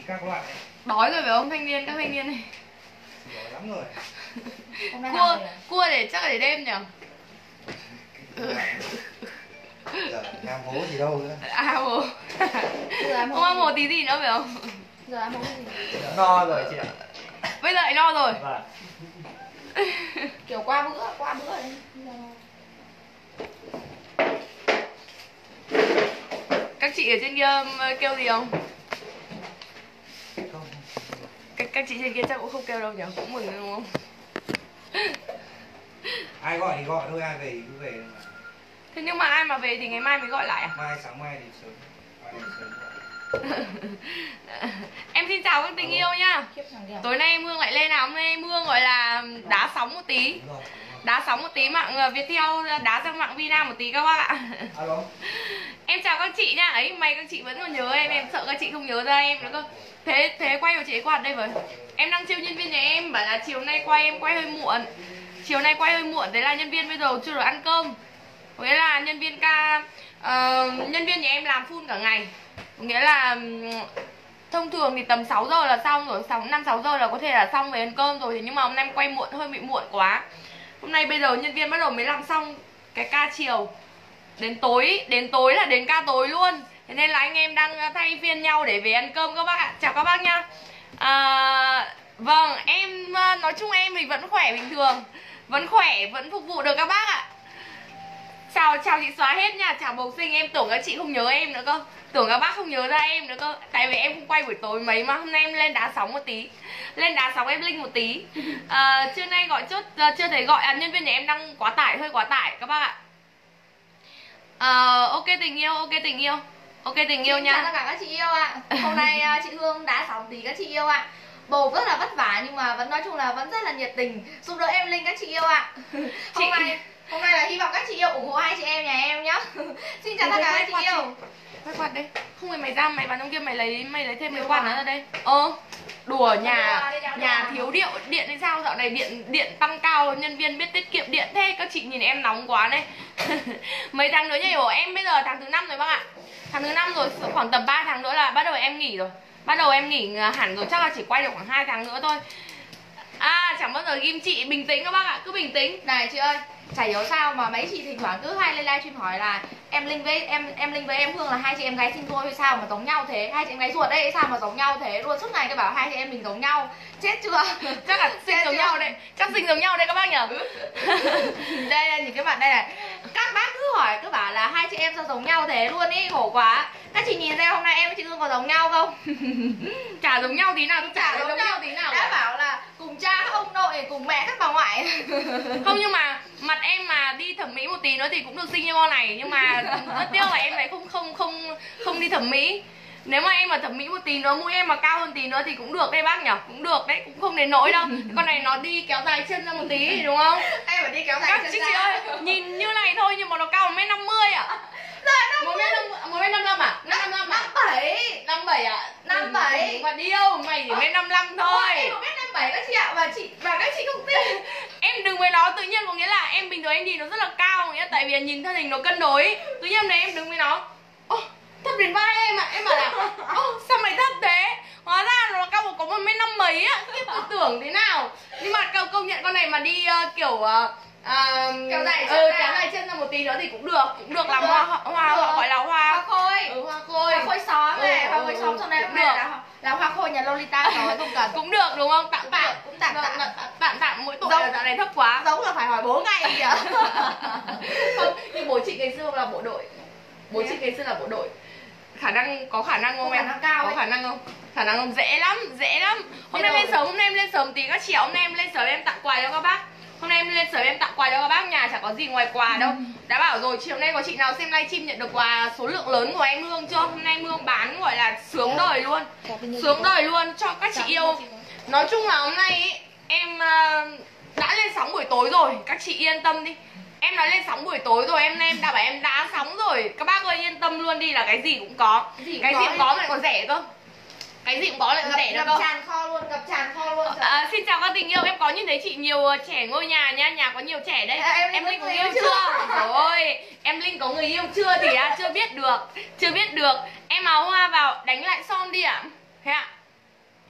các loại. Đói rồi phải không thanh niên, các thanh niên này? Đói lắm rồi. Cua để chắc là để đêm nhỉ? Giờ làm hố gì đâu nữa. À hổ. Không ăn hổ tí gì nữa phải không? Giờ ăn hổ gì? No rồi chị ạ. Bây giờ lại no rồi. Vâng. Kiểu qua bữa đấy. Các chị ở trên kia kêu gì không? Không. Các chị trên kia chắc cũng không kêu đâu nhỉ? Cũng mừng đúng không? Ai gọi thì gọi thôi, ai về thì cứ về mà. Thế nhưng mà ai mà về thì ngày mai mới gọi lại à? Mai sáng mai thì sớm. Em xin chào các tình yêu nhá. Tối nay Mương lại lên nào? Hôm nay Mương gọi là đá sóng một tí. Đá sóng một tí mạng Viettel, đá sang mạng Vina một tí các bác ạ. Alo. Em chào các chị nhá. Ấy may các chị vẫn còn nhớ em sợ các chị không nhớ ra em nữa cơ. Thế quay của chị qua đây với. Em đang trêu nhân viên nhà em bảo là chiều nay quay em quay hơi muộn. Chiều nay quay hơi muộn, thế là nhân viên bây giờ chưa được ăn cơm. Nghĩa là nhân viên nhân viên nhà em làm full cả ngày. Nghĩa là thông thường thì tầm 6 giờ là xong rồi, 5-6 giờ là có thể là xong về ăn cơm rồi. Nhưng mà hôm nay em quay muộn, hơi bị muộn quá. Hôm nay bây giờ nhân viên bắt đầu mới làm xong cái ca chiều. Đến tối là đến ca tối luôn. Thế nên là anh em đang thay phiên nhau để về ăn cơm các bác ạ. Chào các bác nhá. Vâng, em nói chung em thì vẫn khỏe bình thường. Vẫn khỏe, vẫn phục vụ được các bác ạ. Chào chị xóa hết nha. Chào bầu sinh, em tưởng các chị không nhớ em nữa cơ. Tưởng các bác không nhớ ra em nữa cơ. Tại vì em không quay buổi tối mấy mà. Hôm nay em lên đá sóng một tí. Lên đá sóng em linh một tí. Trưa nay gọi chốt, chưa thấy gọi. Nhân viên nhà em đang quá tải, hơi quá tải các bác ạ. Ok tình yêu, ok tình yêu. Ok tình yêu nha. Chào tất cả các chị yêu ạ. Hôm nay chị Hương đá sóng tí các chị yêu ạ. Bầu rất là vất vả nhưng mà vẫn nói chung là vẫn rất là nhiệt tình giúp đỡ em Linh các chị yêu ạ. Hôm nay là hy vọng các chị yêu ủng hộ hai chị em nhà em nhá. Xin chào tất cả các chị yêu. Quay quạt đây. Không phải mày ra mày vào trong kia mày lấy thêm cái quạt nữa ra đây. Đùa nhà thiếu điện hay sao, dạo này điện tăng cao, nhân viên biết tiết kiệm điện thế. Các chị nhìn em nóng quá này. Mấy tháng nữa nhỉ, em bây giờ tháng thứ 5 rồi bác ạ. Tháng thứ 5 rồi, khoảng tầm 3 tháng nữa là bắt đầu em nghỉ rồi. Bắt đầu em nghỉ hẳn rồi, chắc là chỉ quay được khoảng 2 tháng nữa thôi. Chẳng bao giờ ghim chị, bình tĩnh các bác ạ, cứ bình tĩnh. Này chị ơi, chả hiểu sao mà mấy chị thỉnh thoảng cứ hay lên livestream hỏi là em Linh với em Hương là hai chị em gái sinh đôi hay sao mà giống nhau thế, hai chị em gái ruột đấy sao mà giống nhau thế luôn, suốt ngày cứ bảo hai chị em mình giống nhau. Chết chưa? Chắc là sinh giống nhau đấy, chắc sinh giống nhau đấy các bác nhỉ. Đây nhìn cái mặt đây này, các bác cứ hỏi cứ bảo là hai chị em sao giống nhau thế luôn ý, khổ quá. Các chị nhìn xem hôm nay em với chị Hương có giống nhau không? Chả giống nhau tí nào, tôi chả giống nhau tí nào. Đã bảo là cùng cha ông nội, cùng mẹ các bà ngoại. Không, nhưng mà mặt em mà đi thẩm mỹ một tí nữa thì cũng được sinh như con này, nhưng mà rất tiếc là em lại không đi thẩm mỹ. Nếu mà em mà thẩm mỹ một tí nữa, mũi em mà cao hơn tí nữa thì cũng được đấy bác nhở, cũng được đấy, cũng không đến nỗi đâu. Con này nó đi kéo dài chân ra một tí đúng không? Em phải đi kéo dài các chân chị ra. Chị ơi, nhìn như này thôi nhưng mà nó cao 1m50 ạ. Rồi 1m55 à? 57 à? 57. Mà điêu, mày chỉ 1m55 thôi. Em 1m57 các chị ạ, và các chị không tin. Em đừng với nó, tự nhiên có nghĩa là em bình thường em nhìn nó rất là cao, có nghĩa là tại vì nhìn thân hình nó cân đối. Tự nhiên này em đứng với nó, thấp đến vai em ạ. Em bảo là sao mày thấp thế? Hóa ra nó cao có 1m50 mấy á. Em cứ tưởng thế nào. Nhưng mà công nhận con này mà đi kiểu kéo dài chân ra một tí nữa thì cũng được làm hoa gọi là hoa khôi. Hoa khôi xóm này, hoa khôi xóm trong đây cũng được. Là hoa khôi nhà Lolita rồi, không cần. Cũng được đúng không? Tạm mỗi tội là dạo này thấp quá. Giống là phải hỏi bố ngay kìa. Không, nhưng bố chị ngày xưa là bộ đội. Bố chị ngày xưa là bộ đội. Có khả năng không em? Cao có khả năng không? Khả năng không? Dễ lắm. Hôm nay em lên sớm tí các chị, hôm nay em lên sớm em tặng quà cho các bác. Hôm nay em lên sớm em tặng quà cho các bác, nhà chả có gì ngoài quà đâu. Đã bảo rồi, chiều nay có chị nào xem livestream nhận được quà số lượng lớn của em Hương chưa? Hôm nay Hương bán gọi là sướng đời luôn. Sướng đời luôn cho các chị yêu. Nói chung là hôm nay ý, em đã lên sóng buổi tối rồi, các chị yên tâm đi. Em đã lên sóng buổi tối rồi, em đã bảo em đã sóng rồi. Các bác ơi yên tâm luôn đi, là cái gì cũng có. Cái gì cũng có mà lại còn rẻ cơ. Cái gì cũng có lại còn rẻ nữa cơ. Ngập tràn kho luôn. Xin chào các tình yêu, em có nhìn thấy chị nhiều trẻ ngôi nhà nhá, nhà có nhiều trẻ đấy. Em Linh có yêu chưa? Rồi, em Linh có người yêu chưa thì chưa biết được. Chưa biết được. Em áo hoa vào đánh lại son đi ạ. Thế ạ.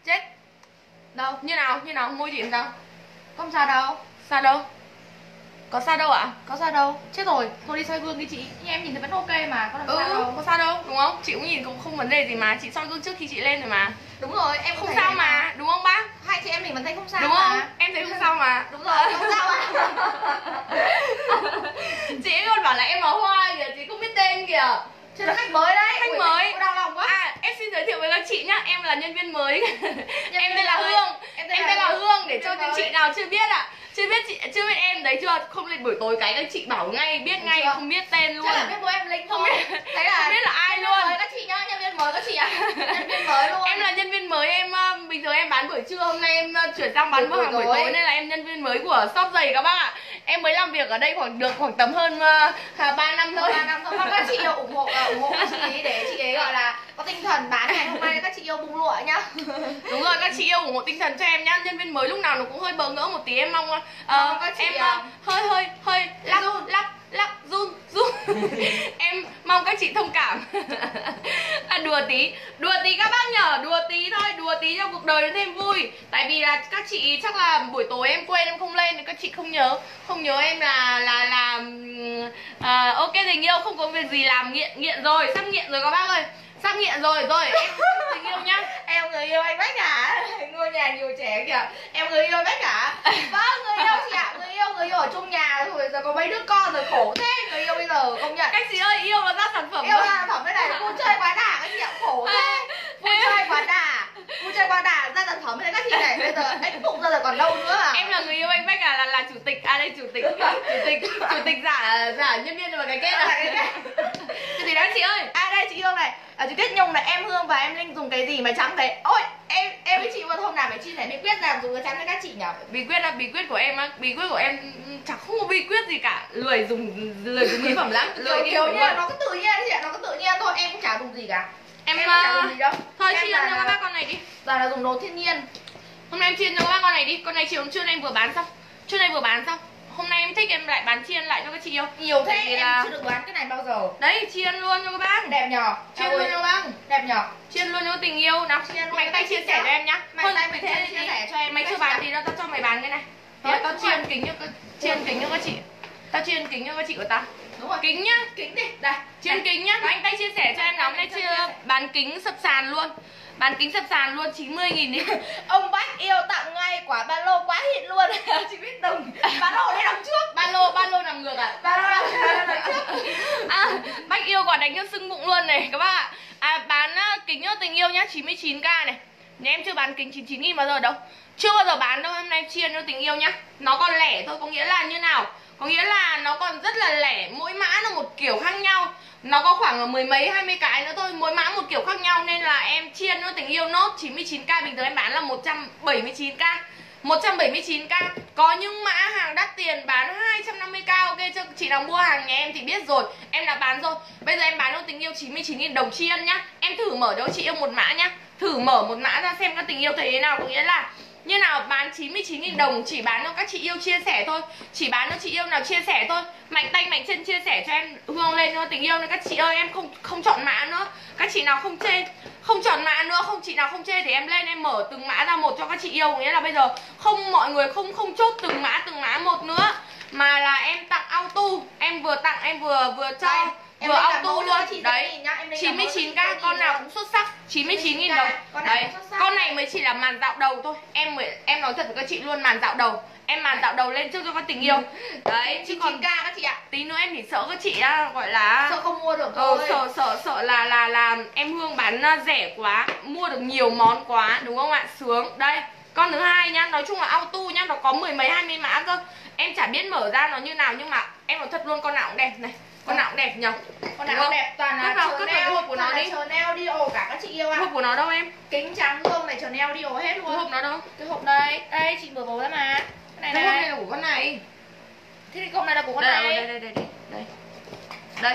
Chết. Đâu? Như nào? Môi chị làm sao? Không sao đâu. Sao đâu? Có sao đâu ạ? Có sao đâu. Chết rồi, thôi đi soi gương đi chị. Nhưng em nhìn thấy vẫn ok mà, có làm sao đâu. Có sao đâu, đúng không? Chị cũng nhìn cũng không vấn đề gì mà. Chị soi gương trước khi chị lên rồi mà. Đúng rồi, em Không sao mà, đúng không bác? Hai chị em mình vẫn thấy không sao Đúng mà. không? Em thấy không sao mà. Đúng rồi, không sao à. Chị ấy còn bảo là em là Hoa kìa, chị không biết tên kìa. Chứ là khách mới đấy. Khách mới. Đau lòng quá. À, em xin giới thiệu với các chị nhá, em là nhân viên mới. Em tên là mới. Hương. Em Em tên là Hương để cho mới. các chị nào chưa biết ạ. Chưa biết em đấy chưa? Không lên buổi tối cái các chị bảo ngay, biết Đúng ngay, chưa? không biết tên luôn. Chắc là biết bố em Linh Không thôi. biết. Thấy là Không biết là ai nhân luôn. viên mới các chị nhá, nhân viên mới các chị ạ. Nhân viên mới luôn. Em là nhân viên mới, em bình thường em bán buổi trưa, hôm nay em chuyển sang bán buổi tối. tối nên là em nhân viên mới của shop giày các bác ạ. Em mới làm việc ở đây khoảng tầm hơn 3 năm thôi. 3 năm thôi. Các chị yêu ủng hộ các chị ấy để chị ấy gọi là có tinh thần bán ngày hôm nay các chị yêu bung lụa nhá. Đúng rồi, các chị yêu ủng hộ tinh thần cho em nhá. Nhân viên mới lúc nào nó cũng hơi bỡ ngỡ một tí, em mong các chị em hơi lắp run em mong các chị thông cảm. Đùa tí các bác nhở, đùa tí thôi, đùa tí cho cuộc đời nó thêm vui. Tại vì là các chị chắc là buổi tối em quên em không lên thì các chị không nhớ em là ok tình yêu, không có việc gì làm, nghiện rồi, sắp nghiện rồi các bác ơi. Sắp nghiện rồi em tình yêu nhá. Em người yêu anh Bách à? Ngôi nhà nhiều trẻ kìa. Em người yêu anh Bách à? Vâng, người yêu chị ạ. Người yêu ở chung nhà rồi giờ có mấy đứa con rồi, khổ thế. Người yêu bây giờ công nhận. Các chị ơi, yêu nó ra sản phẩm. Yêu ra sản phẩm đây này, vui chơi quá đà các chị ạ, khổ thế. Vui chơi quá đà ra sản phẩm đây các chị này. Bây giờ anh bụng ra rồi còn đâu nữa à? Em là người yêu anh Bách à, là chủ tịch. À đây chủ tịch giả nhân viên mà cái kết à. Cái gì đó chị ơi. À đây chị Hương này. Chị Tuyết Nhung này, em Hương và em Linh dùng cái gì mà trắng thế? Ôi, em với chị hôm nào phải chia sẻ bí quyết làm dùng cái trắng cho các chị nhỉ? Bí quyết của em á, bí quyết của em chẳng không có bí quyết gì cả, lười dùng mỹ phẩm lắm, lười kiểu như là nó cứ tự nhiên chị ạ, nó cứ tự nhiên thôi, em cũng chả dùng gì cả. Em cũng chả dùng gì đâu. Thôi chiên cho các bác con này đi. Toàn là dùng đồ thiên nhiên. Hôm nay em chiên cho các bác con này đi. Con này chiều trưa nay vừa bán xong. Hôm nay em thích em lại bán chiên lại cho các chị yêu. Nhiều thế em chưa được bán cái này bao giờ. Đấy, chiên luôn cho các bác. Đẹp nhờ. Chiên luôn cho các bác. Đẹp nhờ. Chiên luôn cho tình yêu. Nào, mạnh tay chia sẻ cho em nhá. Mạnh tay chia sẻ cho em. Mày chưa bán thì tao cho mày bán cái này. Tao chiên kính cho các chị. Tao chiên kính cho các chị của tao. Đúng rồi. Kính nhá. Kính đi. Đây. Chiên kính nhá. Mạnh tay chia sẻ cho em nào. Hôm nay chưa bán kính sập sàn luôn. Bán kính sập sàn luôn 90.000 đi. Ông Bách yêu tặng ngay quả ba lô quá hit luôn. Chị biết từng ba lô đây đằng trước. Ba lô nằm ngược à? Ba lô đằng trước. Bách yêu quả đánh cho sưng bụng luôn này các bác ạ. Bán kính cho tình yêu nhá, 99k này. Nhà em chưa bán kính 99.000 bao giờ đâu. Chưa bao giờ bán đâu, hôm nay chiên cho tình yêu nhá. Nó còn lẻ thôi, có nghĩa là như nào? Có nghĩa là nó còn rất là lẻ, mỗi mã nó một kiểu khác nhau. Nó có khoảng mười mấy 20 cái nữa thôi, mỗi mã một kiểu khác nhau nên là em chiên cho tình yêu nốt 99k, bình thường em bán là 179k. 179k. Có những mã hàng đắt tiền bán 250k, ok chưa? Chị nào mua hàng nhà em thì biết rồi, em đã bán rồi. Bây giờ em bán cho tình yêu 99.000 đồng chiên nhá. Em thử mở cho chị yêu một mã nhá. Thử mở một mã ra xem các tình yêu thấy thế nào. Có nghĩa là như nào bán 99.000 đồng chỉ bán cho các chị yêu chia sẻ thôi. Chỉ bán cho chị yêu nào chia sẻ thôi. Mạnh tay mạnh chân chia sẻ cho em Hương lên cho tình yêu nên các chị ơi, em không chọn mã nữa. Các chị nào không chê, không chọn mã nữa, chị nào không chê thì em lên em mở từng mã ra một cho các chị yêu. Nghĩa là bây giờ mọi người không chốt từng mã một nữa, mà là em tặng auto, em vừa tặng em vừa cho đây, vừa auto luôn. Đấy, 99k, con nào cũng xuất sắc. 99.000 đồng. Đấy, con này mới chỉ là màn dạo đầu thôi. Em nói thật với các chị luôn, màn dạo đầu. Em màn dạo đầu lên trước cho các tình yêu. Đấy, chứ còn 99k các chị ạ. Tí nữa em chỉ sợ các chị gọi là sợ không mua được thôi. Sợ là em Hương bán rẻ quá, mua được nhiều món quá, đúng không ạ? Sướng. Đây, con thứ hai nhá, nói chung là auto nhá, nó có mười mấy 20 mã cơ. Em chả biết mở ra nó như nào nhưng mà em nói thật luôn, con nào cũng đẹp này. Con nào cũng đẹp nhở? Con nào cũng đẹp, toàn là Chanel, hộp của nó đi. Chanel đi ồ cả các chị yêu ạ. Hộp của nó đâu em? Kính trắng Hương này, Chanel đi ồ hết luôn. Cái hộp nó đâu? Cái hộp đây, đây chị vừa bầu ra mà. Cái này hộp này là của con này. Thế thì hộp này là của con đây, này. Đây.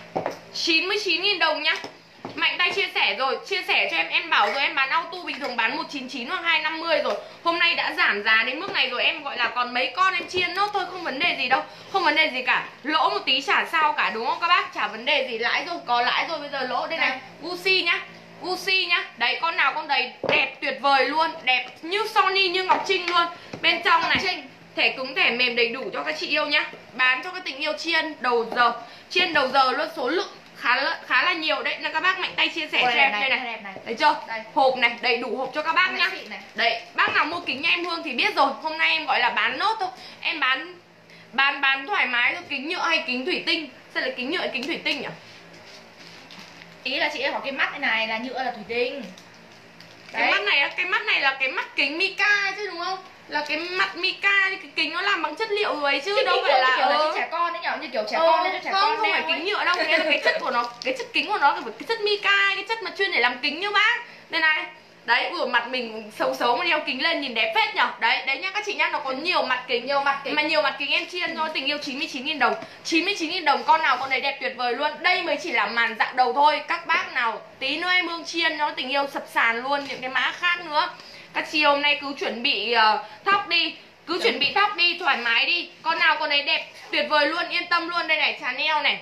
99.000 đồng nhá. Mạnh tay chia sẻ rồi, chia sẻ cho em bảo rồi, em bán auto bình thường bán 199 hoặc 250 rồi. Hôm nay đã giảm giá đến mức này rồi, em gọi là còn mấy con em chiên nốt thôi, không vấn đề gì đâu. Không vấn đề gì cả. Lỗ một tí chả sao cả, đúng không các bác? Chả vấn đề gì, lãi rồi, có lãi rồi, bây giờ lỗ đây này. Gucci nhá. Gucci nhá. Đấy, con nào con đấy đẹp tuyệt vời luôn. Đẹp như Sony, như Ngọc Trinh luôn. Bên trong này thẻ cứng thẻ mềm đầy đủ cho các chị yêu nhá. Bán cho các tình yêu chiên đầu giờ. Chiên đầu giờ luôn, số lượng khá là nhiều đấy. Là các bác mạnh tay chia sẻ cho em đây này. Thấy chưa? Đây. Hộp này, đầy đủ hộp cho các bác nhá. Đấy, bác nào mua kính nhà em Hương thì biết rồi. Hôm nay em gọi là bán nốt thôi. Em bán thoải mái thôi. Kính nhựa hay kính thủy tinh? Sao lại kính nhựa hay kính thủy tinh nhỉ? Ý là chị ấy có cái mắt này là nhựa là thủy tinh. Cái mắt này là cái mắt kính mica chứ đúng không? Là cái mặt mica, cái kính nó làm bằng chất liệu rồi chứ đâu phải là kiểu là trẻ con đấy nhở, như kiểu trẻ con đấy cho trẻ con. Không phải kính nhựa đâu, nghĩa là cái chất của nó, cái chất kính của nó là cái chất mica, cái chất mà chuyên để làm kính như bác. Đây này. Đấy, mặt mình xấu mà đeo kính lên nhìn đẹp phết nhở. Đấy nhá các chị nhá, nó có nhiều mặt kính, mà nhiều mặt kính em chiên cho tình yêu 99.000 đồng. 99.000 đồng, con nào con đấy đẹp tuyệt vời luôn. Đây mới chỉ là màn dạo đầu thôi. Các bác nào tí nữa em Hương chiên nó tình yêu sập sàn luôn những cái mã khác nữa. Các chị hôm nay cứ chuẩn bị thóc đi, chuẩn bị thóc đi, thoải mái đi. Con nào con đấy đẹp tuyệt vời luôn, yên tâm luôn. Đây này, Chanel này.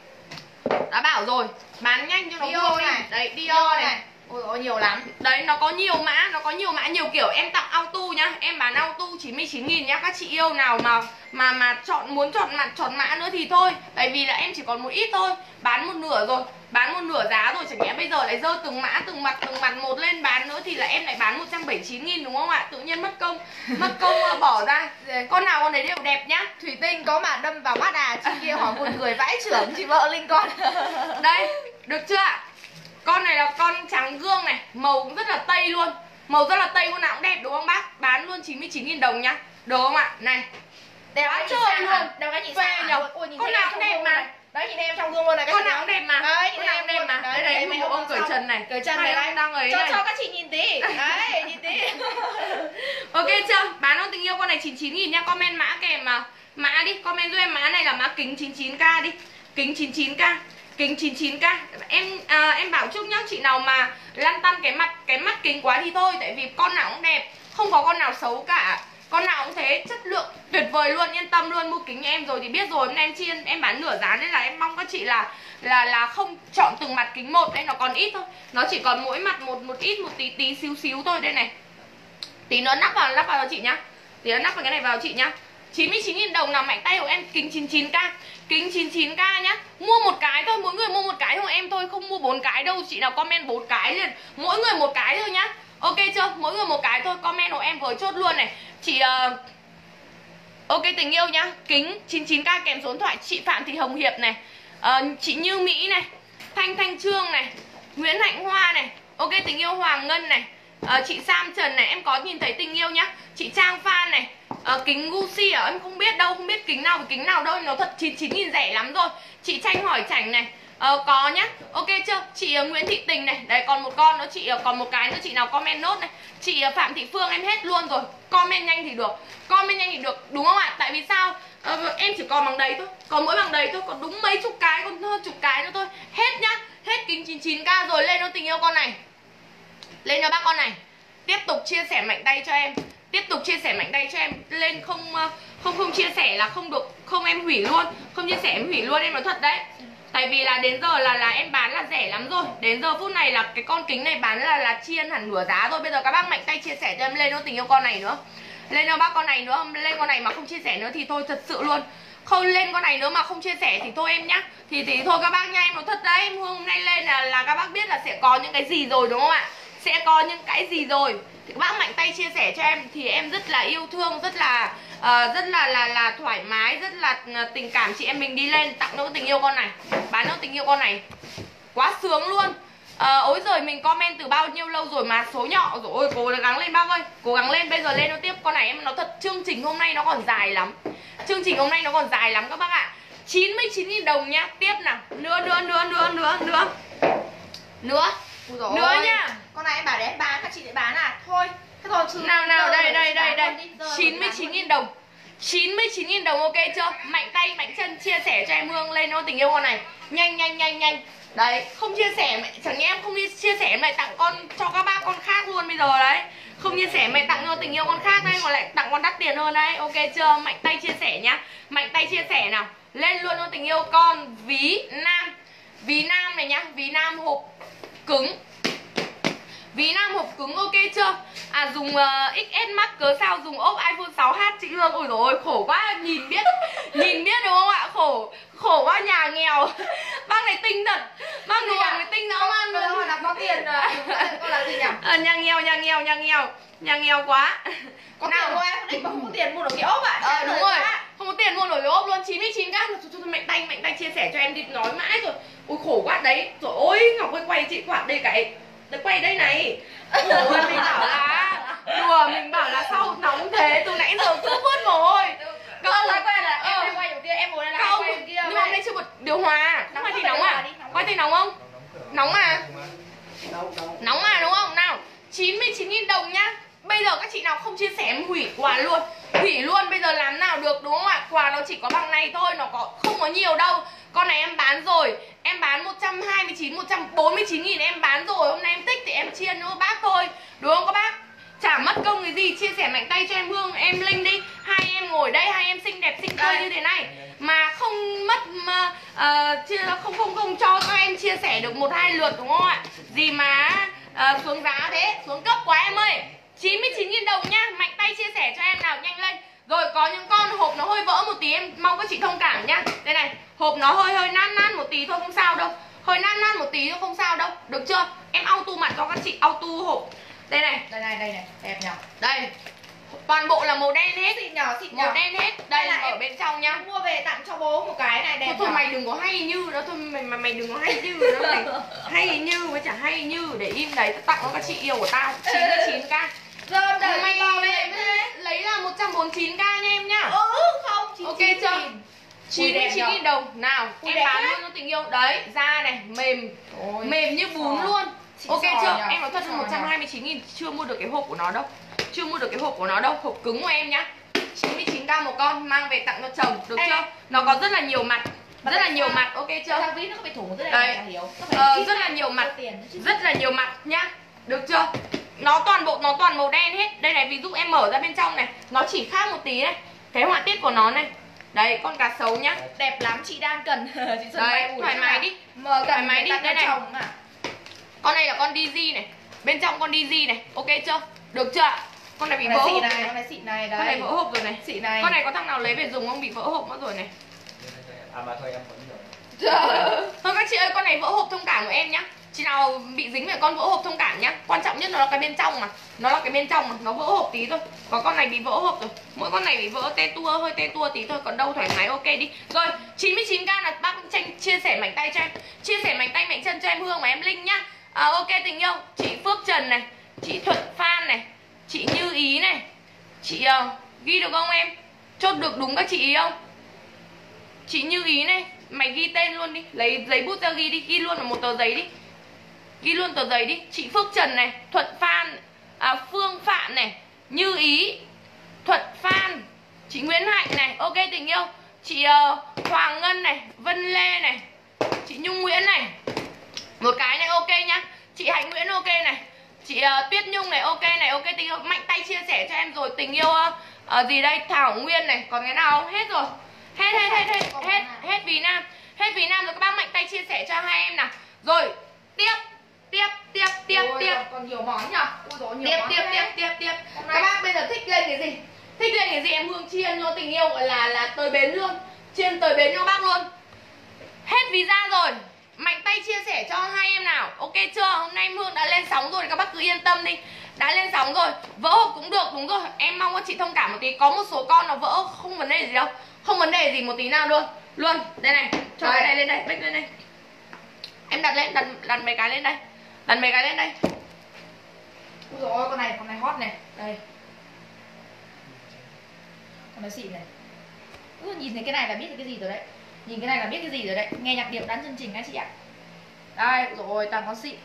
Đã bảo rồi, bán nhanh cho nó vui này. Đấy, Dior này. Ôi ôi nhiều lắm. Đấy, nó có nhiều mã, nhiều kiểu. Em tặng auto nhá, em bán auto 99.000 nhá. Các chị yêu nào mà muốn chọn mã nữa thì thôi. Tại vì là em chỉ còn một ít thôi. Bán một nửa rồi, bán một nửa giá rồi. Chẳng nhẽ bây giờ lại dơ từng mặt một lên bán nữa thì là em lại bán 179.000 đúng không ạ? Tự nhiên mất công bỏ ra. Con nào con đấy đều đẹp nhá. Thủy tinh có mà đâm vào mắt à, chị kia hỏi buồn cười vãi chưởng chị vợ Linh con. Đây, được chưa ạ? Con này là con trắng gương này, màu cũng rất là tây luôn. Màu rất là tây, con nào cũng đẹp đúng không bác? Bán luôn 99.000 đồng nhá. Được không ạ? Này. Đeo cái chơi luôn. Đeo cái nhìn sang nhỉ? Con nào cũng đẹp mà. Đấy nhìn em trong gương luôn này. Con nào cũng đẹp mà. Đấy, con nào cũng đẹp mà. Đây này, một ông cởi trần này. Cởi trần này đang ấy này. Cho các chị nhìn tí. Đấy, nhìn tí. Ok chưa? Bán luôn tình yêu con này 99.000 nhá. Comment mã kèm mã đi. Comment giúp em mã này là mã kính 99k đi. Kính 99k. Kính 99k. Em bảo trước nhá, chị nào mà lăn tăn cái mắt kính quá thì thôi, tại vì con nào cũng đẹp, không có con nào xấu cả. Con nào cũng thế, chất lượng tuyệt vời luôn, yên tâm luôn. Mua kính nhà em rồi thì biết rồi, hôm nay em chiên em bán nửa giá nên là em mong các chị là không chọn từng mặt kính một. Đây nó còn ít thôi. Nó chỉ còn mỗi mặt một ít, một tí xíu thôi. Đây này. Tí nữa lắp vào cho chị nhá. Tí nữa lắp vào cái này vào chị nhá. 99.000 đồng nào mạnh tay của em, kính 99k. Kính 99k nhá. Mua một cái thôi, mỗi người mua một cái thôi em thôi, không mua 4 cái đâu. Chị nào comment 4 cái liền. Mỗi người một cái thôi nhá. Ok chưa? Mỗi người một cái thôi, comment của em vừa chốt luôn này. Chị ok tình yêu nhá. Kính 99k kèm số điện thoại chị Phạm Thị Hồng Hiệp này, chị Như Mỹ này, Thanh Trương này, Nguyễn Hạnh Hoa này. Ok tình yêu Hoàng Ngân này, chị Sam Trần này, em có nhìn thấy tình yêu nhá. Chị Trang Phan này, kính Gucci ở em không biết đâu, không biết kính nào với kính nào đâu, nó thật 99.000 rẻ lắm rồi. Chị Tranh Hỏi Chảnh này, có nhá. Ok chưa? Chị Nguyễn Thị Tình này, đây còn một con nữa, chị còn một cái nữa, chị nào comment nốt này. Chị Phạm Thị Phương em hết luôn rồi. Comment nhanh thì được. Comment nhanh thì được đúng không ạ? Tại vì sao? Em chỉ còn bằng đầy thôi, còn mỗi bằng đầy thôi, còn đúng mấy chục cái, còn hơn chục cái nữa thôi. Hết nhá. Hết kính 99k rồi. Lên cho tình yêu con này. Lên cho bác con này. Tiếp tục chia sẻ mạnh tay cho em. Tiếp tục chia sẻ mạnh tay cho em. Lên không chia sẻ là không được. Không em hủy luôn. Không chia sẻ em hủy luôn, em nói thật đấy. Tại vì là đến giờ là em bán là rẻ lắm rồi. Đến giờ phút này là cái con kính này bán là chiên hẳn nửa giá rồi. Bây giờ các bác mạnh tay chia sẻ cho em. Lên cho tình yêu con này nữa. Lên cho bác con này nữa. Lên con này mà không chia sẻ nữa thì thôi, thật sự luôn. Không lên con này nữa mà không chia sẻ thì thôi em nhá. Thì thôi các bác nha, em nói thật đấy. Em hôm nay lên là các bác biết là sẽ có những cái gì rồi đúng không ạ? Sẽ có những cái gì rồi thì các bác mạnh tay chia sẻ cho em. Thì em rất là yêu thương, rất là thoải mái, rất là tình cảm chị em mình đi lên tặng nó tình yêu con này, bán nó tình yêu con này quá sướng luôn. Ôi giời, mình comment từ bao nhiêu lâu rồi mà số nhỏ rồi. Ôi cố gắng lên bác ơi, cố gắng lên. Bây giờ lên nó tiếp con này em nói thật, chương trình hôm nay nó còn dài lắm. Chương trình hôm nay nó còn dài lắm các bác ạ. 99.000 đồng nhá. Tiếp nào. Nữa nữa nhá. Con này em bảo để em bán, các chị để bán à? Thôi. Thế thôi chứ. Nào đây. 99.000 đồng. 99.000 đồng ok chưa? Mạnh tay, mạnh chân chia sẻ cho em Hương lên nó tình yêu con này. Nhanh. Đấy, không chia sẻ chẳng nhẽ em không đi chia sẻ em lại tặng con cho các bác con khác luôn bây giờ đấy. Không chia sẻ mày tặng cho tình yêu con khác đây mà lại tặng con đắt tiền hơn đấy. Ok chưa? Mạnh tay chia sẻ nhá. Mạnh tay chia sẻ nào. Lên luôn cho tình yêu con ví nam. Ví nam này nhá, ví nam hộp cứng. Ví nam hộp cứng ok chưa? À dùng XS Max cớ sao dùng ốp iPhone 6H chị Hương. Ôi dồi ôi khổ quá, nhìn biết đúng không ạ? Khổ quá, nhà nghèo. Bác này tinh thật. Bác đùa với tinh dã man luôn. Con là có tiền rồi. Con là gì nhỉ? Nhà nghèo quá. Có tiền thôi em, định mà không có tiền mua được cái ốp ạ. Đúng rồi. Không có tiền mua nổi cái ốp luôn. 99k. Thôi mạnh tay chia sẻ cho em đi, nói mãi rồi. Ôi khổ quá đấy. Rồi ôi Ngọc ơi quay chị quạt đây cái. Quay đây này. Ủa mình bảo là sau nóng thế từ nãy giờ cứ vớt mồ hôi. Cậu nói quen là em đang quay đầu kia, em ngồi đây là không, quay kia. nhưng mà đây chưa bật điều hòa. Không phải thì nóng à? Quay thì nóng không? Nóng mà. Nóng mà đúng không? Nào 99.000 đồng nhá. Bây giờ các chị nào không chia sẻ em hủy quà luôn. Hủy luôn, bây giờ làm nào được đúng không ạ? Quà nó chỉ có bằng này thôi, nó không có nhiều đâu. Con này em bán rồi. Em bán 129, 149.000 em bán rồi. Hôm nay em tích thì em chia nữa bác thôi. Đúng không các bác? Chả mất công cái gì. Chia sẻ mạnh tay cho em Hương, em Linh đi. Hai em ngồi đây, hai em xinh đẹp xinh tươi như thế này mà không mất không cho các em chia sẻ được 1-2 lượt đúng không ạ? Gì mà xuống giá thế, xuống cấp quá em ơi. 99.000 đồng nhá, mạnh tay chia sẻ cho em nào, nhanh lên. Rồi có những con hộp nó hơi vỡ một tí em mong các chị thông cảm nhá. Đây này, hộp nó hơi nát một tí thôi không sao đâu. Hơi nát một tí thôi không sao đâu, được chưa? Em auto mặt cho các chị, auto hộp. Đây này, đẹp nhỉ. đây. Toàn bộ là màu đen hết. Xịn nhỏ. Màu đen hết. Đây là ở bên trong nhá. Mua về tặng cho bố một cái này đẹp. Thôi mày đừng có hay như đó thôi, mày đừng có hay như đó mày. Hay như với chả hay như, để im đấy, tặng cho các chị yêu của tao. 99k. Rồi đợi mày bò về thế. Lấy là 149k nha em nhá. Không, 99.000. Ok chưa? 99.000 đồng. Nào, em bán luôn cho tình yêu. Đấy, da này, mềm như bún luôn. Ok chưa? Em nói thật là 129.000 chưa mua được cái hộp của nó đâu. Chưa mua được cái hộp của nó đâu, hộp cứng của em nhá. 99k một con, mang về tặng cho chồng, được chưa? Nó có rất là nhiều mặt. Rất là nhiều mặt, ok chưa? Thằng Vít nó có bị thủ rất đây. Rất là nhiều mặt. Rất là nhiều mặt nhá. Được chưa? Nó toàn màu đen hết. Đây này, ví dụ em mở ra bên trong này, nó chỉ khác một tí này. Cái họa tiết của nó này. Đấy, con cá sấu nhá. Đẹp lắm, chị đang cần. Chị đấy, thoải mái đi. Thoải mái đi, đây này. Con này là con DZ này. Bên trong con DZ này, ok chưa? Được chưa? Con này bị vỡ hộp này. Con này xịn này, đấy. Con này vỡ hộp rồi này. Xịn này. Con này có thằng nào lấy về dùng không? Bị vỡ hộp mất rồi này. À mà thôi em vẫn rồi. Thôi các chị ơi, con này vỡ hộp thông cảm của em nhá. Chị nào bị dính về con vỡ hộp thông cảm nhá. Quan trọng nhất nó là cái bên trong mà. Nó là cái bên trong mà, nó vỡ hộp tí thôi. Có con này bị vỡ hộp rồi. Mỗi con này bị vỡ hơi te tua tí thôi, còn đâu thoải mái ok đi. Rồi, 99k là bác tranh chia sẻ mảnh tay cho em. Chia sẻ mảnh tay mảnh chân cho em Hương và em Linh nhá. Ok tình yêu, chị Phước Trần này, chị Thuận Phan này, chị Như Ý này. Chị ghi được không em? Chốt được đúng các chị ý không? Chị Như Ý này, mày ghi tên luôn đi, lấy giấy bút ra ghi đi, ghi luôn vào một tờ giấy đi. Ghi luôn tờ giấy đi. Chị Phước Trần này, Thuận Phan, Phương Phạm này, Như Ý, Thuận Phan, chị Nguyễn Hạnh này, ok tình yêu. Chị Hoàng Ngân này, Vân Lê này, chị Nhung Nguyễn này. Một cái này ok nhá. Chị Hạnh Nguyễn ok này. Chị Tuyết Nhung này ok này, ok tình yêu. Mạnh tay chia sẻ cho em rồi. Tình yêu gì đây? Thảo Nguyên này, còn cái nào không? Hết rồi. Hết vì nam. Hết vì nam rồi, các bác mạnh tay chia sẻ cho hai em nào. Rồi, tiếp. Còn nhiều món nhở? Tiếp. Các bác bây giờ thích lên cái gì? Thích lên cái gì em Hương chiên cho tình yêu gọi là tới bến luôn. Chiên tới bến cho bác luôn. Hết visa rồi. Mạnh tay chia sẻ cho hai em nào. Ok chưa? Hôm nay em Hương đã lên sóng rồi, các bác cứ yên tâm đi. Đã lên sóng rồi. Vỡ hộp cũng được, đúng rồi. Em mong các chị thông cảm một tí. Có một số con nó vỡ không vấn đề gì đâu. Không vấn đề gì một tí nào luôn. Đây này, cho cái này lên đây, bếch lên đây. Em đặt lên, đặt mấy cái lên đây. Đặt mấy cái lên đây. Ui dồi ôi, con này hot này. Đây. Con này xịn này. Nhìn thấy cái này là biết cái gì rồi đấy. Nhìn cái này là biết cái gì rồi đấy. Nghe nhạc điệu đắn chương trình anh chị ạ. Đây, rồi toàn có xịn.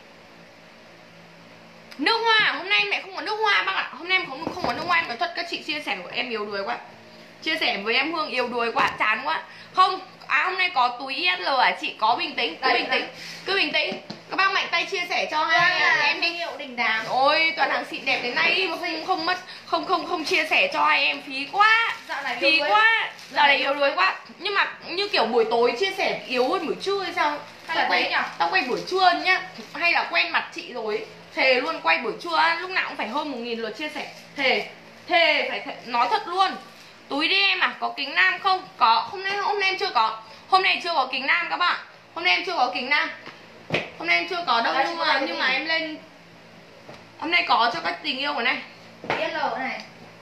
Nước hoa, hôm nay em lại không có nước hoa bác ạ. Hôm nay em không có nước hoa, em nói thật các chị chia sẻ của em yếu đuối quá. Chia sẻ với em Hương yếu đuối quá, chán quá. Không, hôm nay có túi ISL à chị, có bình tĩnh, cứ bình tĩnh. Các bác mạnh tay chia sẻ cho hai em đi. Hiệu đình đám. Ôi, toàn hàng xịn đẹp thế này mà không chia sẻ cho hai em phí quá. Phí quá. Dạo này yếu đuối quá. Nhưng mà như kiểu buổi tối chia sẻ yếu hơn buổi trưa hay sao? Hay là thế nhỉ? Tao quay buổi trưa nhá. Hay là quen mặt chị rồi. Thề luôn, quay buổi trưa lúc nào cũng phải hơn 1000 lượt chia sẻ. Thề phải nói thật luôn. Túi đi em à, có kính nam không? Có, hôm nay em chưa có. Hôm nay chưa có kính nam các bạn. Hôm nay em chưa có kính nam. Hôm nay em chưa có đâu. Nhưng mà em lên. Hôm nay có cho các tình yêu của này. YL này.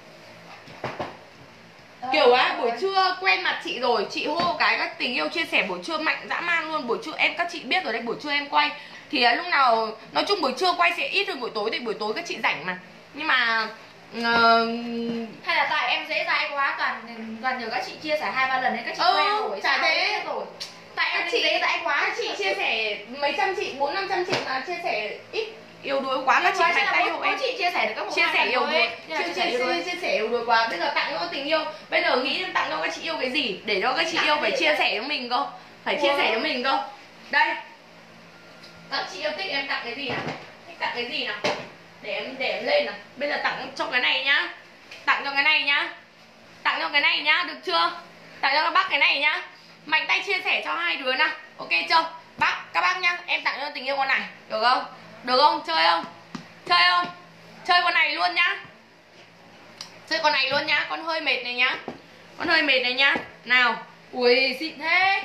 Kiểu á, buổi trưa quen mặt chị rồi, chị hô cái các tình yêu chia sẻ buổi trưa mạnh dã man luôn. Buổi trưa em, các chị biết rồi đấy, buổi trưa em quay thì lúc nào, nói chung buổi trưa quay sẽ ít hơn buổi tối, thì buổi tối các chị rảnh mà. Nhưng mà hay là tại em dễ dãi quá, toàn nhờ các chị chia sẻ 2-3 lần nên các chị quen rồi. Chả thế rồi. Tại các chị dễ dãi quá, các chị chia sẻ mấy trăm chị, 400-500 chị mà chia sẻ ít yếu đuối quá, các chị mạnh tay hộ em. Chị chia sẻ được các chia sẻ yếu đuối, chia sẻ yếu đuối quá. Bây giờ tặng cho tình yêu, bây giờ nghĩ tặng cho các chị yêu cái gì để cho các chị yêu phải chia sẻ với mình cơ, phải chia sẻ với mình cơ. Đây, các chị yêu thích em tặng cái gì nào, thích tặng cái gì nào để em lên nào. Bây giờ tặng cho cái này nhá, tặng cho cái này nhá, tặng cho cái này nhá, được chưa? Tặng cho các bác cái này nhá, mạnh tay chia sẻ cho hai đứa nào, ok chưa? Các bác nhá, em tặng cho tình yêu con này, được không? Được không? Chơi không? Chơi không? Chơi con này luôn nhá. Chơi con này luôn nhá, con hơi mệt này nhá. Con hơi mệt này nhá. Nào. Ui xịn thế.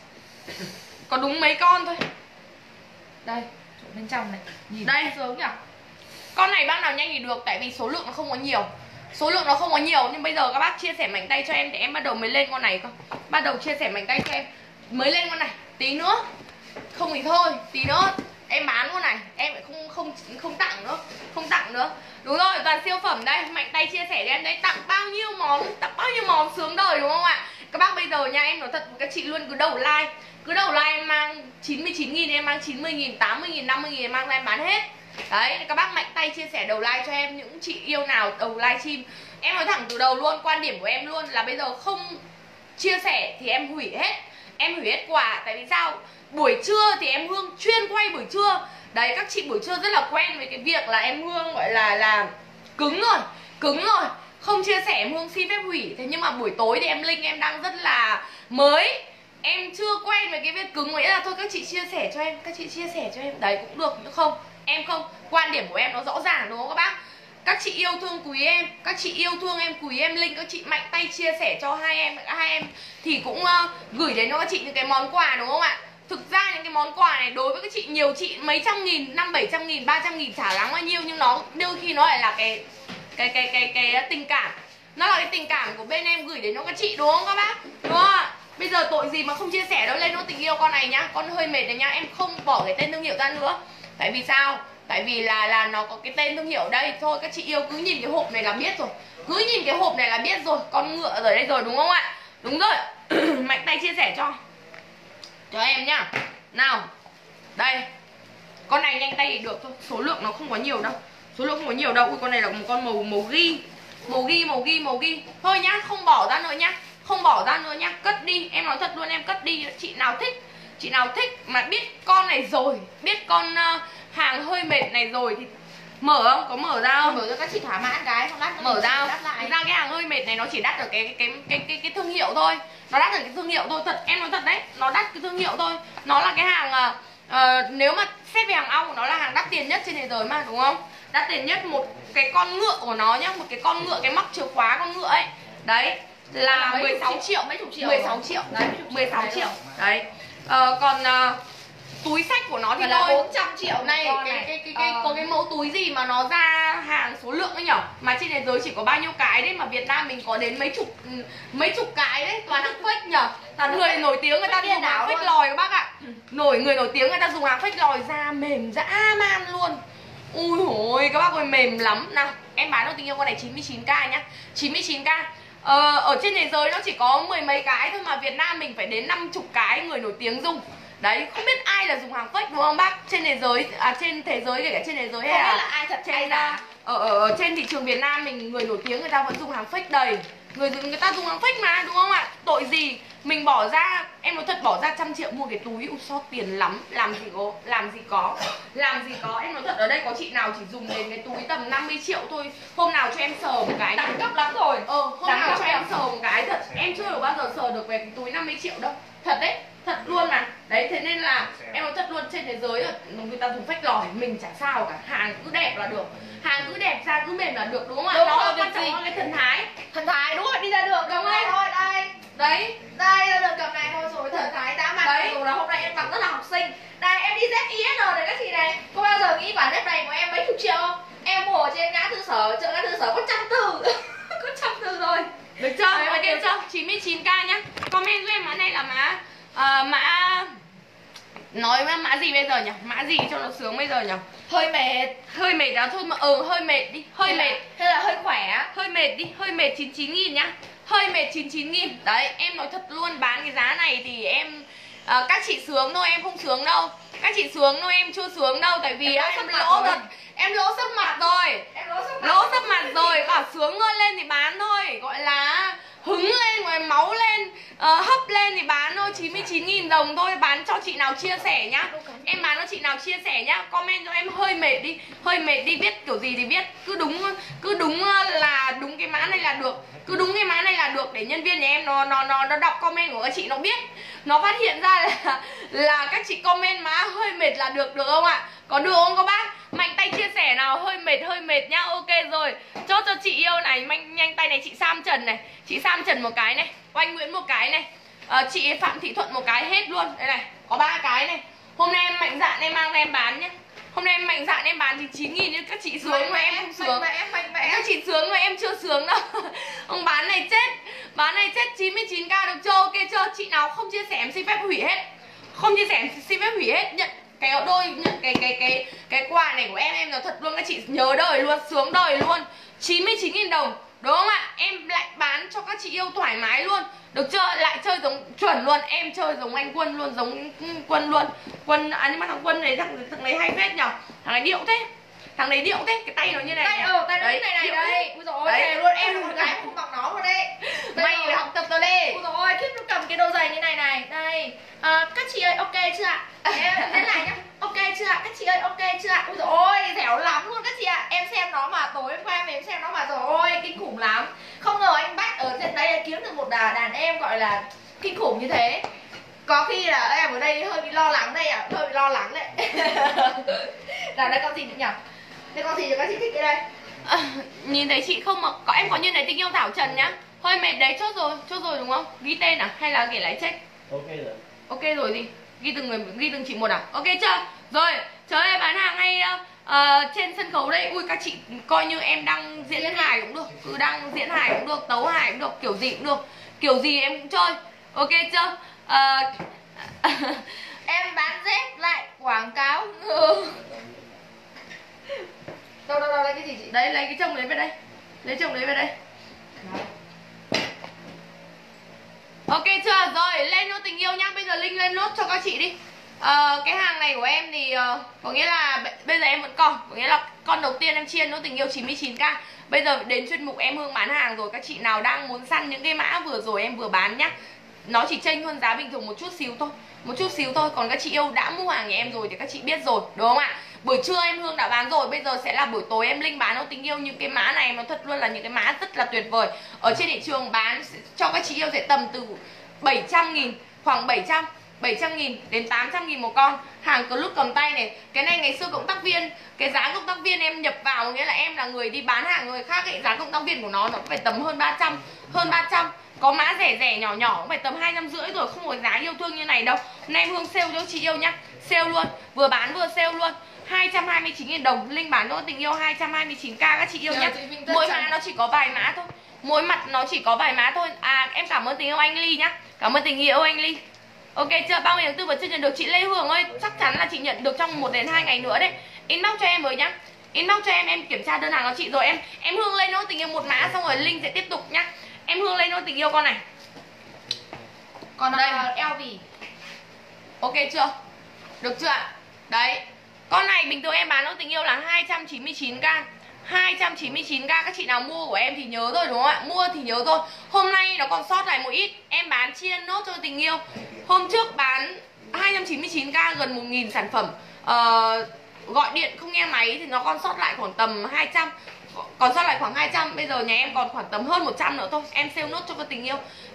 Có đúng mấy con thôi. Đây, chỗ bên trong này. Nhìn đây sướng nhỉ. Con này bác nào nhanh thì được, tại vì số lượng nó không có nhiều. Số lượng nó không có nhiều, nhưng bây giờ các bác chia sẻ mạnh tay cho em để em bắt đầu mới lên con này cơ. Bắt đầu chia sẻ mạnh tay cho em mới lên con này. Tí nữa. Không thì thôi, tí nữa em bán con này, em lại không tặng nữa, không tặng nữa. Đúng rồi, toàn siêu phẩm đây, mạnh tay chia sẻ cho em đấy, tặng bao nhiêu món sướng đời đúng không ạ? Các bác bây giờ nha, em nói thật các chị luôn, cứ đầu like em mang 99.000, em mang 90.000, 80.000, 50.000 em mang ra em bán hết. Đấy, các bác mạnh tay chia sẻ đầu like cho em, những chị yêu nào đầu livestream. Em nói thẳng từ đầu luôn, quan điểm của em luôn là bây giờ không chia sẻ thì em hủy hết. Em hủy hết quà, tại vì sao? Buổi trưa thì em Hương chuyên quay buổi trưa. Đấy, các chị buổi trưa rất là quen với cái việc là em Hương gọi là cứng rồi, không chia sẻ em Hương xin phép hủy. Thế nhưng mà buổi tối thì em Linh em đang rất là mới, em chưa quen với cái việc cứng, nghĩa là thôi các chị chia sẻ cho em, các chị chia sẻ cho em, đấy cũng được. Nhưng không, em không, quan điểm của em nó rõ ràng đúng không các bác? Các chị yêu thương quý em, các chị yêu thương em, quý em Linh, các chị mạnh tay chia sẻ cho hai em thì cũng gửi đến cho các chị những cái món quà đúng không ạ? Thực ra những cái món quà này đối với các chị, nhiều chị mấy trăm nghìn, 500-700.000, 300.000 chả đáng bao nhiêu, nhưng nó đôi khi nó lại là cái tình cảm. Nó là cái tình cảm của bên em gửi đến cho các chị đúng không các bác? Đúng không ạ? Bây giờ tội gì mà không chia sẻ đâu, lên nó tình yêu con này nhá, con hơi mệt này nhá, em không bỏ cái tên thương hiệu ra nữa. Tại vì sao? Tại vì là nó có cái tên thương hiệu ở đây thôi, các chị yêu cứ nhìn cái hộp này là biết rồi. Cứ nhìn cái hộp này là biết rồi, con ngựa ở đây rồi đúng không ạ? Đúng rồi. Mạnh tay chia sẻ cho em nhá. Nào. Đây. Con này nhanh tay thì được thôi, số lượng nó không có nhiều đâu. Số lượng không có nhiều đâu. Ui con này là một con màu ghi. Màu ghi. Thôi nhá, không bỏ ra nữa nhá. Không bỏ ra nữa nhá, cất đi. Em nói thật luôn, em cất đi. Chị nào thích mà biết con này rồi, biết con hàng hơi mệt này rồi thì mở không? Có mở ra không? Mở cho các chị thỏa mãn cái, không đắt mở ra không? Đắt lại. Thực ra cái hàng hơi mệt này nó chỉ đắt ở cái thương hiệu thôi. Nó đắt ở cái thương hiệu thôi, thật em nói thật đấy, nó đắt cái thương hiệu thôi. Nó là cái hàng nếu mà xét về hàng ong, nó là hàng đắt tiền nhất trên thế giới mà đúng không? Đắt tiền nhất, một cái con ngựa của nó nhá, một cái con ngựa, cái móc chìa khóa con ngựa ấy. Đấy là 16 triệu, mấy chục triệu. 16 triệu. Đấy, 16 triệu. Đấy. Còn túi sách của nó thì là thôi 400 triệu này, có cái mẫu túi gì mà nó ra hàng số lượng ấy nhở, mà trên thế giới chỉ có bao nhiêu cái đấy, mà Việt Nam mình có đến mấy chục cái đấy, toàn hàng fake nhở. Người nổi tiếng người ta dùng hàng fake lòi các bác ạ. Người nổi tiếng người ta dùng hàng fake lòi, da mềm dã man luôn. Ui hồi các bác ơi, mềm lắm. Nào em bán được tình yêu con này 99k nhá, 99k. Ở trên thế giới nó chỉ có 10 mấy cái thôi, mà Việt Nam mình phải đến 50 cái người nổi tiếng dùng. Đấy, không biết ai là dùng hàng fake đúng không bác? Trên thế giới, trên thế giới, kể cả trên thế giới hay không biết là ai thật trên ở trên thị trường Việt Nam mình, người nổi tiếng người ta vẫn dùng hàng fake đầy. Người ta dùng hàng fake mà đúng không ạ? Tội gì mình bỏ ra, em nói thật, bỏ ra 100 triệu mua cái túi, so tiền lắm, làm gì có. Em nói thật, ở đây có chị nào chỉ dùng đến cái túi tầm 50 triệu thôi. Hôm nào cho em sờ một cái, đẳng cấp lắm rồi. Hôm nào cho em sờ một cái thật, em chưa được bao giờ sờ được về cái túi 50 triệu đâu. Thật đấy, thật luôn mà. Đấy, thế nên là em nói thật luôn, trên thế giới người ta dùng phách lòi, mình chả sao cả. Hàng cứ đẹp là được, hàng cứ đẹp ra cứ mềm là được, đúng không ạ? Đúng Nó rồi, quan trọng là cái thần thái. Thần thái đúng rồi, đi ra đường cầm này thôi, đây. Đấy, Đây, ra đường cầm này thôi rồi, thần thái đã mặc. Đấy. Dù là hôm nay em mặc rất là học sinh. Đây, em đi ZISR này các chị này. Có bao giờ nghĩ bản dép này của em mấy chục triệu không? Em mua ở trên ngã tư sở, chợ ngã tư sở có 100 từ. Có 100 từ rồi. được chưa? Đấy, Ok ok. chưa? 99k nhá. Comment giúp em mã này là mã nói mã gì bây giờ nhỉ? Mã gì cho nó sướng bây giờ nhỉ? Hơi mệt. Hơi mệt đó thôi mà hơi mệt đi, hơi mệt. Hay là hơi khỏe. Hơi mệt đi, hơi mệt 99.000 nhá. Hơi mệt 99.000. Đấy, em nói thật luôn, bán cái giá này thì em các chị sướng thôi, em không sướng đâu. Các chị sướng thôi, em chưa sướng đâu. Tại vì em lỗ thật. Em lỗ sấp mặt rồi. Em lỗ sấp mặt. Lỗ sấp mặt rồi, bảo sướng hơn lên thì bán thôi. Gọi là hứng lên, gọi máu lên, hấp lên thì bán thôi. 99.000 đồng thôi, bán cho chị nào chia sẻ nhá. Em bán cho chị nào chia sẻ nhá. Comment cho em hơi mệt đi, hơi mệt đi, viết kiểu gì thì viết. Cứ đúng là đúng cái mã này là được. Cứ đúng cái mã này là được để nhân viên nhà em nó đọc comment của các chị nó biết. Nó phát hiện ra là các chị comment mã hơi mệt là được không ạ? Có được không các bác? Mạnh tay chia sẻ nào, hơi mệt nhá. Ok rồi. Chốt cho chị yêu này, nhanh tay này, chị Sam Trần này, chị Sam Trần một cái này, Oanh Nguyễn một cái này, chị Phạm Thị Thuận một cái, hết luôn. Đây này, có 3 cái này. Hôm nay em mạnh dạn em mang ra em bán nhá. Hôm nay em mạnh dạn em bán thì 9.000 nhưng các chị sướng mà em không sướng. Các chị sướng mà em chưa sướng đâu. Ông bán này chết. Bán này chết 99k được chưa? Ok chưa? Chị nào không chia sẻ em xin phép hủy hết. Không chia sẻ em xin phép hủy hết. Nhận cái đôi, nhận cái quà này của em nói thật luôn, các chị nhớ đời luôn, sướng đời luôn. 99.000 đồng. Đúng không ạ? Em lại bán cho các chị yêu thoải mái luôn. Được chưa? Lại chơi giống chuẩn luôn. Em chơi giống anh Quân luôn, giống Quân luôn. Quân, nhưng mà thằng Quân này, thằng này hay phết nhở. Thằng này điệu thế. Thằng này điệu thế, cái tay nó như này. Tay nó như này đây. Ui dồi ôi, luôn em là con gái không mặc nó luôn đấy. Mày là học tập rồi đi. Ui dồi ôi, khiếp, nó cầm cái đôi giày như này này. Đây. Các chị ơi, ok chưa ạ? Em đến lại nhá. Ok chưa ạ? Các chị ơi, ok chưa ạ? Ui dồi ôi, dẻo lắm luôn các chị ạ. Em xem nó mà, tối hôm qua em xem nó mà, rồi ôi, kinh khủng lắm. Không ngờ anh Bách ở trên đây kiếm được một đàn em gọi là kinh khủng như thế. Có khi là em ở đây hơi bị lo lắng đây ạ, hơi bị lo lắng đấy. Nào đây con gì nữa nhỉ? Đây con gì cho các chị thích cái đây? Nhìn thấy chị không mà em có nhìn thấy tình yêu Thảo Trần nhá. Hơi mệt đấy, chốt rồi đúng không? Ghi tên à hay là gửi lại check? Ok rồi. Ok rồi gì? Ghi từng chị một à? Ok chưa? Rồi, chờ em bán hàng ngay trên sân khấu đây. Ui các chị coi như em đang diễn hài cũng được, cứ đang diễn hài cũng được, tấu hài cũng được, kiểu gì cũng được. Kiểu gì em cũng chơi. Ok chưa? Em bán dép lại quảng cáo. Đâu lấy cái gì chị? Đấy, lấy cái chồng đấy về đây. Lấy chồng đấy về đây. Ok chưa? Rồi, lên nốt tình yêu nhá. Bây giờ link lên nốt cho các chị đi. Cái hàng này của em thì có nghĩa là bây giờ em vẫn còn. Có nghĩa là con đầu tiên em chia nốt tình yêu 99k. Bây giờ đến chuyên mục em Hương bán hàng rồi. Các chị nào đang muốn săn những cái mã vừa rồi em vừa bán nhá. Nó chỉ chênh hơn giá bình thường một chút xíu thôi. Một chút xíu thôi. Còn các chị yêu đã mua hàng nhà em rồi thì các chị biết rồi, đúng không ạ? Buổi trưa em Hương đã bán rồi. Bây giờ sẽ là buổi tối em Linh bán nốt tình yêu. Những cái mã này nó thật luôn là những cái mã rất là tuyệt vời. Ở trên thị trường bán cho các chị yêu sẽ tầm từ 700.000, khoảng 700.000 đến 800.000 một con. Hàng club cầm tay này. Cái này ngày xưa cộng tác viên, cái giá cộng tác viên em nhập vào, nghĩa là em là người đi bán hàng người khác ấy, giá cộng tác viên của nó phải tầm hơn 300. Hơn 300. Có mã rẻ nhỏ cũng phải tầm 250 rồi. Không có giá yêu thương như này đâu. Nên em Hương sale cho chị yêu nhá. Sale luôn, vừa bán vừa sale luôn. 229.000 đồng. Linh bán cho tình yêu 229k các chị yêu nhá. Mỗi mã nó chỉ có vài mã thôi. Mỗi mặt nó chỉ có vài mã thôi. Em cảm ơn tình yêu anh Ly nhá. Cảm ơn tình yêu anh Ly. Ok chưa? 30 tháng 4 vẫn chưa nhận được. Chị Lê Hương ơi, chắc chắn là chị nhận được trong 1 đến 2 ngày nữa đấy. Inbox cho em với nhá. Inbox cho em kiểm tra đơn hàng của chị rồi em Hương lên nó tình yêu một mã xong rồi Linh sẽ tiếp tục nhá. Em Hương lên nó tình yêu con này. Còn đây LV. Ok chưa? Được chưa ạ? Đấy. Con này bình thường em bán nó tình yêu là 299k. 299k. Các chị nào mua của em thì nhớ rồi đúng không ạ? Mua thì nhớ thôi. Hôm nay nó còn sót lại một ít. Em bán chia nốt cho tình yêu. Hôm trước bán 299k, gần 1.000 sản phẩm. Gọi điện không nghe máy thì nó còn sót lại khoảng tầm 200. Còn sót lại khoảng 200. Bây giờ nhà em còn khoảng tầm hơn 100 nữa thôi. Em sale nốt cho con tình yêu.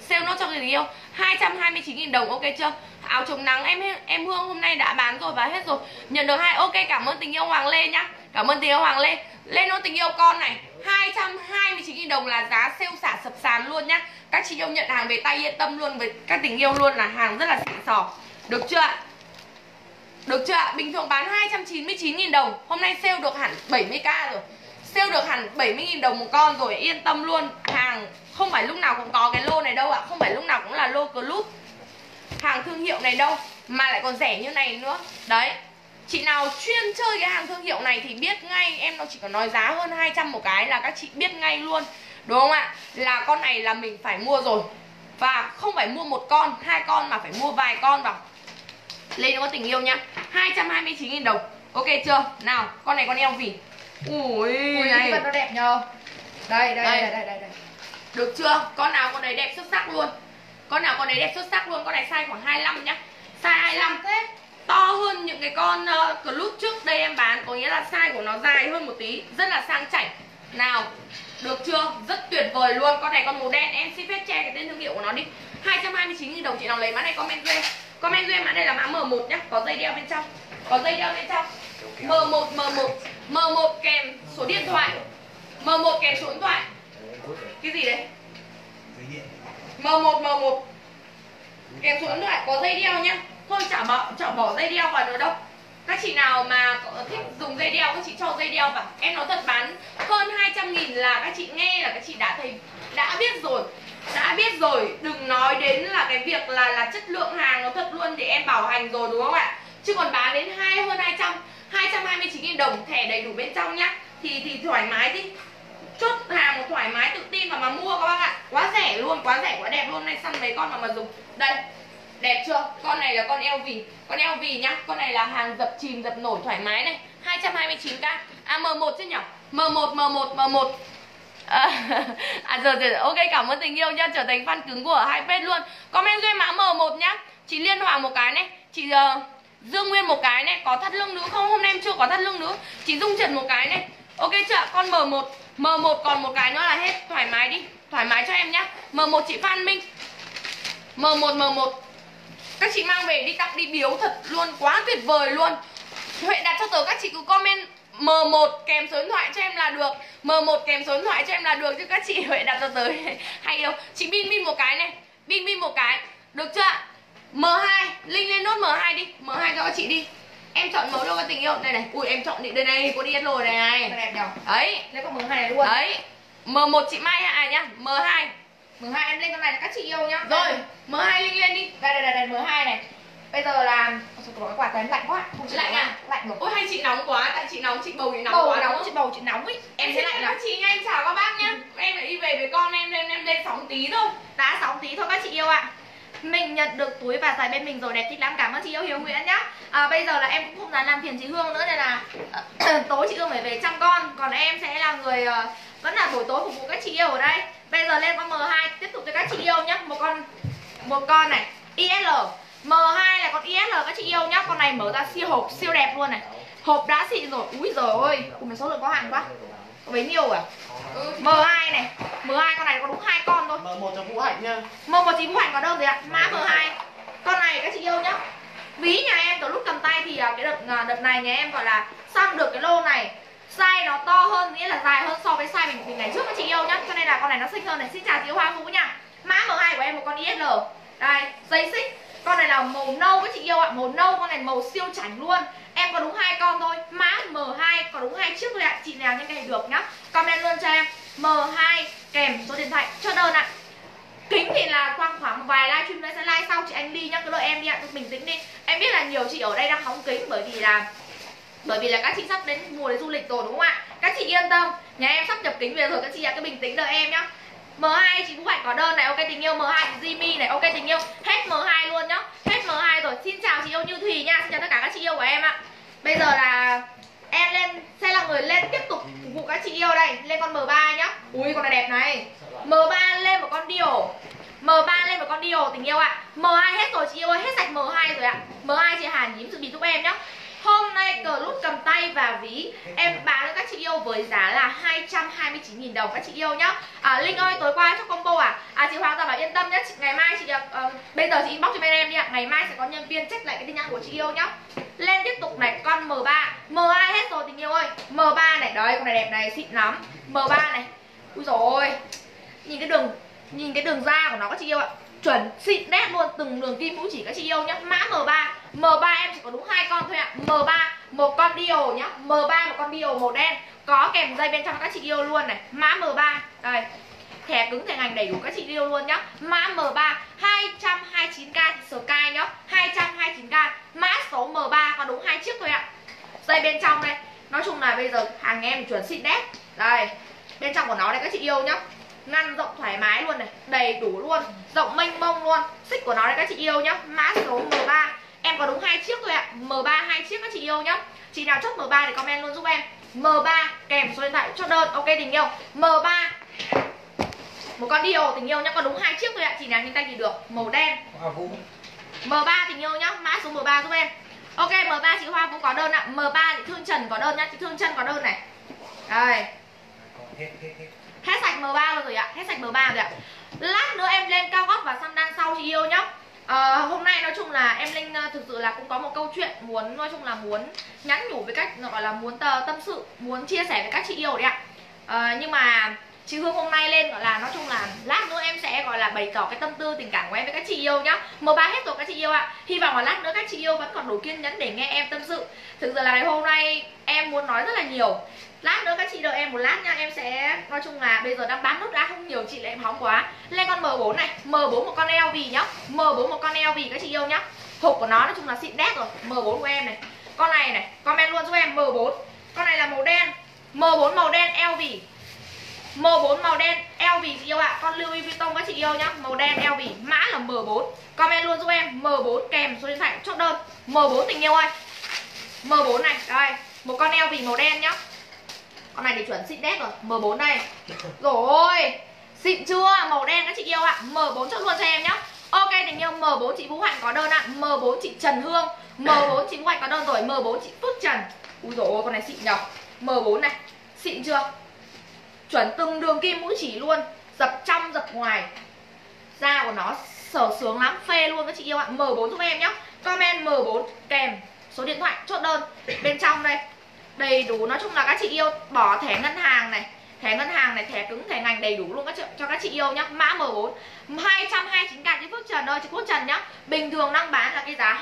Sale nốt cho tình yêu 229.000 đồng, ok chưa? Áo chống nắng em Hương hôm nay đã bán rồi và hết rồi. Nhận được 2, ok, cảm ơn tình yêu Hoàng Lê nhá. Cảm ơn tình yêu Hoàng Lê. Lên nốt tình yêu con này 229.000 đồng là giá sale xả sập sàn luôn nhá. Các chị yêu nhận hàng về tay yên tâm luôn, với các tình yêu luôn, là hàng rất là xịn sò. Được chưa ạ? Được chưa ạ? Bình thường bán 299.000 đồng, hôm nay sale được hẳn 70k rồi. Sale được hẳn 70.000 đồng một con rồi, yên tâm luôn. Hàng không phải lúc nào cũng có cái lô này đâu ạ. Không phải lúc nào cũng là lô club hàng thương hiệu này đâu, mà lại còn rẻ như này nữa. Đấy, chị nào chuyên chơi cái hàng thương hiệu này thì biết ngay. Em nó chỉ có nói giá hơn 200 một cái là các chị biết ngay luôn. Đúng không ạ? Là con này là mình phải mua rồi. Và không phải mua một con, 2 con mà phải mua vài con vào. Lên có tình yêu nhá. 229.000 đồng. Ok chưa? Nào, con này con eo vỉ. Ui, này vật nó đẹp nhờ. Đây. Được chưa? Con nào con đấy đẹp xuất sắc luôn. Con nào con đấy đẹp xuất sắc luôn. Con này size khoảng 25 nhá. Size 25 thế. To hơn những cái con club trước đây em bán. Có nghĩa là size của nó dài hơn một tí. Rất là sang chảnh. Nào, được chưa? Rất tuyệt vời luôn. Con này con màu đen. Em xin phép che cái tên thương hiệu của nó đi. 229.000 đồng. Chị nào lấy mã này comment duyên. Comment duyên mã này là mã M1 nhá. Có dây đeo bên trong. Có dây đeo bên trong. M1 kèm số điện thoại. M1 kèm số điện thoại. Cái gì đấy? M1 kèm số điện thoại, có dây đeo nhá. Thôi chả bỏ dây đeo vào nữa đâu. Các chị nào mà thích dùng dây đeo, các chị cho dây đeo vào. Em nói thật, bán hơn 200.000 là các chị nghe là các chị đã biết rồi. Đã biết rồi, đừng nói đến là cái việc là chất lượng hàng nó thật luôn để em bảo hành rồi, đúng không ạ? Chứ còn bán đến hơn 229.000 đồng, thẻ đầy đủ bên trong nhá. Thì thoải mái đi. Chốt hàng một thoải mái, tự tin mà mua các bác ạ. Quá rẻ luôn, quá rẻ, quá đẹp luôn. Này săn mấy con mà dùng. Đây, đẹp chưa? Con này là con eo vỉ. Con eo vỉ nhá. Con này là hàng dập chìm, dập nổi thoải mái này. 229k. À, M1 chứ nhỉ? M1. Rồi, ok, cảm ơn tình yêu nhá. Trở thành fan cứng của hai page luôn. Comment cho em mã M1 nhá. Chị Liên Hoàng một cái này. Chị Dương Nguyên một cái này. Có thắt lưng nữa không? Hôm nay em chưa có thắt lưng nữa. Chị Dung Trần một cái này. Ok chưa ạ? Con M1 còn một cái nữa là hết. Thoải mái đi. Thoải mái cho em nhá. M1 chị Phan Minh. M1. Các chị mang về đi tặng đi biếu thật luôn. Quá tuyệt vời luôn. Huệ đặt cho tớ, các chị cứ comment M1 kèm số điện thoại cho em là được. M1 kèm số điện thoại cho em là được. Chứ các chị Huệ đặt cho tớ hay đâu. Chị Bin một cái này. Bin một cái. Được chưa ạ? M2. Linh lên nốt M2 đi. M2 cho các chị đi. Em chọn màu đâu có tình yêu. Đây này. Ui em chọn đây này. Có đi rồi này. Đẹp nhờ. Đấy. Lấy con M2 này luôn. Đấy. M1 chị Mai Hạ nhá. M2 em lên con này là các chị yêu nhá. rồi. M2 Linh lên đi. Đây M2 này. Bây giờ là cái quạt này lạnh quá. Không lạnh à? Lạnh rồi. Ôi hay chị nóng quá. Tại chị nóng, chị bầu chị nóng bầu quá. Nóng, chị nóng ấy. Em sẽ lạnh các chị nha. Em chào các bác nhá. Em lại đi về với con em nên em lên sóng tí thôi. Đã sóng tí thôi các chị yêu ạ. Mình nhận được túi và giày bên mình rồi, đẹp thích lắm. Cảm ơn chị yêu Hiếu Nguyễn nhá. Bây giờ là em cũng không dám làm phiền chị Hương nữa, nên là tối chị Hương phải về chăm con. Còn em sẽ là người vẫn là buổi tối phục vụ các chị yêu ở đây. Bây giờ lên con M2 tiếp tục cho các chị yêu nhá. Một con này ISL. M2 là con ISL các chị yêu nhá. Con này mở ra hộp siêu đẹp luôn này. Hộp đã xịn rồi. Úi giời ơi, cùng số lượng có hàng quá. Có bấy nhiêu à? M2 này. M2 con này có đúng 2 con thôi. M1 cho Vũ Hạnh nhá. M1 chị Vũ Hạnh có đơn gì ạ? Mã M2. Con này các chị yêu nhá. Ví nhà em từ lúc cầm tay thì cái đợt này nhà em gọi là săn được cái lô này. Size nó to hơn, nghĩa là dài hơn so với size mình ngày trước các chị yêu nhá. Cho nên là con này nó xinh hơn này. Xin chào chị yêu Hoa Vũ nha. Mã M2 của em một con ISL. Đây, dây xích. Con này là màu nâu các chị yêu ạ. Màu nâu, con này màu siêu chảnh luôn. Em có đúng 2 con thôi. Mã M2 có đúng 2 chiếc thôi ạ. Chị nào nhanh này được nhá. Comment luôn cho em M2 kèm số điện thoại cho đơn ạ. Kính thì là khoảng vài livestream nữa sẽ live sau chị Anh Ly nhá. Cứ đợi em đi ạ, bình tĩnh đi. Em biết là nhiều chị ở đây đang hóng kính bởi vì là các chị sắp đến mùa đến du lịch rồi đúng không ạ? Các chị yên tâm, nhà em sắp nhập kính về rồi, các chị cứ bình tĩnh đợi em nhá. M2 chị Vũ Hạnh có đơn này, ok tình yêu. M2 chị Jimmy này, ok tình yêu. Hết M2 luôn nhá. Hết M2 rồi. Xin chào chị yêu Như Thùy nha. Xin chào tất cả các chị yêu của em ạ. Bây giờ là em sẽ là người lên tiếp tục phục vụ các chị yêu đây. Lên con M3 nhá. Ui con này đẹp này. M3 lên một con điều. M3 lên một con điều tình yêu ạ. M2 hết rồi chị yêu ơi, hết sạch M2 rồi ạ. M2 chị Hàn nhím dự bị giúp em nhá. Hôm nay cờ lút cầm tay và ví em bán cho các chị yêu với giá là 229.000 đồng các chị yêu nhá. Linh ơi tối qua cho combo chị Hoàng Gia bảo yên tâm nhá, ngày mai chị bây giờ chị inbox cho bên em đi ạ. Ngày mai sẽ có nhân viên check lại cái tin nhắn của chị yêu nhá. Lên tiếp tục này, con M3. M2 hết rồi tình yêu ơi. M3 này, đấy con này đẹp này, xịn lắm. M3 này. Úi dồi ôi. Nhìn cái đường da của nó các chị yêu ạ. Chuẩn xịn nét luôn, từng đường kim mũi chỉ các chị yêu nhá. Mã M3. M3 em chỉ có đúng 2 con thôi ạ. M3 một con Dio nhá. M3 một con Dio màu đen, có kèm dây bên trong các chị yêu luôn này. Mã M3. Đây. Thẻ cứng thẻ ngành đầy đủ các chị yêu luôn nhá. Mã M3 229k thì Sky nhá. 229k. Mã số M3 có đúng 2 chiếc thôi ạ. Dây bên trong đây. Nói chung là bây giờ hàng em chuẩn xịn nét. Đây. Bên trong của nó đây các chị yêu nhá. Ngăn rộng thoải mái luôn này, đầy đủ luôn, rộng mênh mông luôn. Xích của nó đây các chị yêu nhá. Mã số M3 em có đúng 2 chiếc thôi ạ. M3 2 chiếc các chị yêu nhá. Chị nào chốt M3 thì comment luôn giúp em. M3 kèm số điện thoại chốt đơn. Ok tình yêu. M3 một con Dio tình yêu nhá, có đúng 2 chiếc thôi ạ. Chị nào nhìn tay thì được. Màu đen. M3 tình yêu nhá. Mã số M3 giúp em. Ok M3 chị Hoa cũng có đơn ạ. M3 chị Thương Trần có đơn nhá. Chị Thương Trần có đơn này. Đây. Hết sạch M3 rồi ạ. Hết sạch M3 rồi ạ. Lát nữa em lên cao gót và sandal sau chị yêu nhá. Hôm nay nói chung là em Linh thực sự là cũng có một câu chuyện muốn, nói chung là muốn nhắn nhủ với cách gọi là muốn tâm sự, muốn chia sẻ với các chị yêu đấy ạ. Nhưng mà chị Hương hôm nay lên gọi là nói chung là lát nữa em sẽ gọi là bày tỏ cái tâm tư tình cảm của em với các chị yêu nhá. M3 hết rồi các chị yêu ạ. Hy vọng là lát nữa các chị yêu vẫn còn đủ kiên nhẫn để nghe em tâm sự. Thực sự là ngày hôm nay em muốn nói rất là nhiều. Lát nữa các chị đợi em một lát nha. Em sẽ nói chung là bây giờ đang bán nốt đã không nhiều chị lại em hóng quá. Lên con M4 này. M4 một con LV nhá. M4 một con LV các chị yêu nhá. Hộp của nó nói chung là xịn đét rồi. M4 của em này. Con này này, comment luôn giúp em M4. Con này là màu đen. M4 màu đen LV. M4 màu đen LV chị yêu ạ. Con Louis Vuitton các chị yêu nhá. Màu đen LV. Mã là M4. Comment luôn giúp em M4 kèm số điện thoại chốt đơn. M4 tình yêu ơi. M4 này. Đây. Một con LV màu đen nhá. Con này thì chuẩn xịn đét rồi. M4 đây. Rồi ôi. Xịn chưa? Màu đen các chị yêu ạ. M4 chốt luôn cho em nhá. Ok tình yêu. M4 chị Vũ Hạnh có đơn ạ. M4 chị Trần Hương. M4 chị Vũ Hạnh có đơn rồi. M4 chị Phước Trần. Úi dồi ôi con này xịn nhở. M4 này. Xịn chưa? Chuẩn từng đường kim mũi chỉ luôn. Dập trong dập ngoài. Da của nó sở sướng lắm. Phê luôn các chị yêu ạ. M4 giúp em nhá. Comment M4 kèm số điện thoại chốt đơn. Bên trong đây đầy đủ, nói chung là các chị yêu bỏ thẻ ngân hàng này, thẻ cứng, thẻ ngành đầy đủ luôn cho các chị yêu nhá. Mã M4 229k chị Phước Trần ơi, chị Quốc Trần nhá. Bình thường đang bán là cái giá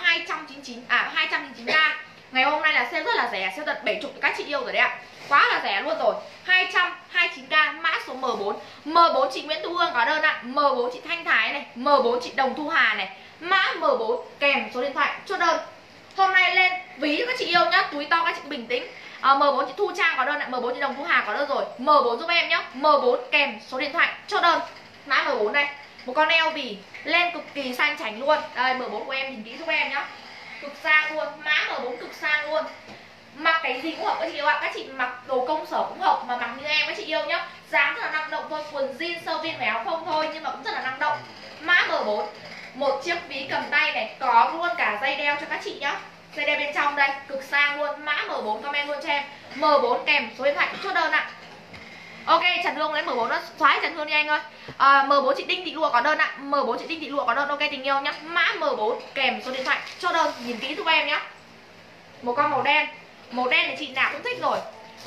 299k. Ngày hôm nay là sale rất là rẻ, sale tận 70 các chị yêu rồi đấy ạ. Quá là rẻ luôn rồi. 229k mã số M4. M4 chị Nguyễn Thu Hương có đơn ạ. M4 chị Thanh Thái này, M4 chị Đồng Thu Hà này. Mã M4 kèm số điện thoại chốt đơn. Hôm nay lên ví các chị yêu nhá, túi to các chị bình tĩnh. M4 chị Thu Trang có đơn ạ, M4 chị Đồng Thu Hà có đơn rồi. M4 giúp em nhá, M4 kèm số điện thoại chốt đơn. Mã M4 đây. Một con LV lên cực kỳ sang chảnh luôn. Đây M4 của em nhìn kỹ giúp em nhá. Cực sang luôn, mã M4 cực sang luôn. Mặc cái gì cũng hợp các chị yêu ạ. Các chị mặc đồ công sở cũng hợp, mà mặc như em các chị yêu nhá. Dáng rất là năng động thôi, quần jean sơ viên và áo phông thôi nhưng mà cũng rất là năng động. Mã M4. Một chiếc ví cầm tay này, có luôn cả dây đeo cho các chị nhá. Dây đeo bên trong đây, cực sang luôn. Mã M4 comment luôn cho em. M4 kèm số điện thoại chốt đơn ạ. Ok, Trần Hương lấy M4 đó, xóa Trần Hương đi anh ơi. M4 chị Đinh Thị Lụa có đơn ạ. M4 chị Đinh Thị Lụa có đơn. Ok tình yêu nhá. Mã M4 kèm số điện thoại chốt đơn, nhìn kỹ giúp em nhá. Một con màu đen. Màu đen thì chị nào cũng thích rồi.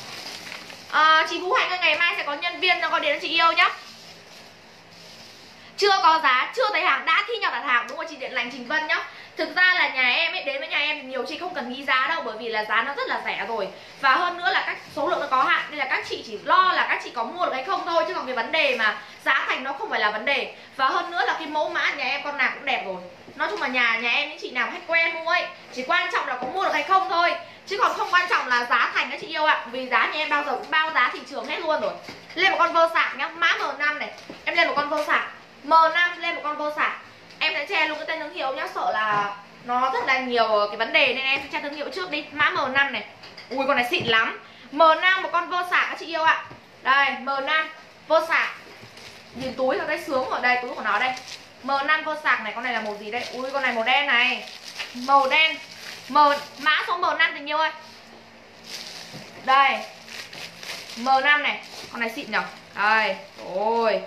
Chị Vũ Hạnh ơi, ngày mai sẽ có nhân viên nó gọi điện cho chị yêu nhá. Chưa có giá, chưa thấy hàng, đã thi nhau đặt hàng. Đúng rồi chị Điện Lành Trình Vân nhá. Thực ra là nhà em ấy, đến với nhà em nhiều chị không cần ghi giá đâu, bởi vì là giá nó rất là rẻ rồi. Và hơn nữa là các số lượng nó có hạn, nên là các chị chỉ lo là các chị có mua được hay không thôi, chứ còn cái vấn đề mà giá thành nó không phải là vấn đề. Và hơn nữa là cái mẫu mã nhà em con nào cũng đẹp rồi. Nói chung là nhà em những chị nào khách quen mua ấy, chỉ quan trọng là có mua được hay không thôi, chứ còn không quan trọng là giá thành các chị yêu ạ. Vì giá nhà em bao giờ cũng bao giá thị trường hết luôn rồi. Lên một con vơ sạc nhá, mã M5 này. Em lên một con vơ sạc M5, lên một con vơ sạc. Em sẽ che luôn cái tên thương hiệu nhá, sợ là nó rất là nhiều cái vấn đề nên em sẽ che thương hiệu trước đi. Mã M5 này. Ui con này xịn lắm. M5 một con vơ sạc các chị yêu ạ. Đây M5 vơ sạc. Nhìn túi ở đây sướng ở đây, túi của nó đây. M5 vơ sạc này, con này là màu gì đây? Ui con này màu đen này. Màu đen. Mã số M5 tình yêu ơi. Đây. M5 này, con này xịn nhỉ. Đây, ôi.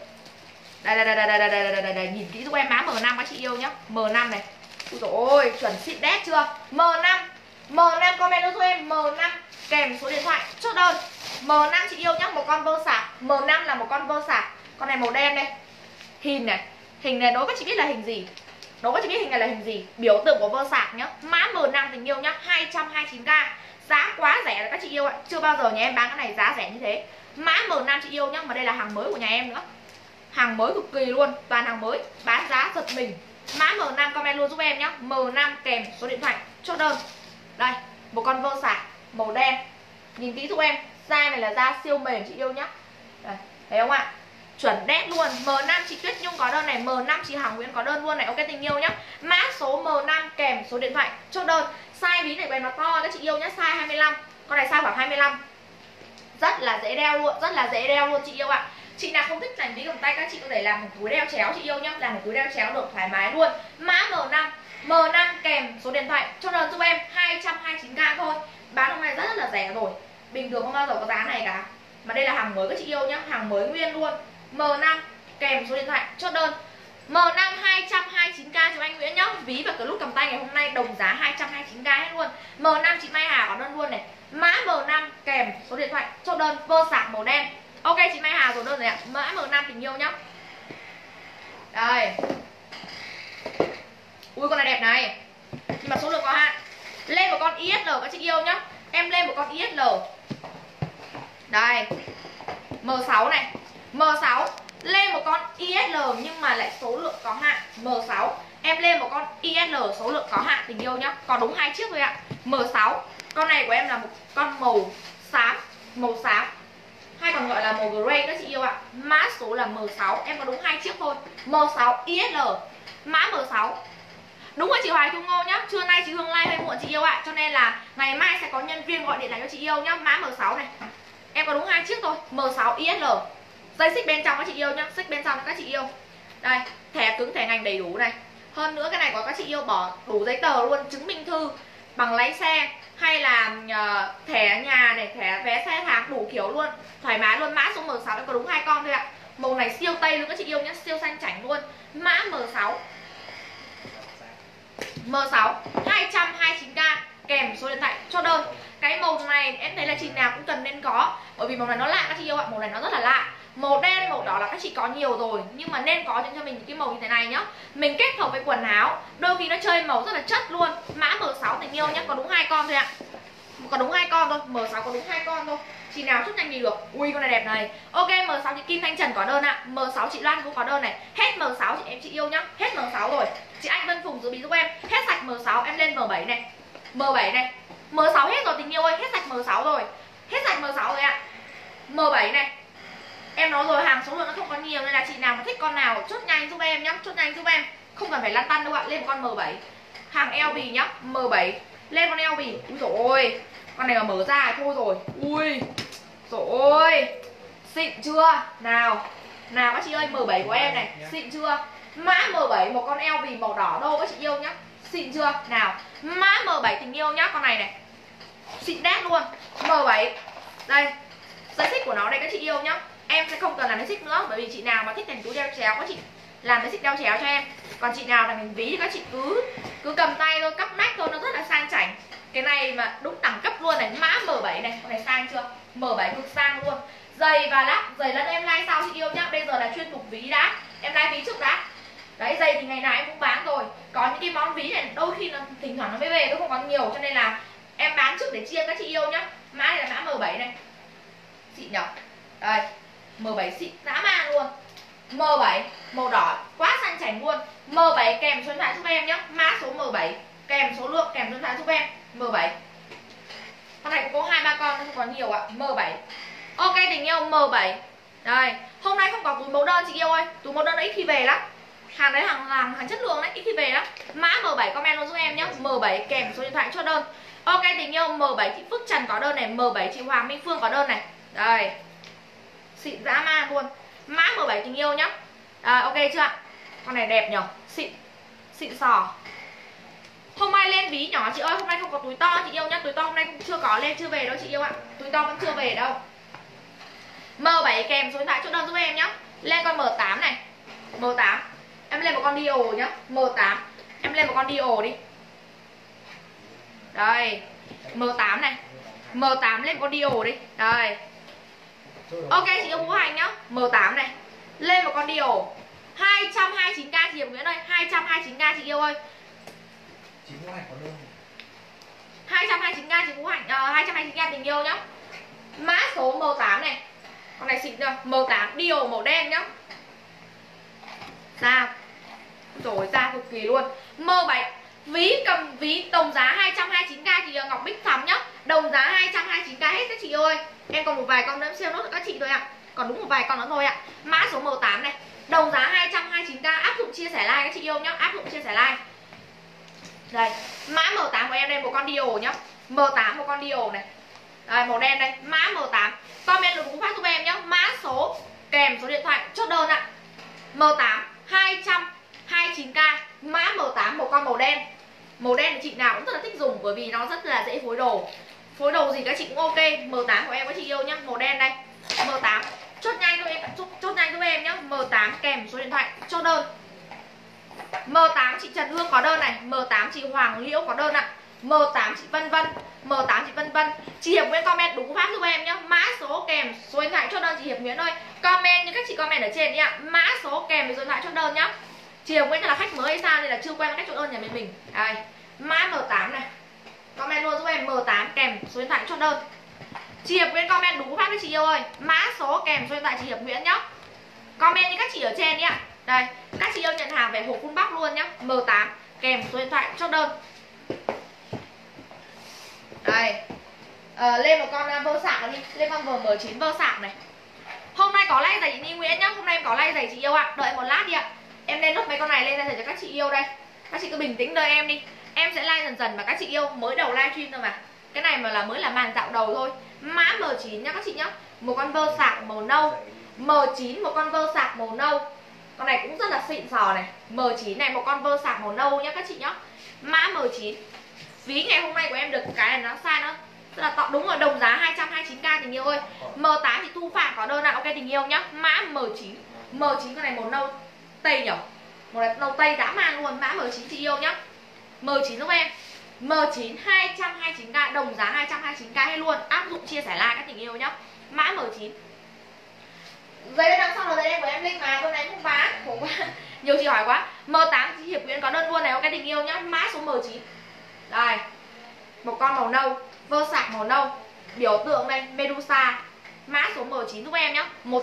Đây, nhìn kỹ giúp em mã M5 các chị yêu nhá. M5 này. Ui dồi ôi, chuẩn xịn đét chưa? M5 comment giúp em M5 kèm số điện thoại chốt đơn. M5 chị yêu nhá, một con vơ sạc. M5 là một con vơ sạc. Con này màu đen đây. Hình này đố các chị biết là hình gì? Đố các chị biết hình này là hình gì? Biểu tượng của vơ sạc nhá. Mã M5 tình yêu nhá, 229k. Giá quá rẻ rồi các chị yêu ạ. Chưa bao giờ nhà em bán cái này giá rẻ như thế. Mã M5 chị yêu nhá, mà đây là hàng mới của nhà em nữa. Hàng mới cực kỳ luôn, toàn hàng mới, bán giá giật mình. Mã M5 comment luôn giúp em nhá. M5 kèm số điện thoại chốt đơn. Đây, một con vơ sạc màu đen. Nhìn kỹ giúp em, da này là da siêu mềm chị yêu nhá. Đây, thấy không ạ? Chuẩn đét luôn. M5 chị Tuyết Nhung có đơn này, M5 chị Hằng Nguyễn có đơn luôn này. Ok tình yêu nhá. Mã số M5 kèm số điện thoại chốt đơn. Size ví này của em nó to các chị yêu nhá, size 25. Con này size khoảng 25. Rất là dễ đeo luôn, rất là dễ đeo luôn chị yêu ạ. Chị nào không thích làm ví cầm tay các chị có thể làm một túi đeo chéo chị yêu nhá, làm một túi đeo chéo được thoải mái luôn. Mã M5 kèm số điện thoại chốt đơn giúp em, 229k thôi. Bán hôm nay rất là rẻ rồi. Bình thường không bao giờ có giá này cả. Mà đây là hàng mới các chị yêu nhá, hàng mới nguyên luôn. M5 kèm số điện thoại chốt đơn. M5 229k cho anh Nguyễn nhá. Ví và clip cầm tay ngày hôm nay đồng giá 229k hết luôn. M5 chị Mai Hà có đơn luôn này. Mã M5 kèm số điện thoại chốt đơn, vơ sạc màu đen. Ok chị Mai Hà rồi đơn rồi ạ. Mã M5 tình yêu nhá. Đây. Ui con này đẹp này. Nhưng mà số lượng có hạn. Lên một con ISL các chị yêu nhá. Em lên một con ISL. Đây. M6 này. M6 lên một con ISL nhưng mà lại số lượng có hạn. M6 em lên một con ISL số lượng có hạn tình yêu nhá. Có đúng 2 chiếc thôi ạ. M6 con này của em là một con màu xám, hay còn gọi là màu gray các chị yêu ạ. Mã số là M6, em có đúng 2 chiếc thôi. M6 ISL, mã M6. Đúng rồi chị Hoài Trung Ngô nhá. Trưa nay chị Hương live hơi muộn chị yêu ạ, cho nên là ngày mai sẽ có nhân viên gọi điện lại cho chị yêu nhá. Mã M6 này, em có đúng 2 chiếc thôi. M6 ISL. Dây xích bên trong các chị yêu nhá, xích bên trong các chị yêu. Đây, thẻ cứng thẻ ngành đầy đủ này. Hơn nữa cái này có các chị yêu bỏ đủ giấy tờ luôn, chứng minh thư, bằng lái xe hay là thẻ nhà này, thẻ vé xe tháng đủ kiểu luôn, thoải mái luôn. Mã số M6 em có đúng 2 con thôi ạ. Màu này siêu tây luôn các chị yêu nhé, siêu xanh chảnh luôn. Mã M6 229k kèm số điện thoại cho đơn. Cái màu này em thấy là chị nào cũng cần nên có, bởi vì màu này nó lạ các chị yêu ạ, màu này nó rất là lạ. Màu đen, màu đỏ là các chị có nhiều rồi, nhưng mà nên có cho mình những cái màu như thế này nhá. Mình kết hợp với quần áo, đôi khi nó chơi màu rất là chất luôn. Mã M6 tình yêu nhá, có đúng 2 con thôi ạ. Có đúng 2 con thôi, M6 có đúng 2 con thôi. Chị nào chút nhanh gì được. Ui con này đẹp này. Ok M6 chị Kim Thanh Trần có đơn ạ. M6 chị Loan cũng có đơn này. Hết M6 chị em chị yêu nhá. Hết M6 rồi. Chị Anh Vân Phùng giữ bí giúp em. Hết sạch M6 em lên M7 này. M7 này. M6 hết rồi tình yêu ơi, hết sạch M6 rồi. Hết sạch M6 rồi ạ. M7 này. Em nói rồi hàng số lượng nó không có nhiều nên là chị nào mà thích con nào chốt nhanh giúp em nhá, chốt nhanh giúp em. Không cần phải lăn tăn đâu ạ, lên một con M7. Hàng eo bì nhá, M7. Lên con eo bì. Úi dồi ôi. Con này mà mở ra thì thôi rồi. Ui. Dồi ôi. Xịn chưa? Nào các chị ơi, M7 của em này, xịn chưa? Mã M7 một con eo bì màu đỏ đâu các chị yêu nhá. Xịn chưa? Nào, mã M7 tình yêu nhá, con này này. Xịn đét luôn. M7. Đây. Dây xích của nó đây các chị yêu nhá. Em sẽ không cần làm dây xích nữa, bởi vì chị nào mà thích thành túi đeo chéo các chị làm dây xích đeo chéo cho em. Còn chị nào là mình ví thì các chị cứ cầm tay thôi, cắp nách thôi, nó rất là sang chảnh. Cái này mà đúng đẳng cấp luôn này, mã M7 này, con này sang chưa? M7 cực sang luôn. Giày và lát, giày lẫn em like sau chị yêu nhá. Bây giờ là chuyên mục ví đã. Em like ví trước đã. Đấy, giày thì ngày nào em cũng bán rồi. Có những cái món ví này đôi khi nó thỉnh thoảng nó mới về, tôi không có nhiều cho nên là em bán trước để chia các chị yêu nhá. Mã này là mã M7 này. Xịn nhỉ? Đây, M7 xịn dã man luôn. M7 màu đỏ quá sang chảnh luôn. M7 kèm số điện thoại giúp em nhé. Mã số M7 kèm số lượng kèm số điện thoại giúp em. M7. Con này cũng có 2-3 con, không có nhiều ạ. M7. Ok tình yêu, M7. Đây, hôm nay không có túi mẫu đơn chị yêu ơi. Túi mẫu đơn nó ít khi về lắm. Hàng đấy hàng chất lượng đấy, ít khi về lắm. Mã M7 comment luôn giúp em nhé. M7 kèm số điện thoại cho đơn. Ok tình yêu, M7 chị Phước Trần có đơn này, M7 chị Hoàng Minh Phương có đơn này. Đây. Xịn dã man luôn. Mã M7 tình yêu nhá. Ok chưa ạ? Con này đẹp nhở? Xịn. Xịn sò. Hôm nay lên ví nhỏ chị ơi, hôm nay không có túi to chị yêu nhá. Túi to hôm nay cũng chưa có lên, chưa về đâu chị yêu ạ. Túi to vẫn chưa về đâu. M7 kèm số điện thoại chốt đơn giúp em nhá. Lên con M8 này. M8. Em lên một con Dio nhá. M8. Em lên một con Dio đi. Đây. M8 này. M8 lên một con Dio đi. Đây. Ok chị yêu Vũ Hành nhá. M8 này. Lên một con Dio. 229k chị Hiệp Nguyễn ơi. 229k chị yêu ơi. Chị Vũ Hành có đơn. 229k chị Vũ Hạnh, 229k tình yêu nhá. Mã số M8 này. Con này xịn chưa? M8 Dio màu đen nhá. Sao? Rồi ra cực kỳ luôn. M7 ví đồng giá 229k chị Ngọc Bích Thắm nhá. Đồng giá 229k hết các chị ơi. Em còn một vài con nữa sale nốt cho các chị thôi ạ. Còn đúng một vài con nữa thôi ạ. Mã số M8 này. Đồng giá 229k, áp dụng chia sẻ like các chị yêu nhá, áp dụng chia sẻ like. Đây, mã M8 của em đây một con Dio nhá. M8 một con Dio này. Đây, màu đen đây, mã M8. Comment được cũng phát giúp em nhá. Mã số kèm số điện thoại chốt đơn ạ. M8 229k, mã M8 một con màu đen. Màu đen thì chị nào cũng rất là thích dùng bởi vì nó rất là dễ phối đồ. Phối đồ gì các chị cũng ok. M8 của em các chị yêu nhá, màu đen đây. M8 chốt nhanh giúp em, chốt nhanh giúp em nhá. M8 kèm số điện thoại chốt đơn. M8 chị Trần Hương có đơn này, M8 chị Hoàng Liễu có đơn ạ. M8 chị Vân Vân, M8 chị Vân Vân. Chị Hiệp Nguyễn comment đúng pháp giúp em nhá. Mã số kèm số điện thoại chốt đơn chị Hiệp Nguyễn ơi. Comment như các chị comment ở trên đi ạ. Mã số kèm số điện thoại chốt đơn nhá. Chị Hiệp Nguyễn là khách mới hay sao nên là chưa quen với cách chốt đơn nhà mình. Đây, mã M8 này. Comment luôn giúp em M8 kèm số điện thoại chốt đơn. Chị Hiệp Nguyễn comment đúng pháp các chị yêu ơi. Mã số kèm số điện thoại chị Hiệp Nguyễn nhá. Comment như các chị ở trên đi ạ. Đây, các chị yêu nhận hàng về hộp full box luôn nhá. M8 kèm số điện thoại chốt đơn. Đây. Lên một con vơ sạc đi, lên con M9 vơ sạc này. Hôm nay có like giày chị Nhi Nguyễn nhá, hôm nay em có like giày chị yêu ạ. Đợi một lát đi ạ. Em lên nốt mấy con này lên đây cho các chị yêu đây. Các chị cứ bình tĩnh đợi em đi. Em sẽ like dần dần mà các chị yêu, mới đầu live stream thôi mà. Cái này mà là mới là màn dạo đầu thôi. Mã M9 nhá các chị nhá. Một con vơ sạc màu nâu. M9 một con vơ sạc màu nâu. Con này cũng rất là xịn sò này. M9 này một con vơ sạc màu nâu nhá các chị nhá. Mã M9. Ví ngày hôm nay của em được cái này nó sai nữa. Tức là đúng rồi, đồng giá 229k tình yêu ơi. M8 thì Thu Phạm có đơn ạ. Ok tình yêu nhá. Mã M9. M9 con này màu nâu tây nhỉ. Màu này nâu tây dã man luôn. Mã M9 chị yêu nhá. M9 giúp em. M9 229k, đồng giá 229k hết luôn. Áp dụng chia sẻ like các tình yêu nhá. Mã M9. Giấy đây đằng sau là giấy đen của em Linh mà, con này không bán, khổ quá. Nhiều chị hỏi quá. M8 chị Hiệp Nguyễn có đơn luôn này, ok tình yêu nhá. Mã số M9. Đây. Một con màu nâu, vơ sạc màu nâu. Biểu tượng đây, Medusa. Mã số M9 giúp em nhá.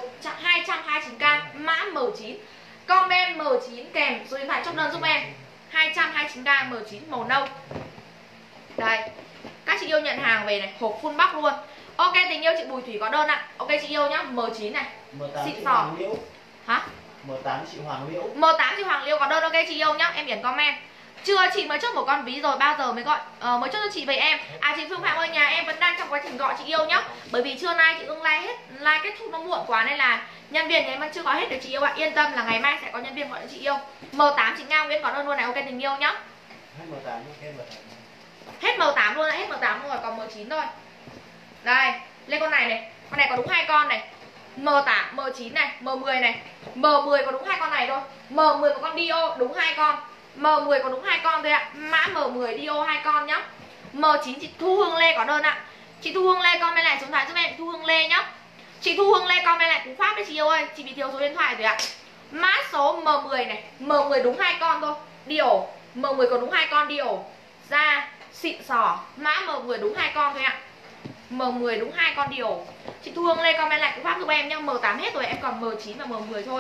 229k, mã M9. Comment M9 kèm số điện thoại chốt đơn giúp em. 229k M9 màu nâu. Đây. Các chị yêu nhận hàng về này, hộp full box luôn. Ok tình yêu chị Bùi Thủy có đơn ạ. Ok chị yêu nhá, M9 này. Xịn sò. Hả? M8 chị Hoàng Liễu. M8 chị Hoàng Liễu có đơn, ok chị yêu nhá, em điền comment. Chưa chị mới chốt một con ví rồi, bao giờ mới gọi mới chốt cho chị với em. À chị Phương Phạm ơi, nhà em vẫn đang trong quá trình gọi chị yêu nhá. Bởi vì trưa nay chị Ưng like kết thúc nó muộn quá nên là nhân viên nhà em vẫn chưa gọi hết được chị yêu ạ. Yên tâm là ngày mai sẽ có nhân viên gọi cho chị yêu. M8 chị Nga Nguyễn có đơn luôn này, ok tình yêu nhá. Hết M8 hết M8. Hết M8 luôn, hết M8 luôn rồi, còn M9 thôi. Đây, lên con này này. Con này có đúng 2 con này. M8, M9 này, M10 này. M10 có đúng 2 con này thôi. M10 một con Dio đúng 2 con. M10 có đúng 2 con thôi ạ. Mã M10 Dio 2 con nhá. M9 chị Thu Hương Lê có đơn ạ. Chị Thu Hương Lê comment lại số điện thoại giúp em, Thu Hương Lê nhá. Chị Thu Hương Lê comment lại cú pháp đấy chị yêu ơi, chị bị thiếu số điện thoại rồi ạ. Mã số M10 này, M10 đúng 2 con thôi. Dio, M10 có đúng 2 con Dio. Ra xịn sò, mã M10 đúng 2 con thôi ạ. M10 đúng 2 con Dio. Chị Thu Hương Lê comment lại cú pháp giúp em nhá. M8 hết rồi, em còn M9 và M10 thôi.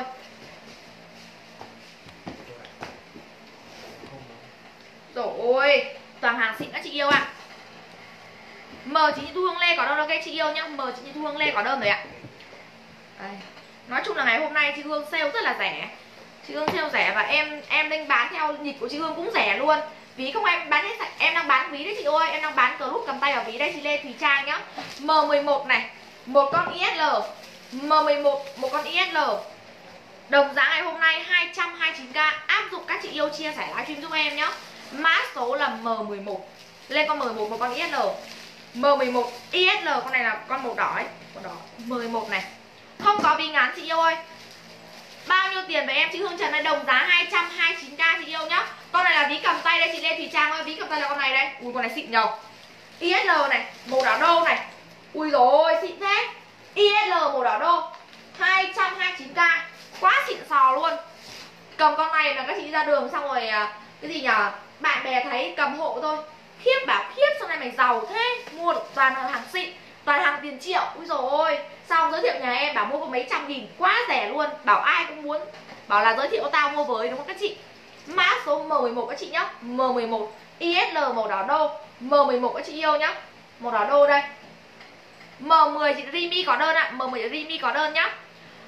Rồi ôi, toàn hàng xịn các chị yêu ạ. M9 chị Thu Hương Lê có đơn, ok chị yêu nhá. M9 chị Thu Hương Lê có đơn rồi ạ. Đây. Nói chung là ngày hôm nay chị Hương sale rất là rẻ. Chị Hương sale rẻ và em đang bán theo nhịp của chị Hương cũng rẻ luôn. Ví không em bán hết sạch, em đang bán ví đấy chị ơi, em đang bán cờ rút cầm tay vào ví đây chị Lê Thùy Trang nhá. M11 này, một con ISL. M11 một con ISL. Đồng giá ngày hôm nay 229k, áp dụng các chị yêu chia sẻ livestream giúp em nhá. Mã số là M11. Lên con M11 một con ISL. M11 ISL, con này là con màu đỏ ấy, màu đỏ. 11 này. Không có ví ngắn chị yêu ơi. Bao nhiêu tiền với em? Chị Hương Trần đây, đồng giá 229k chị yêu nhá. Con này là ví cầm tay đây chị Lê Thùy Trang ơi, ví cầm tay là con này đây. Ui con này xịn nhờ. ISL này, màu đỏ đô này. Ui dồi ôi xịn thế. ISL màu đỏ đô 229k. Quá xịn sò luôn. Cầm con này là các chị ra đường xong rồi cái gì nhờ, bạn bè thấy cầm hộ thôi. Khiếp bảo khiếp, sau này mày giàu thế, mua được toàn hàng xịn, toàn hàng tiền triệu. Ui dồi ôi, xong giới thiệu nhà em bảo mua có mấy trăm nghìn, quá rẻ luôn. Bảo ai cũng muốn, bảo là giới thiệu tao mua với, đúng không các chị? Mã số M11 các chị nhá. M11 ISL màu đỏ đô. M11 các chị yêu nhá. Màu đỏ đô đây. M10 chị Rimi có đơn ạ. M10 chị Rimi có đơn nhá.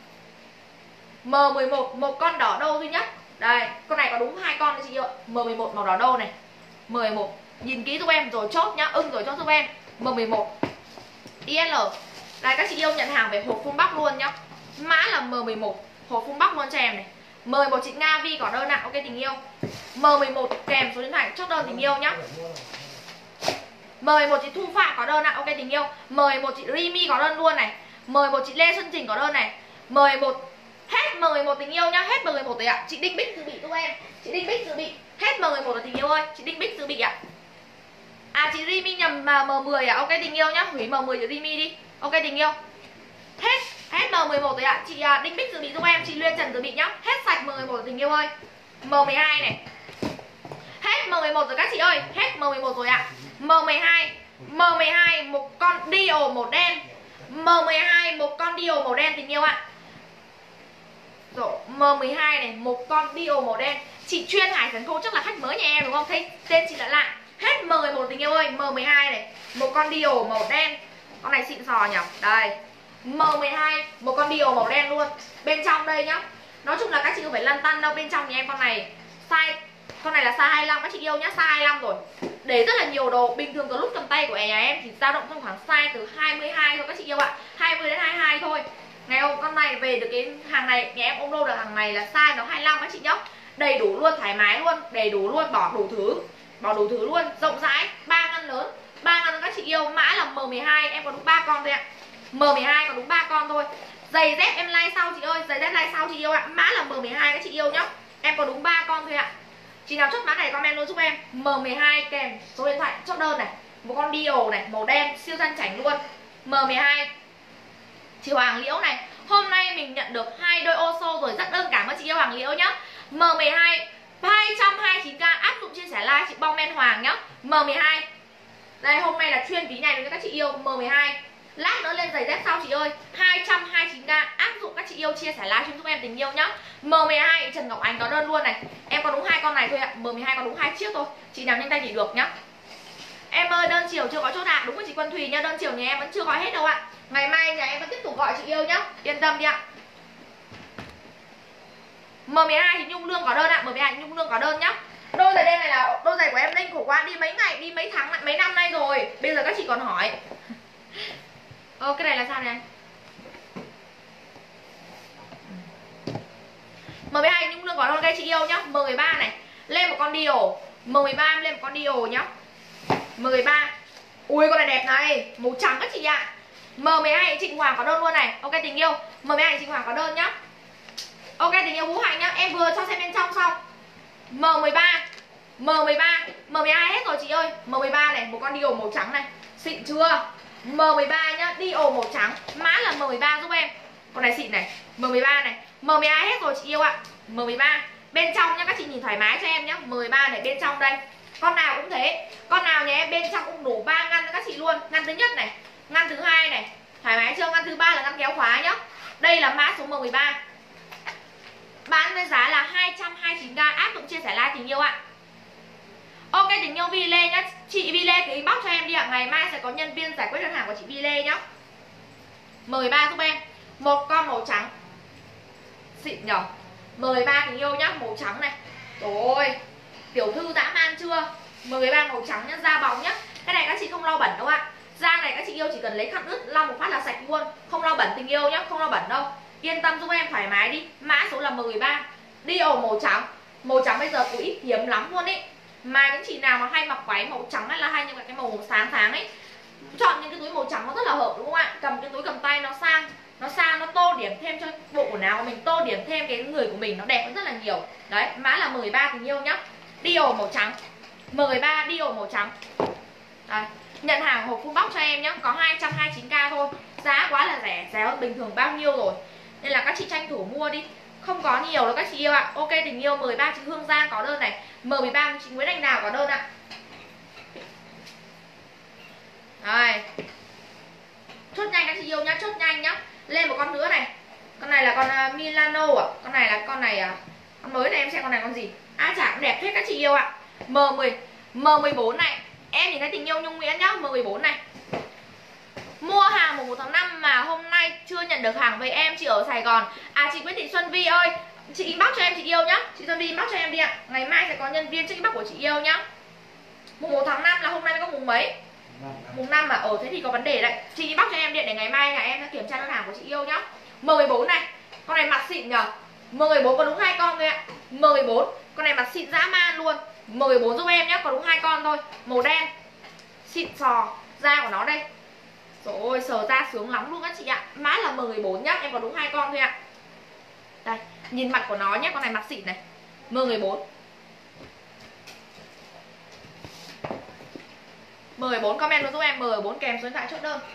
M11 một con đỏ đô duy nhất. Đây, con này có đúng 2 con đấy chị yêu. M11 màu đỏ đô này. 11. Nhìn kỹ giúp em rồi chốt nhá, ưng rồi chốt giúp em. M11 ISL. Đây các chị yêu nhận hàng về hộp full box luôn nhá. Mã là M11, hộp full box luôn cho em này. M11 chị Nga Vi có đơn ạ. Ok tình yêu. M11 kèm số điện thoại chốt đơn tình yêu nhá. M11 chị Thu Phạm có đơn ạ. Ok tình yêu. M11 chị Rimi có đơn luôn này. M11 chị Lê Xuân Trình có đơn này. M11 hết M11 tình yêu nhá, hết M11 rồi ạ. Chị Đinh Bích dự bị giúp em. Chị Đinh Bích dự bị. Hết M11 rồi tình yêu ơi. Chị Đinh Bích dự bị ạ. À chị Rimi nhầm M10 ạ. Ok tình yêu nhá, hủy M10 cho Rimi đi. Ok tình yêu. Hết M11 rồi ạ. Chị Đinh Bích dự bị giúp em, chị Luyên Trần dự bị nhá. Hết sạch M11 rồi tình yêu ơi. M12 này. Hết M11 rồi các chị ơi, hết M11 rồi ạ. M12, M12 một con Dio màu đen. M12 một con Dio màu đen tình yêu ạ. Rồi, M12 này, một con Dio màu đen. Chị chuyên hải sản khô chắc là khách mới nhà em đúng không? Thấy tên chị lại lạ. Hết M11 tình yêu ơi. M12 này, một con Dio màu đen. Con này xịn sò nhỉ. Đây, M12 một con Dio màu đen luôn. Bên trong đây nhá. Nói chung là các chị không phải lăn tăn đâu. Bên trong nhà em con này size, con này là size 25 các chị yêu nhá. Size 25 rồi. Để rất là nhiều đồ. Bình thường cái lúc cầm tay của nhà em thì dao động trong khoảng size từ 22 thôi các chị yêu ạ. 20 đến 22 thôi. Ngày hôm con này về được cái hàng này, nhà em ôm đô được hàng này là size nó 25 các chị nhá. Đầy đủ luôn, thoải mái luôn, đầy đủ luôn, bỏ đủ thứ. Bỏ đủ thứ luôn, rộng rãi, 3 ngăn lớn. 3 ngăn các chị yêu, mã là M12, em có đúng 3 con thôi ạ. M12 có đúng 3 con thôi. Giày dép em like sau chị ơi, giày dép like sau chị yêu ạ. Mã là M12 các chị yêu nhá. Em có đúng 3 con thôi ạ. Chị nào chốt mã này comment luôn giúp em. M12 kèm số điện thoại chốt đơn này. Một con Dio này, màu đen, siêu sang chảnh luôn. M12. Chị Hoàng Liễu này, hôm nay mình nhận được 2 đôi ô xô rồi, rất đơn cảm ơn chị yêu Hoàng Liễu nhá. M12 229k, áp dụng chia sẻ like chị Bong Men Hoàng nhá. M12. Đây hôm nay là chuyên ví này với các chị yêu. M12. Lát nữa lên giày dép sau chị ơi. 229k, áp dụng các chị yêu chia sẻ like giúp em tình yêu nhá. M12 Trần Ngọc Ánh có đơn luôn này. Em có đúng 2 con này thôi ạ. M12 có đúng 2 chiếc thôi. Chị nào nhanh tay thì được nhá. Em ơi đơn chiều chưa có chốt ạ. Đúng rồi chị Quân Thùy nha, đơn chiều nhà em vẫn chưa gọi hết đâu ạ. Ngày mai nhà em vẫn tiếp tục gọi chị yêu nhá. Yên tâm đi ạ. M12 thì Nhung Lương có đơn ạ. M12 thì Nhung Lương có đơn nhá. Đôi giày đen này là đôi giày của em Linh khổ quá. Đi mấy ngày, đi mấy tháng, mấy năm nay rồi. Bây giờ các chị còn hỏi. Cái này là sao này anh? M12 Nhung Lương có đơn, các chị yêu nhá. M13 này, lên một con Dio. M13 em lên một con Dio nhá. M13. Ui con này đẹp này, màu trắng các chị ạ. M12 Trịnh Hoàng có đơn luôn này. Ok tình yêu. M12 Trịnh Hoàng có đơn nhá. Ok tình yêu Vũ Hạnh nhá. Em vừa cho xem bên trong xong. M13. M13. M12 hết rồi chị ơi. M13 này, một con Dio màu trắng này. Xịn chưa? M13 nhá, Dio màu trắng. Mã là M13 giúp em. Con này xịn này. M13 này. M12 hết rồi chị yêu ạ. M13. Bên trong nhá, các chị nhìn thoải mái cho em nhá. M13 này, bên trong đây. Con nào cũng thế. Con nào nhà em bên trong cũng đủ 3 ngăn cho các chị luôn. Ngăn thứ nhất này, ngăn thứ hai này. Thoải mái chưa? Ngăn thứ ba là ngăn kéo khóa nhá. Đây là mã số M13. Bán với giá là 229k, áp dụng chia sẻ like tình yêu ạ. Ok tình yêu Vi Lê nhá. Chị Vi Lê cứ inbox cho em đi ạ. Ngày mai sẽ có nhân viên giải quyết đơn hàng của chị Vi Lê nhá. M13 giúp em. Một con màu trắng. Xịn nhở. M13 tình yêu nhá, màu trắng này. Rồi tiểu thư dã man chưa? M13 màu trắng nhá, da bóng nhá. Cái này các chị không lau bẩn đâu ạ. Da này các chị yêu chỉ cần lấy khăn ướt lau một phát là sạch luôn. Không lau bẩn tình yêu nhá, không lau bẩn đâu. Yên tâm giúp em thoải mái đi. Mã số là M13. Dio màu trắng. Màu trắng bây giờ cũng ít hiếm lắm luôn ý. Mà những chị nào mà hay mặc váy màu trắng hay là hay những cái màu sáng sáng ấy, chọn những cái túi màu trắng nó rất là hợp đúng không ạ? Cầm cái túi cầm tay nó sang, nó tô điểm thêm cho bộ quần áo của mình, tô điểm thêm cái người của mình nó đẹp hơn rất là nhiều. Đấy, mã là 13 tình yêu nhá. Dior màu trắng. 13 Dior màu trắng. Đấy, nhận hàng hộp full box cho em nhá, có 229k thôi. Giá quá là rẻ, rẻ hơn bình thường bao nhiêu rồi. Nên là các chị tranh thủ mua đi. Không có nhiều đâu các chị yêu ạ. Ok tình yêu 13 chị Hương Giang có đơn này. 13 chị Nguyễn Anh Đào có đơn ạ. Đây. Chốt nhanh các chị yêu nhá, chốt nhanh nhá. Lên một con nữa này. Con này là con Milano à? Con này là con này con mới này, em xem con này con gì. Chả cũng đẹp hết các chị yêu ạ. M14 này. Em nhìn thấy tình yêu Nhung Nguyễn nhá, M14 này. Mua hàng mùng 1 tháng 5 mà hôm nay chưa nhận được hàng với em, chị ở Sài Gòn. Chị Nguyễn Thị Xuân Vi ơi, chị inbox cho em chị yêu nhá. Chị Xuân Vi inbox cho em đi ạ. Ngày mai sẽ có nhân viên check inbox của chị yêu nhá. Mùng 1 tháng 5 là hôm nay mới có mùng mấy? Mùng 5 mà ở thế thì có vấn đề đấy. Chị inbox cho em điện để ngày mai là em sẽ kiểm tra đơn hàng của chị yêu nhá. M14 này, con này mặt xịn nhờ. M14 có đúng 2 con thôi ạ. M14, con này mặt xịn dã man luôn. M14 giúp em nhá, có đúng 2 con thôi. Màu đen, xịn sò, da của nó đây. Rồi sờ da sướng lắm luôn các chị ạ. Mã là M14 nhá, em có đúng 2 con thôi ạ. Đây, nhìn mặt của nó nhé, con này mặt xịn này. M14. M14 comment luôn giúp em M14 kèm số điện thoại chốt đơn.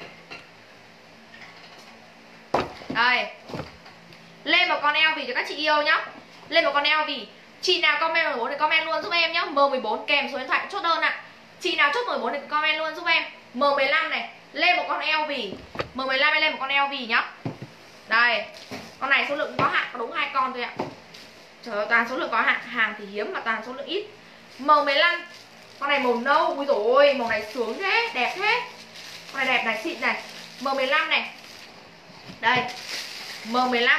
Đây. Lên một con eo vì cho các chị yêu nhá. Lên một con eo vì. Chị nào comment M14 thì comment luôn giúp em nhá. M14 kèm số điện thoại chốt đơn ạ. Chị nào chốt M14 thì comment luôn giúp em. M15 này, lên một con eo vì. M15 lên một con eo vì nhá. Đây. Con này số lượng có hạn, có đúng 2 con thôi ạ. Trời ơi, toàn số lượng có hạn, hàng thì hiếm mà toàn số lượng ít. M15. Con này màu nâu, ui dồi ôi, màu này sướng thế, đẹp thế. Con này đẹp này, xịn này. M15 này. Đây. M15.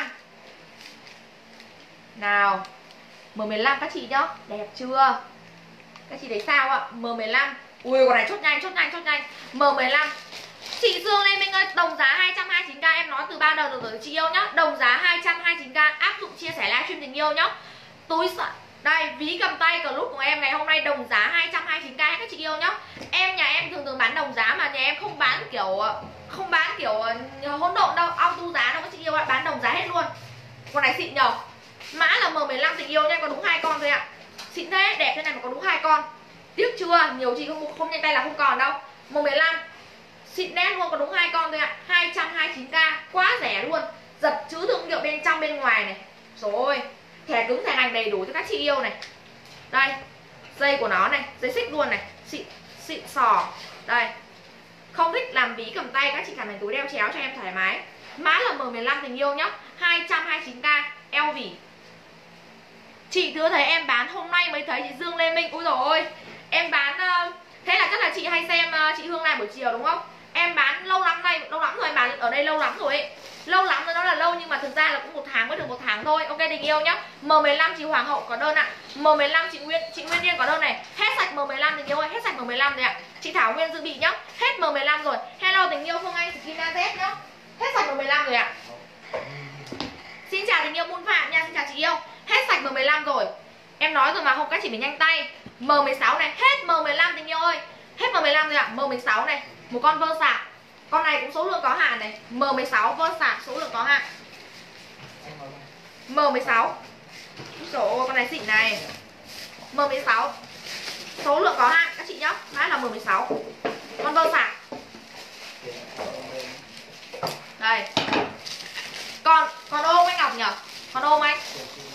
Nào. M15 các chị nhá, đẹp chưa? Các chị thấy sao ạ? M15. Ui con này chốt nhanh, chốt nhanh, chốt nhanh. M15. Chị Dương Lê Minh ơi, đồng giá 229k em nói từ ban đầu rồi chị yêu nhá. Đồng giá 229k áp dụng chia sẻ livestream tình yêu nhá. Túi đây, ví cầm tay club của em ngày hôm nay đồng giá 229k các chị yêu nhá. Em nhà em thường bán đồng giá mà nhà em không bán kiểu hỗn độn đâu, auto giá đâu các chị yêu ạ, bán đồng giá hết luôn. Con này xịn nhờ. Mã là M15 tình yêu nha, có đúng 2 con thôi ạ. Xịn thế, đẹp thế này mà có đúng 2 con. Tiếc chưa? Nhiều chị không nhanh tay là không còn đâu. M15 xịn nét luôn, có đúng 2 con thôi ạ. 229k, quá rẻ luôn. Giật chữ thương hiệu bên trong bên ngoài này. Rồi, thẻ cứng thẻ hành đầy đủ cho các chị yêu này. Đây, dây của nó này, dây xích luôn này, xịn sò. Đây. Không thích làm ví cầm tay các chị làm thành túi đeo chéo cho em thoải mái. Mã là M15 tình yêu nhá, 229k eo vỉ. Chị thưa thấy em bán hôm nay mới thấy chị Dương Lê Minh. Úi dồi ôi, em bán thế là chắc là chị hay xem chị Hương Lan buổi chiều đúng không? Em bán lâu lắm rồi, em bán ở đây lâu lắm rồi ấy. Lâu lắm rồi, nó là lâu nhưng mà thực ra là cũng 1 tháng mới được 1 tháng thôi. Ok tình yêu nhá. M15 chị Hoàng Hậu có đơn ạ. M15 chị Nguyên Điên có đơn này. Hết sạch M15 tình yêu ơi, hết sạch M15 rồi ạ. Chị Thảo Nguyên dự bị nhá. Hết M15 rồi. Hello tình yêu Phương Anh Skin Z nhá. Hết sạch M15 rồi ạ. Xin chào tình yêu Moon Phạm nha, xin chào chị yêu. Hết sạch M15 rồi. Em nói rồi mà không các chị phải nhanh tay. M16 này, hết M15 tình yêu ơi. Hết M15 rồi ạ. M16 này, một con vơ sạc. Con này cũng số lượng có hạn này. M16 vơ sạc số lượng có hạn. M16. Trời ơi, con này xịn này. M16 số lượng có hạn các chị nhá. Mã là M16. Con vơ sạc. Đây. Còn ôm anh Ngọc nhỉ? Còn ôm anh.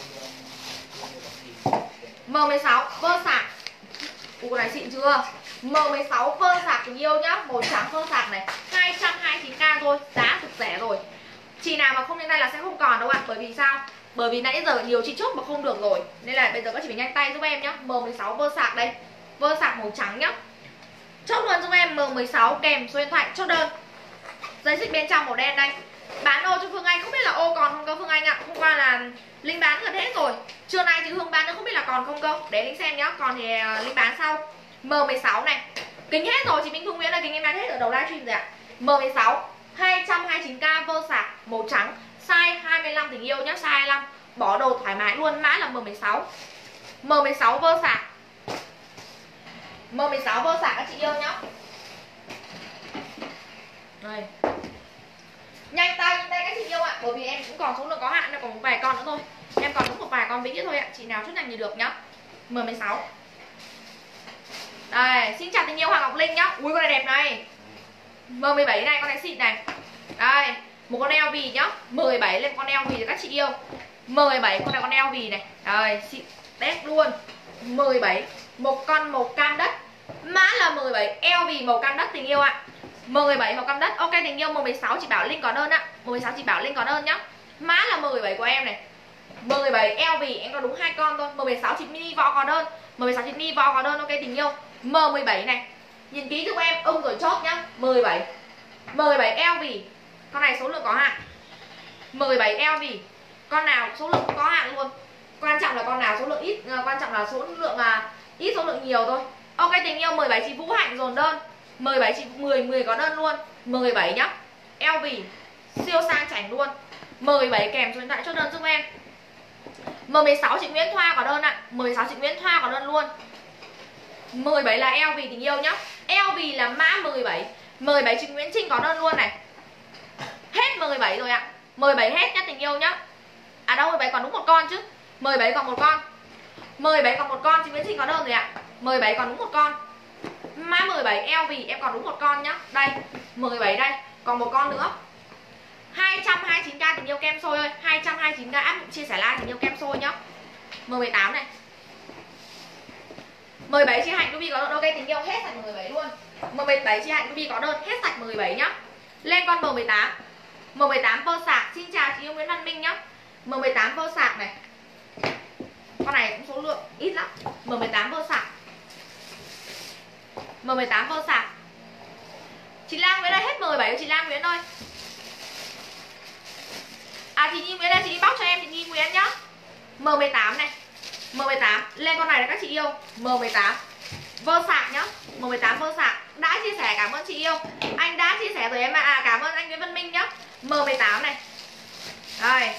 M16 vơ sạc. Con này xịn chưa? M16 vơ sạc tình yêu nhá. Màu trắng vơ sạc này, 229k thôi. Giá cực rẻ rồi. Chị nào mà không nhanh tay là sẽ không còn đâu ạ. Bởi vì sao? Bởi vì nãy giờ nhiều chị chốt mà không được rồi. Nên là bây giờ các chị phải nhanh tay giúp em nhá. M16 vơ sạc đây. Vơ sạc màu trắng nhá. Chốt luôn giúp em M16 kèm số điện thoại chốt đơn. Dây xích bên trong màu đen đây. Bán ô cho Phương Anh, không biết là ô còn không cơ Phương Anh ạ. Hôm qua là Linh bán gần hết rồi. Trưa nay chị Hương bán nữa không biết là còn không cơ. Để Linh xem nhá, còn thì Linh bán sau. M16 này. Kính hết rồi, chị Minh Phương Nguyễn là kính em bán hết ở đầu livestream rồi ạ. M16 229k vơ sạc màu trắng, size 25 tình yêu nhá, size 25. Bỏ đồ thoải mái luôn, mã là M16. M16 vơ sạc. M16 vô sạc các chị yêu nhá. Đây. Nhanh tay các chị yêu ạ, bởi vì em cũng còn số lượng có hạn, còn một vài con nữa thôi. Em còn đúng một vài con vĩnh thôi ạ, chị nào chút nhanh thì được nhá. M16. Đây, xin chào tình yêu Hoàng Ngọc Linh nhá. Ui con này đẹp này. M17 này, con này xịn này. Đây, một con eo vì nhá. 17 lên con eo vì các chị yêu. 17 con này con eo vì này. Đây, xịn test luôn. 17, một con màu cam đất. Mã là 17 eo vì màu cam đất tình yêu ạ. 17 màu cam đất. Ok tình yêu, 16 chị Bảo Linh có đơn ạ. 16 chị Bảo Linh có đơn nhá. Mã là 17 của em này. 17 eo vì em có đúng 2 con thôi. 16 chị mini võ có đơn. 16 chị mini võ có đơn. Ok tình yêu. M17 này. Nhìn kỹ giúp em, rồi chốt nhá. 17. 17 eo vì. Con này số lượng có hạn. 17 eo vì. Con nào số lượng cũng có hạn luôn. Quan trọng là con nào số lượng ít, quan trọng là số lượng ít số lượng nhiều thôi. Ok tình yêu, 17 chị Vũ Hạnh dồn đơn. 17 chị 10 có đơn luôn. 17 nhá. Eo vì siêu sang chảnh luôn. 17 kèm số điện thoại chốt đơn giúp em. 16 chị Nguyễn Thoa có đơn ạ. 16 chị Nguyễn Thoa có đơn luôn. 17 là eo vì tình yêu nhá. Eo vì là mã 17. 17 chị Nguyễn Trinh có đơn luôn này. Hết 17 rồi ạ. 17 hết nhá tình yêu nhá. À đâu 17 còn đúng một con chứ. 17 còn một con. 17 còn một con, chị Nguyễn Trinh có đơn rồi ạ. 17 còn đúng một con. Mã 17 eo vì em còn đúng một con nhá. Đây, 17 đây, còn một con nữa. 229k tình yêu kem xôi ơi, 229k áp dụng chia sẻ like tình yêu kem xôi nhá. M18 này. 17 chị Hạnh Ruby có đơn. Ok tình yêu hết sạch 17 luôn. 17 chị Hạnh Ruby có đơn, hết sạch 17 nhá. Lên con M18. M18 vô sạc. Xin chào chị yêu Nguyễn Văn Minh nhá. M18 vô sạc này. Con này cũng số lượng ít lắm. M18 vô sạc. M18 vô sạc. Chị Lan Nguyễn ơi, hết 17 của chị Lan Nguyễn ơi. À chị Nhi Nguyễn ơi, chị đi bóc cho em chị Nhi Nguyễn nhá. M18 này. M18 lên con này là các chị yêu. M18 vô sạc nhá. M18 vô sạc. Đã chia sẻ, cảm ơn chị yêu. Anh đã chia sẻ rồi em ạ. À cảm ơn anh Nguyễn Văn Minh nhá. M18 này. Đây.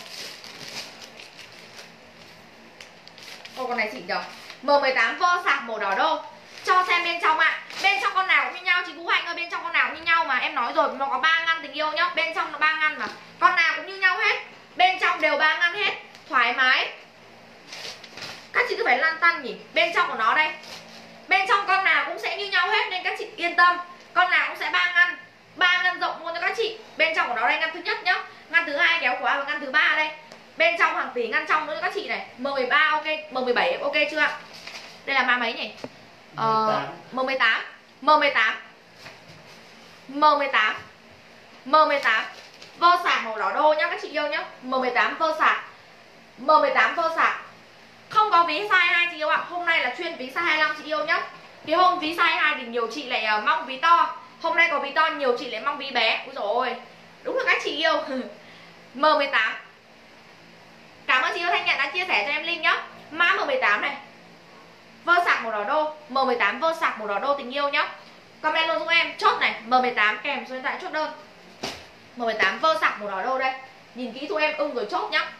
Ô con này xịn nhở. M18 vô sạc màu đỏ đô. Cho xem bên trong ạ. Bên trong con nào cũng như nhau chị Vũ Hạnh ơi, bên trong con nào cũng như nhau mà em nói rồi, nó có 3 ngăn tình yêu nhá. Bên trong nó 3 ngăn mà. Con nào cũng như nhau hết. Bên trong đều 3 ngăn hết. Thoải mái. Các chị cứ phải lăn tăn nhỉ. Bên trong của nó đây. Bên trong con nào cũng sẽ như nhau hết nên các chị yên tâm. Con nào cũng sẽ 3 ngăn. 3 ngăn rộng luôn cho các chị. Bên trong của nó đây, ngăn thứ nhất nhá. Ngăn thứ hai kéo khóa và ngăn thứ ba đây. Bên trong hàng tỷ ngăn trong nữa cho các chị này. M13 ok, M17 ok chưa ạ? Đây là mã mấy nhỉ? M18. M18. M18. M18 vô sạc màu đỏ đô nhá các chị yêu nhá. M18 vô sạc. M18 vô sạc. Không có ví size 2 chị yêu ạ. Hôm nay là chuyên ví size 25 chị yêu nhá. Cái hôm ví size 2 thì nhiều chị lại mong ví to. Hôm nay có ví to, nhiều chị lại mong ví bé. Úi dồi ôi, đúng là các chị yêu. M18. Cảm ơn chị yêu Thanh Nhạn đã chia sẻ cho em link nhá. Mã M18 này. Vô sạc màu đỏ đô. M18 vô sạc màu đỏ đô tình yêu nhá. Comment luôn giúp em. Chốt này, M18 kèm số điện thoại chốt đơn. M18 vô sạc màu đỏ đô đây. Nhìn kỹ giúp em rồi chốt nhá.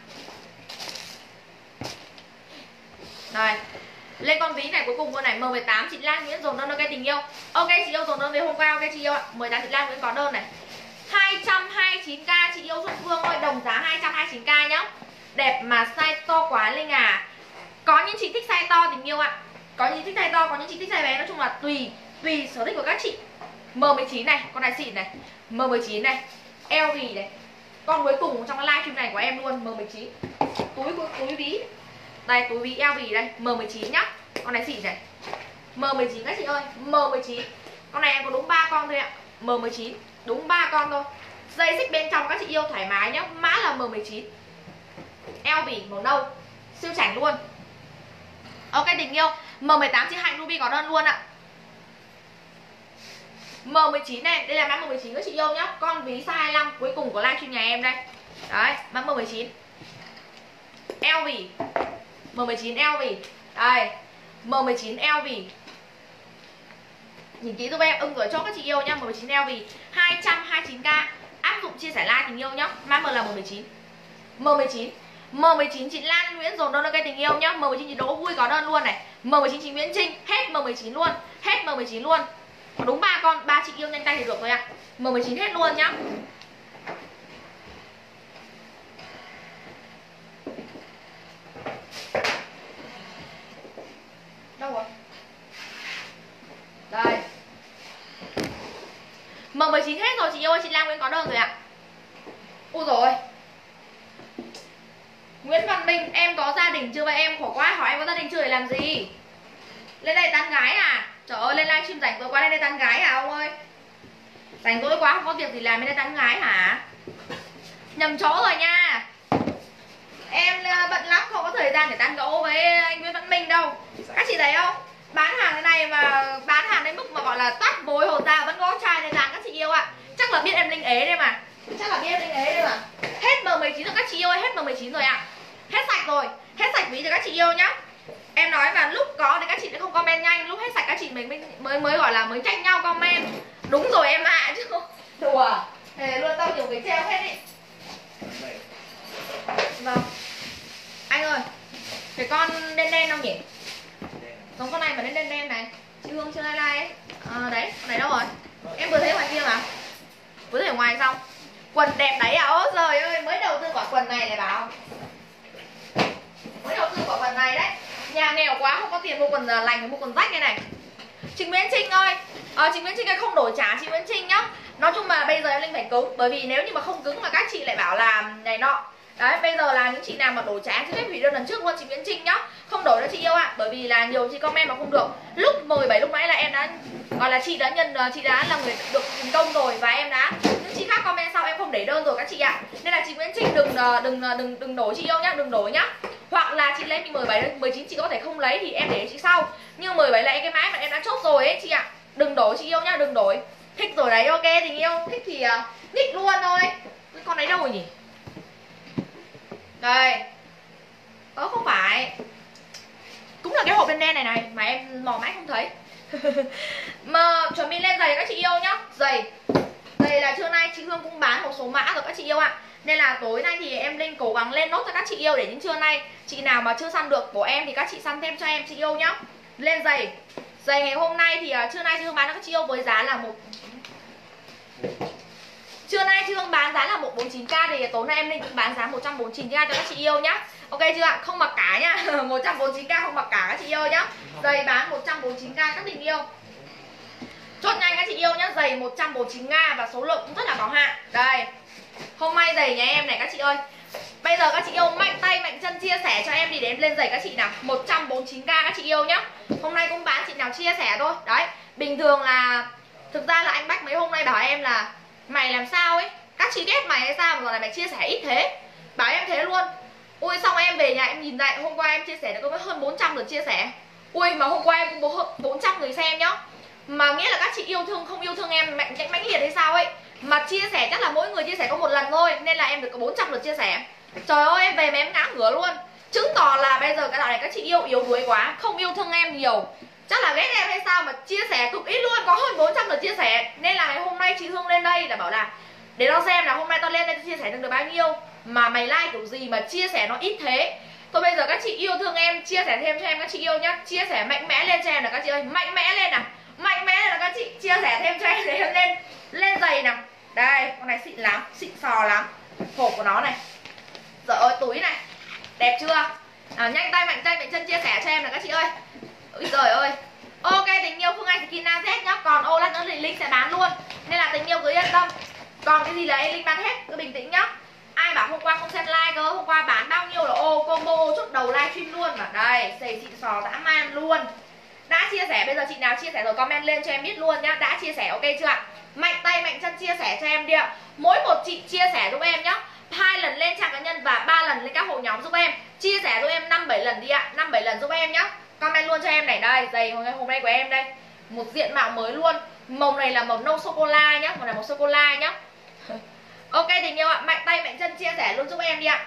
Rồi. Lên con ví này cuối cùng luôn này. M18 chị Lan Nguyễn dồn đơn ok tình yêu. Ok chị yêu dồn đơn về hôm qua ok chị yêu ạ. 18 chị Lan Nguyễn có đơn này. 229k chị yêu Xuân Phương ơi, đồng giá 229k nhá. Đẹp mà size to quá Linh à. Có những chị thích size to tình yêu ạ. Có những chị thích size to, có những chị thích size bé, nói chung là tùy sở thích của các chị. M19 này, con này xịn này. M19 này, eo vì này. Con cuối cùng trong cái livestream này của em luôn, M19. Túi ví. Đây túi ví eo vì đây, M19 nhá. Con này xịn này. M19 các chị ơi, M19. Con này em có đúng 3 con thôi ạ. M19, đúng 3 con thôi. Dây xích bên trong các chị yêu thoải mái nhá. Mã là M19. Eo vì màu nâu, siêu chảnh luôn. Ok tình yêu, M18 chị Hạnh Ruby có đơn luôn ạ. M19 này, đây là mã M19 các chị yêu nhá. Con ví size 25 cuối cùng của livestream nhà em đây. Đấy, mã M19. Eo vì. M19 eo vì. Đây, M19 eo vì. Nhìn kỹ giúp em, rồi cho các chị yêu nhá. M19 eo vì 229k. Áp dụng chia sẻ like tình yêu nhá. Mã M là M19. M19 chị Lan Nguyễn dồn đơn ok tình yêu nhá. M19 chị Đỗ Vui có đơn luôn này. M19 Chị Nguyễn Trinh, hết M19 luôn. Hết M19 luôn. Có đúng 3 con, 3 chị yêu nhanh tay thì được thôi ạ. M19 hết luôn nhá. Đâu rồi? Đây. M19 hết rồi chị yêu ơi, chị Lam Nguyễn có đơn rồi ạ. Ui rồi. Nguyễn Văn Minh, em có gia đình chưa vậy em? Khổ quá, hỏi em có gia đình chưa để làm gì? Lên đây tán gái à? Trời ơi, lên livestream rảnh rỗi quá lên đây tán gái à ông ơi? Rảnh rỗi quá không có việc gì làm lên đây tán gái hả? Nhầm chỗ rồi nha. Em bận lắm không có thời gian để tán gẫu với anh Nguyễn Văn Minh đâu. Các chị thấy không? Bán hàng thế này mà bán hàng đến mức mà gọi là tát vối hồn ra vẫn có trai này dáng các chị yêu ạ. Chắc là biết em linh ế đây mà. Chắc là biết em linh ế đây mà. Hết M19 rồi các chị yêu ơi, hết M19 rồi ạ. Hết sạch rồi, hết sạch ví cho các chị yêu nhá. Em nói mà lúc có thì các chị sẽ không comment nhanh, lúc hết sạch các chị mình mới gọi là mới tranh nhau comment. Đúng rồi em ạ chứ. Đùa. Thế luôn tao nhiều cái treo hết đi. Vâng. Anh ơi, cái con đen đen không nhỉ? Giống con này mà đen đen này. Chị Hương chưa like ấy. Đấy, con này đâu rồi? Em vừa thấy ngoài kia mà. Vừa thấy ở ngoài xong. Quần đẹp đấy à? Ôi trời ơi, mới đầu tư quả quần này này bảo. Mới đầu tư quả quần này đấy. Nhà nghèo quá không có tiền mua quần lành, mua quần rách này này. Chị Nguyễn Trinh ơi, chị Nguyễn Trinh ơi không đổi trả chị Nguyễn Trinh nhá. Nói chung là bây giờ em Linh phải cứng, bởi vì nếu như mà không cứng mà các chị lại bảo là này nọ. Đấy, bây giờ là những chị nào mà đổi trả chứ phép hủy đơn lần trước luôn chị Nguyễn Trinh nhá. Không đổi đâu chị yêu ạ, bởi vì là nhiều chị comment mà không được. Lúc 17 lúc nãy là em đã gọi là chị đã là người được thành công rồi và em đã những chị khác comment sau em không để đơn rồi các chị ạ. Nên là chị Nguyễn Trinh đừng đổi chị yêu nhá, đừng đổi nhá. Hoặc là chị lấy mình 17 19 chị có thể không lấy thì em để chị sau. Nhưng 17 là cái mái mà em đã chốt rồi ấy chị ạ. Đừng đổi chị yêu nhá, đừng đổi. Thích rồi đấy, ok tình yêu, thích thì thích luôn thôi. Cái con đấy đâu rồi nhỉ? Đây. Không phải. Cũng là cái hộp đen đen này này mà em mò mãi không thấy. Mà chuẩn bị lên giày các chị yêu nhá. Giày là trưa nay chị Hương cũng bán một số mã rồi các chị yêu ạ. Nên là tối nay thì em Linh cố gắng lên nốt cho các chị yêu để đến trưa nay chị nào mà chưa săn được của em thì các chị săn thêm cho em chị yêu nhá. Lên giày. Giày ngày hôm nay thì trưa nay chị Hương bán cho các chị yêu với giá là trưa nay chị Hương bán giá là 149k thì tối nay em Linh cũng bán giá 149k cho các chị yêu nhá. Ok chưa ạ? Không mặc cả nhá. 149k không mặc cả các chị yêu nhá. Giày bán 149k các tình yêu. Chốt nhanh các chị yêu nhá, giày 149k và số lượng cũng rất là có hạn. Đây. Hôm may giày nhà em này các chị ơi. Bây giờ các chị yêu mạnh tay mạnh chân chia sẻ cho em đi để em lên giày các chị nào. 149k các chị yêu nhá. Hôm nay cũng bán chị nào chia sẻ thôi. Đấy. Bình thường là thực ra là anh Bách mấy hôm nay bảo em là mày làm sao ấy, các chị ghét mày hay sao mà giờ này mày chia sẻ ít thế. Bảo em thế luôn. Ui xong em về nhà em nhìn lại hôm qua em chia sẻ được có hơn 400 lượt chia sẻ. Ui mà hôm qua em cũng có 400 người xem nhá. Mà nghĩa là các chị yêu thương không yêu thương em mãnh liệt hay sao ấy. Mà chia sẻ chắc là mỗi người chia sẻ có một lần thôi. Nên là em được có 400 lượt chia sẻ. Trời ơi em về mà em ngã ngửa luôn. Chứng tỏ là bây giờ cái đoạn này các chị yêu yếu đuối quá, không yêu thương em nhiều. Chắc là ghét em hay sao mà chia sẻ cực ít luôn, có hơn 400 lượt chia sẻ. Nên là ngày hôm nay chị Hương lên đây là bảo là để tao xem là hôm nay tao lên đây tao chia sẻ được bao nhiêu. Mà mày like kiểu gì mà chia sẻ nó ít thế. Thôi bây giờ các chị yêu thương em, chia sẻ thêm cho em các chị yêu nhá. Chia sẻ mạnh mẽ lên cho em là các chị ơi, mạnh mẽ lên nào. Mạnh mẽ là các chị chia sẻ thêm cho em để em lên giày nào. Đây, con này xịn lắm, xịn sò lắm. Hộp của nó này. Trời ơi, túi này. Đẹp chưa? Nhanh tay mạnh chân chia sẻ cho em là các chị ơi. Ôi trời ơi. Ok tình yêu Phương Anh skin Z nhá. Còn ô lát nữa thì Linh sẽ bán luôn. Nên là tình yêu cứ yên tâm. Còn cái gì là em Linh bán hết, cứ bình tĩnh nhá. Ai bảo hôm qua không xem like cơ, hôm qua bán bao nhiêu là ô combo chốt đầu livestream luôn mà. Đây, xầy xịn sò dã man luôn. Đã chia sẻ, bây giờ chị nào chia sẻ rồi comment lên cho em biết luôn nhá. Đã chia sẻ ok chưa ạ? Mạnh tay mạnh chân chia sẻ cho em đi ạ. Mỗi một chị chia sẻ giúp em nhá. 2 lần lên trang cá nhân và 3 lần lên các hội nhóm giúp em. Chia sẻ giúp em 5-7 lần đi ạ. 5-7 lần giúp em nhá. Comment luôn cho em này. Đây, giày hôm nay của em đây. Một diện mạo mới luôn. Màu này là màu nâu sô-cô-la nhá. Màu này màu sô-cô-la nhá. Ok tình yêu ạ. Mạnh tay mạnh chân chia sẻ luôn giúp em đi ạ.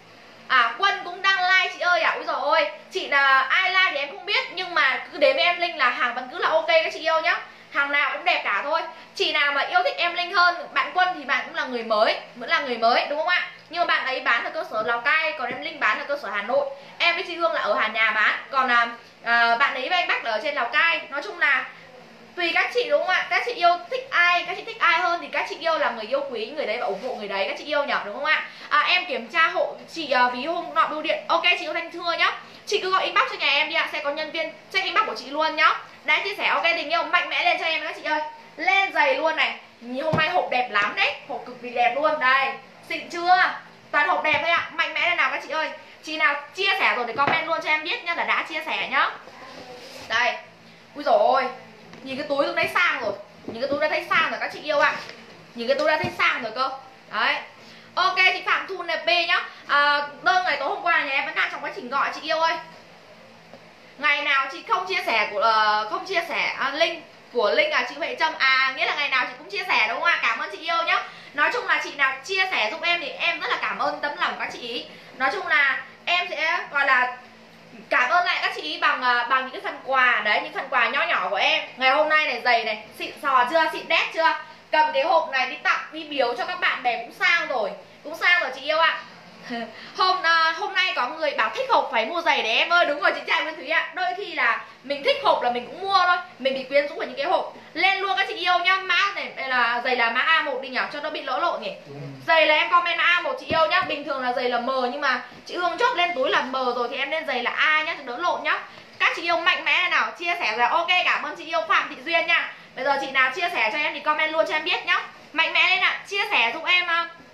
Quân cũng đang like chị ơi ạ. Úi dồi ôi. Chị là ai like thì em không biết. Nhưng mà cứ đến với em Linh là hàng vẫn cứ là ok các chị yêu nhá. Hàng nào cũng đẹp cả thôi. Chị nào mà yêu thích em Linh hơn bạn Quân thì bạn cũng là người mới. Vẫn là người mới đúng không ạ? Nhưng mà bạn ấy bán ở cơ sở Lào Cai, còn em Linh bán ở cơ sở Hà Nội. Em với chị Hương là ở Hà Nhà bán, còn bạn ấy với anh Bắc là ở trên Lào Cai. Nói chung là tùy các chị đúng không ạ? Các chị yêu thích ai, các chị thích ai hơn thì các chị yêu là người yêu quý người đấy và ủng hộ người đấy, các chị yêu nhỉ, đúng không ạ? Em kiểm tra hộ chị ví hôm nọ bưu điện. Ok chị yêu Thanh Thưa nhá. Chị cứ gọi inbox cho nhà em đi ạ, sẽ có nhân viên check inbox của chị luôn nhá. Đã chia sẻ ok tình yêu mạnh mẽ lên cho em các chị ơi. Lên giày luôn này. Hôm nay hộp đẹp lắm đấy, hộp cực kỳ đẹp luôn. Đây, xịn chưa? Toàn hộp đẹp thôi ạ. Mạnh mẽ lên nào các chị ơi. Chị nào chia sẻ rồi thì comment luôn cho em biết nhá, là đã chia sẻ nhá. Đây. Ui dồi ôi, nhìn cái túi tôi thấy sang rồi. Nhìn cái túi đã thấy sang rồi các chị yêu ạ. Nhìn cái túi đã thấy sang rồi cơ. Đấy. Ok chị Phạm Thu NP nhá. Đơn ngày tối hôm qua nhà em vẫn đang trong quá trình gọi chị yêu ơi. Ngày nào chị không chia sẻ link của Linh chị Huệ Trâm nghĩa là ngày nào chị cũng chia sẻ đúng không ạ? Cảm ơn chị yêu nhá. Nói chung là chị nào chia sẻ giúp em thì em rất là cảm ơn tấm lòng các chị ý. Nói chung là em sẽ gọi là cảm ơn lại các chị ý bằng những cái phần quà đấy, những phần quà nho nhỏ của em. Ngày hôm nay này giày này xịn sò chưa, xịn đét chưa? Cầm cái hộp này đi tặng đi biếu cho các bạn bè cũng sang rồi chị yêu ạ. Hôm nay có người bảo thích hộp phải mua giày để em ơi. Đúng rồi chị trai Nguyên Thúy ạ. Đôi khi là mình thích hộp là mình cũng mua thôi, mình bị quyến rũ vào những cái hộp. Lên luôn các chị yêu nhá. Mã này, đây là giày là mã A1 đi nhỉ, cho nó bị lỗ lộ nhỉ. Giày là em comment là A1 chị yêu nhá. Bình thường là giày là M, nhưng mà chị Hương chốt lên túi là M rồi thì em lên giày là A nhá, cho đỡ lộn nhá. Các chị yêu mạnh mẽ nào chia sẻ rồi. Ok cảm ơn chị yêu Phạm Thị Duyên nha. Bây giờ chị nào chia sẻ cho em thì comment luôn cho em biết nhá. Mạnh mẽ lên ạ. Chia sẻ giúp em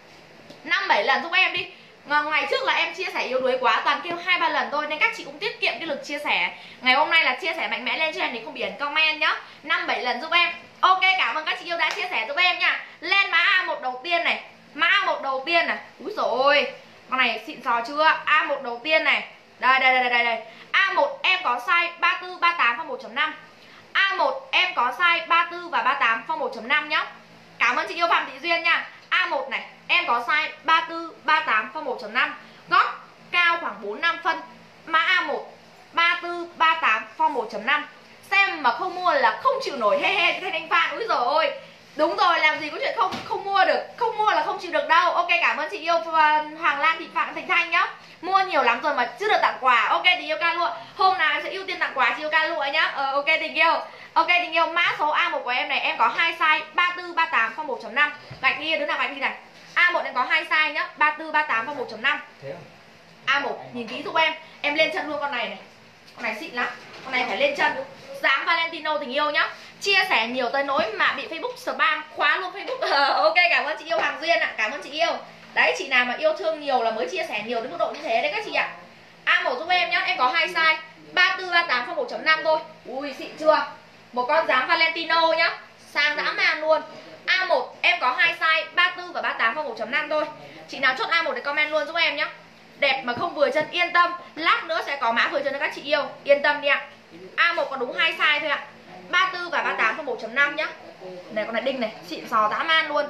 5-7 lần giúp em đi. Ngày trước là em chia sẻ yếu đuối quá, toàn kêu 2-3 lần thôi, nên các chị cũng tiết kiệm cái lực chia sẻ. Ngày hôm nay là chia sẻ mạnh mẽ lên cho em thì không biển comment nhá. 5-7 lần giúp em. Ok cảm ơn các chị yêu đã chia sẻ giúp em nha. Lên mã A1 đầu tiên này. Mã A1 đầu tiên này. Úi dồi ôi, con này xịn sò chưa? A1 đầu tiên này. Đây. A1 em có size 34, 38 và 1.5. A1 em có size 34 và 38 phong 1.5 nhá. Cảm ơn chị yêu Phạm Thị Duyên nha. A1 này em có size 34, 38 phong 1.5. Gót cao khoảng 4-5 phân. Mã A1 34, 38 phong 1.5. Xem mà không mua là không chịu nổi. He Thanh Anh Phan. Úi dồi ôi, đúng rồi, làm gì có chuyện không mua được. Không mua là không chịu được đâu. Ok cảm ơn chị yêu Hoàng Lan Thị Phạm Thành Thanh nhá. Mua nhiều lắm rồi mà chưa được tặng quà. Ok tình yêu ca lụa. Hôm nào em sẽ ưu tiên tặng quà chị yêu ca lụa nhá. Ok tình yêu. Ok tình yêu, mã số A1 của em này em có 2 size 34, 38 phong 1.5. Gạch đi, đứa nào gạch đi này. A1 em có 2 size nhá, 34, 38 phong 1.5. A1 nhìn kỹ giúp em. Em lên chân luôn con này này. Con này xịn lắm. Con này phải lên chân. Dáng Valentino tình yêu nhá. Chia sẻ nhiều tới nỗi mà bị Facebook spam, khóa luôn Facebook. Ok cảm ơn chị yêu Hoàng Duyên ạ. Cảm ơn chị yêu. Đấy, chị nào mà yêu thương nhiều là mới chia sẻ nhiều đến mức độ như thế đấy các chị ạ. A1 giúp em nhá, em có 2 size 34, 38 phong 1.5 thôi. Ui xịn chưa? Một con dáng Valentino nhá, sang dã man luôn. A1 em có 2 size 34 và 38 phong 1.5 thôi. Chị nào chốt A1 thì comment luôn giúp em nhá. Đẹp mà không vừa chân yên tâm. Lát nữa sẽ có mã vừa chân cho các chị yêu. Yên tâm đi ạ. A1 có đúng 2 size thôi ạ. 34 và 38 phong 1.5 nhá. Này con này đinh này, xịn sò dã man luôn.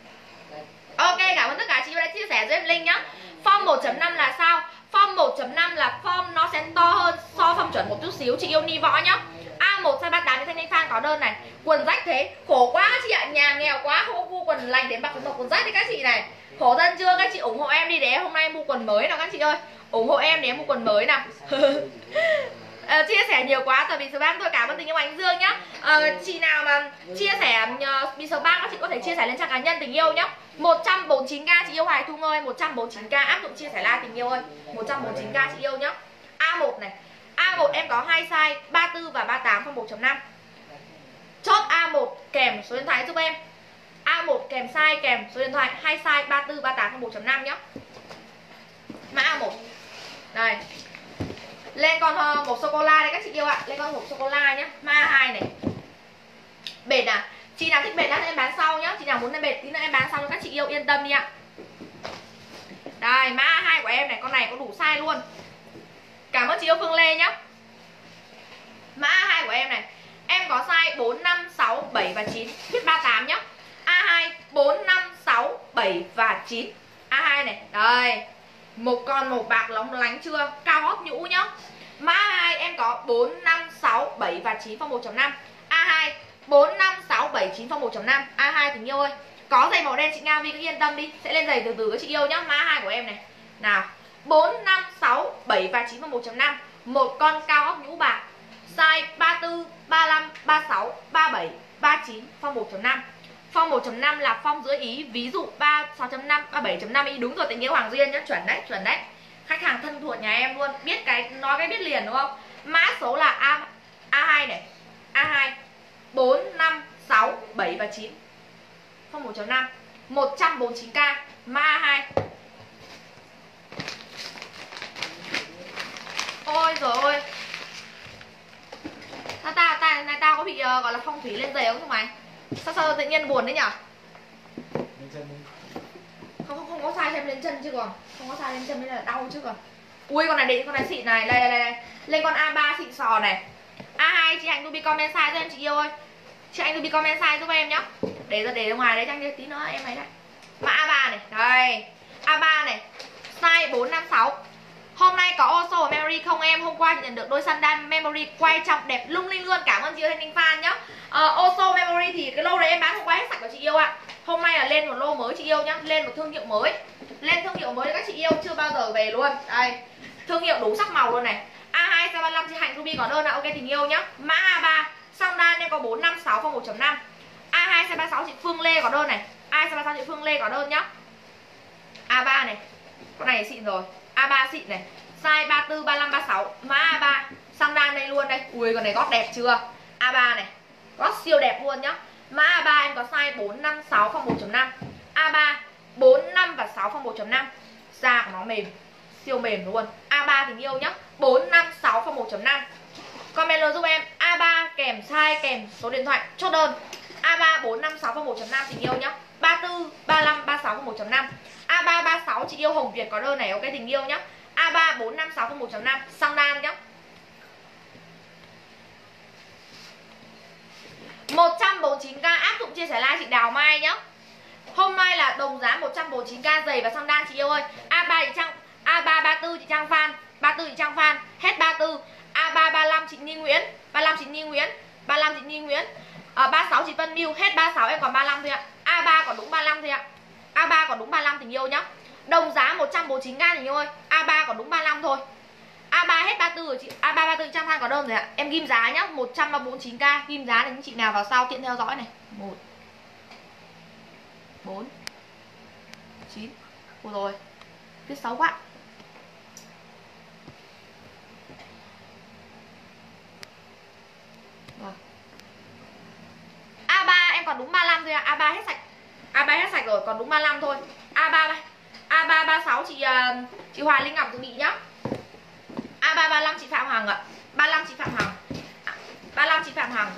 Ok cảm ơn tất cả chị yêu đã chia sẻ với em link nhá. Form 1.5 là sao? Form 1.5 là form nó sẽ to hơn so form chuẩn một chút xíu chị yêu ni võ nhá. A1 size 38 thì Thanh Thanh Phan có đơn này. Quần rách thế, khổ quá chị ạ, nhà nghèo quá không mua quần lành để mặc quần rách đi các chị này. Khổ thân chưa, các chị ủng hộ em đi để em hôm nay mua quần mới nào các chị ơi. Ủng hộ em để em mua quần mới nào. Chia sẻ nhiều quá tại vì spam thôi. Cảm ơn tình yêu Ánh Dương nhá. Chị nào mà chia sẻ bị spam các chị có thể chia sẻ lên trang cá nhân tình yêu nhá. 149k chị yêu Hoài Thu ơi, 149k áp dụng chia sẻ like tình yêu ơi. 149k chị yêu nhá. A1 này. A1 em có 2 size 34 và 38 phong 1.5. Chốt A1 kèm số điện thoại giúp em. A1 kèm size kèm số điện thoại 2 size 34 38 phong 1.5 nhá. Mã A1. Đây. Lên con hộp sô cô la đây các chị yêu ạ. Lên con hộp sô cô la nhá. Mã A2 này. Bệt à? Chị nào thích bệt lát em bán sau nhá. Chị nào muốn lên bệt tí nữa em bán sau cho các chị yêu yên tâm đi ạ. Đây, mã A2 của em này, con này có đủ size luôn. Cảm ơn chị yêu Phương Lê nhá. Mã A2 của em này, em có size 4, 5, 6, 7 và 9. Viết 38 nhá. A2 4, 5, 6, 7 và 9. A2 này, đây. Một con màu bạc lóng lánh chưa? Cao gót nhũ nhá. Mã A2 em có 4, 5, 6, 7 và 9 phong 1.5. A2 4, 5, 6, 7, 9 phong 1.5. A2 tình yêu ơi. Có giày màu đen chị Ngao Vi cứ yên tâm đi, sẽ lên giày từ từ các chị yêu nhá. Mã 2 của em này. Nào, 4, 5, 6, 7 và 9 và 1.5. Một con cao ốc nhũ bạc. Size 34, 35, 36, 37, 39, form 1.5. Form 1.5 là form dưới Ý, ví dụ 36.5, 37.5 Ý. Đúng rồi, tình nghĩa Hoàng Duyên nhá, chuẩn đấy, chuẩn đấy. Khách hàng thân thuộc nhà em luôn, biết cái nói cái biết liền đúng không? Mã số là A2 này. A2 4, 5, 6, 7 và 9. Form 1.5, 149k, mã A2. Ôi rồi ôi. Tao có bị gọi là phong thủy lên giày không mày? Sao tự nhiên buồn đấy nhở? Không có sai em lên chân chứ còn. Không có sai lên chân mới là đau chứ còn. Ui con này xịn này, đây. Lên con A3 xịn sò này. A2 chị Hạnh Ruby comment size cho em chị yêu ơi. Chị Hạnh Ruby comment size giúp em nhá. Để ra ngoài đấy cho anh tí nữa em ấy đấy. Mã A3 này, đây. A3 này, size 456. Hôm nay có Oso Memory không em? Hôm qua chị nhận được đôi sandal Memory quay trong đẹp lung linh luôn. Cảm ơn chị Thanh Ninh Phan nhá. Oso Memory thì cái lô đấy em bán hôm qua hết sạch của chị yêu ạ. Hôm nay là lên một lô mới chị yêu nhá, lên một thương hiệu mới. Lên thương hiệu mới các chị yêu chưa bao giờ về luôn. Đây, thương hiệu đủ sắc màu luôn này. A2 size 35 chị Hạnh Ruby có đơn ạ. Ok tình yêu nhá. Mã A3 sandal em có 456 form 1.5. A2 size 36 chị Phương Lê có đơn này. A2 size 36 chị Phương Lê có đơn nhá. A3 này. Con này xịn rồi. A3 xịn này. Size 34, 35, 36. Mã A3 sandal đây luôn đây. Ui con này gót đẹp chưa? A3 này. Gót siêu đẹp luôn nhá. Mã A3 em có size 4, 5, 6 form 1.5. A3 4, 5 và 6 form 1.5. Da của nó mềm, siêu mềm luôn. A3 tình yêu nhá. 4, 5, 6 form 1.5. Comment luôn giúp em A3 kèm size kèm số điện thoại chốt đơn. A3 4, 5, 6 form 1.5 tình yêu nhá. 34, 35, 36 form 1.5. A3 36 chị yêu Hồng Việt có đơn này. Ok tình yêu nhá. A3 4, 5, 6 form 1.5 sandal nhá. 149k áp dụng chia sẻ like chị Đào Mai nhá. Hôm nay là đồng giá 149k giày và sandal chị yêu ơi. A3 chị Trang, A3 34 chị Trang Phan, 34 chị Trang Phan, hết 34. A3 35 chị Nhi Nguyễn, 35 chị Nhi Nguyễn, 35 chị Nhi Nguyễn. 36 chị Vân Miu, hết 36 em còn 35 thôi ạ. A3 còn đúng 35 thôi ạ. A3 còn đúng 35 tình yêu nhá. Đồng giá 149k tình yêu ơi. A3 còn đúng 35 thôi. A3 hết 34 rồi chị. A3 34 Trang Phan có đơn rồi ạ. Em ghim giá nhá, 149k. Ghim giá để những chị nào vào sau tiện theo dõi này. 1 4 9. Ôi rồi. Viết 6 quá. Rồi. A3 em còn đúng 35 thôi ạ. A3 hết sạch. A3 hết sạch rồi, còn đúng 35 thôi. A3 36 chị Hòa Linh Ngọc dự bị nhá. A3 35 chị Phạm Hằng ạ. 35 chị Phạm Hằng. 35 chị Phạm Hằng.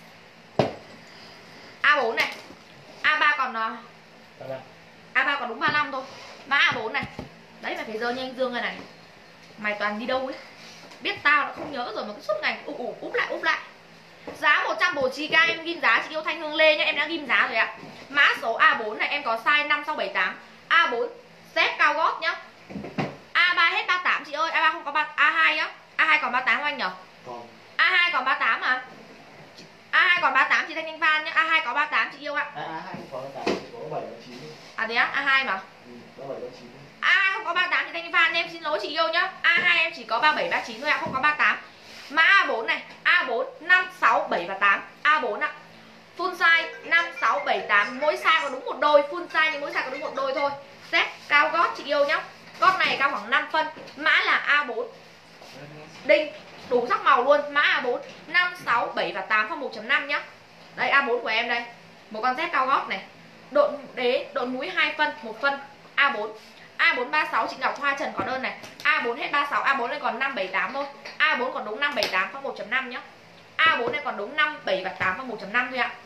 A4 này. A3 còn A3 còn đúng 35 thôi. Mã A4 này. Đấy mày phải dơ như anh Dương này này. Mày toàn đi đâu ấy. Biết tao đã không nhớ rồi mà cứ suốt ngày úp lại. Giá 149k em ghim giá chị yêu Thanh Hương Lê nhá, em đã ghim giá rồi ạ. Mã số A4 này em có size 5, 6, 7, 8. A4 dép cao gót nhá. A3 hết 38 chị ơi, A3 không có A2 nhá. A2 còn 38 không anh nhỉ? A2 còn 38 à? A2 còn 38 chị Thanh Ninh Phan nhá. A2 có 38 chị yêu ạ. A2 không có 38, chỉ có 7 và 9. À thế á, A2 mà. Có 7 và 9. A2 không có 38 chị Thanh Ninh Phan, em xin lỗi chị yêu nhá. A2 em chỉ có 37, 39 thôi ạ, không có 38. Mã A4 này, A4 5, 6, 7 và 8. A4 ạ. Full size 5, 6, 7, 8. Mỗi size có đúng một đôi. Full size nhưng mỗi size có đúng một đôi thôi. Dép cao gót chị yêu nhá. Gót này cao khoảng 5 phân. Mã là A4. Đinh, đủ sắc màu luôn. Mã A4 5, 6, 7 và 8 form 1.5 nhá. Đây A4 của em đây. Một con dép cao gót này. Độn mũi 2 phân, 1 phân. A4. A4 36 chị Ngọc Hoa Trần có đơn này. A4 hết 36, A4 này còn 5, 7, 8 thôi. A4 còn đúng 5, 7, 8 form 1.5 nhá. A4 này còn đúng 5, 7 và 8 form 1.5 thôi ạ.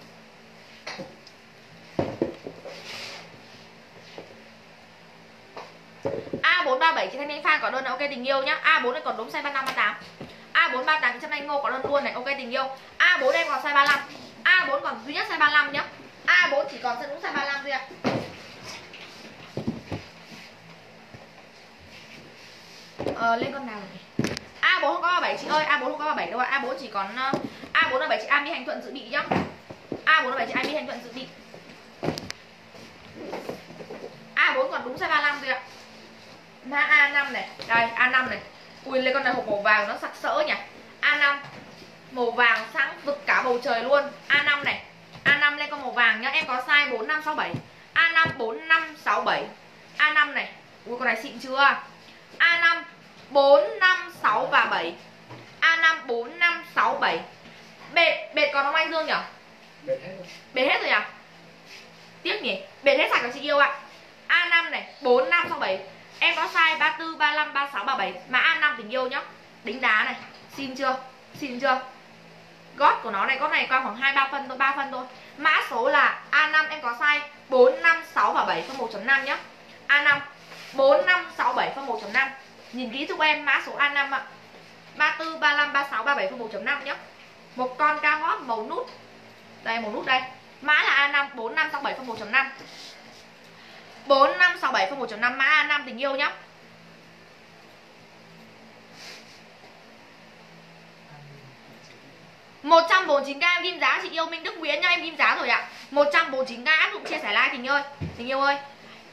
A4 37 chị Thanh Ninh Phan có đơn là ok tình yêu nhá. A4 này còn đúng size 35, 38. A4 38 chị Trâm Anh Ngô có đơn luôn này, ok tình yêu. A4 em còn size 35. A4 còn duy nhất size 35 nhá. A4 chỉ còn đúng size 35 thôi ạ. Lên con nào này? A4 không có 37 chị ơi, A4 không có 37 đâu ạ. A4 chỉ còn A4 là 7 chị Ami Hành Thuận dự bị nhá. A4 là 7 chị Ami Hành Thuận dự bị. đúng size 35 rồi ạ. Mã A5 này, đây A5 này. Ui lên con này hộp màu vàng nó sặc sỡ nhỉ. A5 màu vàng sáng rực cả bầu trời luôn. A5 này, A5 lên con màu vàng nhá. Em có size 4567. A5 4567. A5 này. Ui con này xịn chưa? A5 4, 5, 6 và 7. A5 4, 5, 6, 7. Bệt còn không anh Dương nhỉ? Bệt hết rồi. Bệt hết rồi à? Tiếc nhỉ. Bệt hết sạch của chị yêu ạ. A5 này 4, 5, 6, 7. Em có size 34, 35, 36, 37. Mã A5 tình yêu nhá. Đính đá này. Xin chưa? Xin chưa? Gót của nó này, gót này cao khoảng 2-3 phân thôi, 3 phân thôi. Mã số là A5 em có size 4, 5, 6 và 7 phân 1.5 nhá. A5 4, 5, 6, 7 phân 1.5. Nhìn kỹ giúp em mã số A5 ạ. 34, 35, 36, 37 phân 1.5 nhá. Một con cao gót màu nút. Đây màu nút đây. Mã là A5 4, 5, 6, 7 phân 1.5. 4, 5, 6, 7 phân 1.5 mã A5 tình yêu nhá. $149k em ghim giá chị yêu Minh Đức Nguyễn nha, em ghim giá rồi ạ. 149k áp dụng chia sẻ like tình ơi. Tình yêu ơi.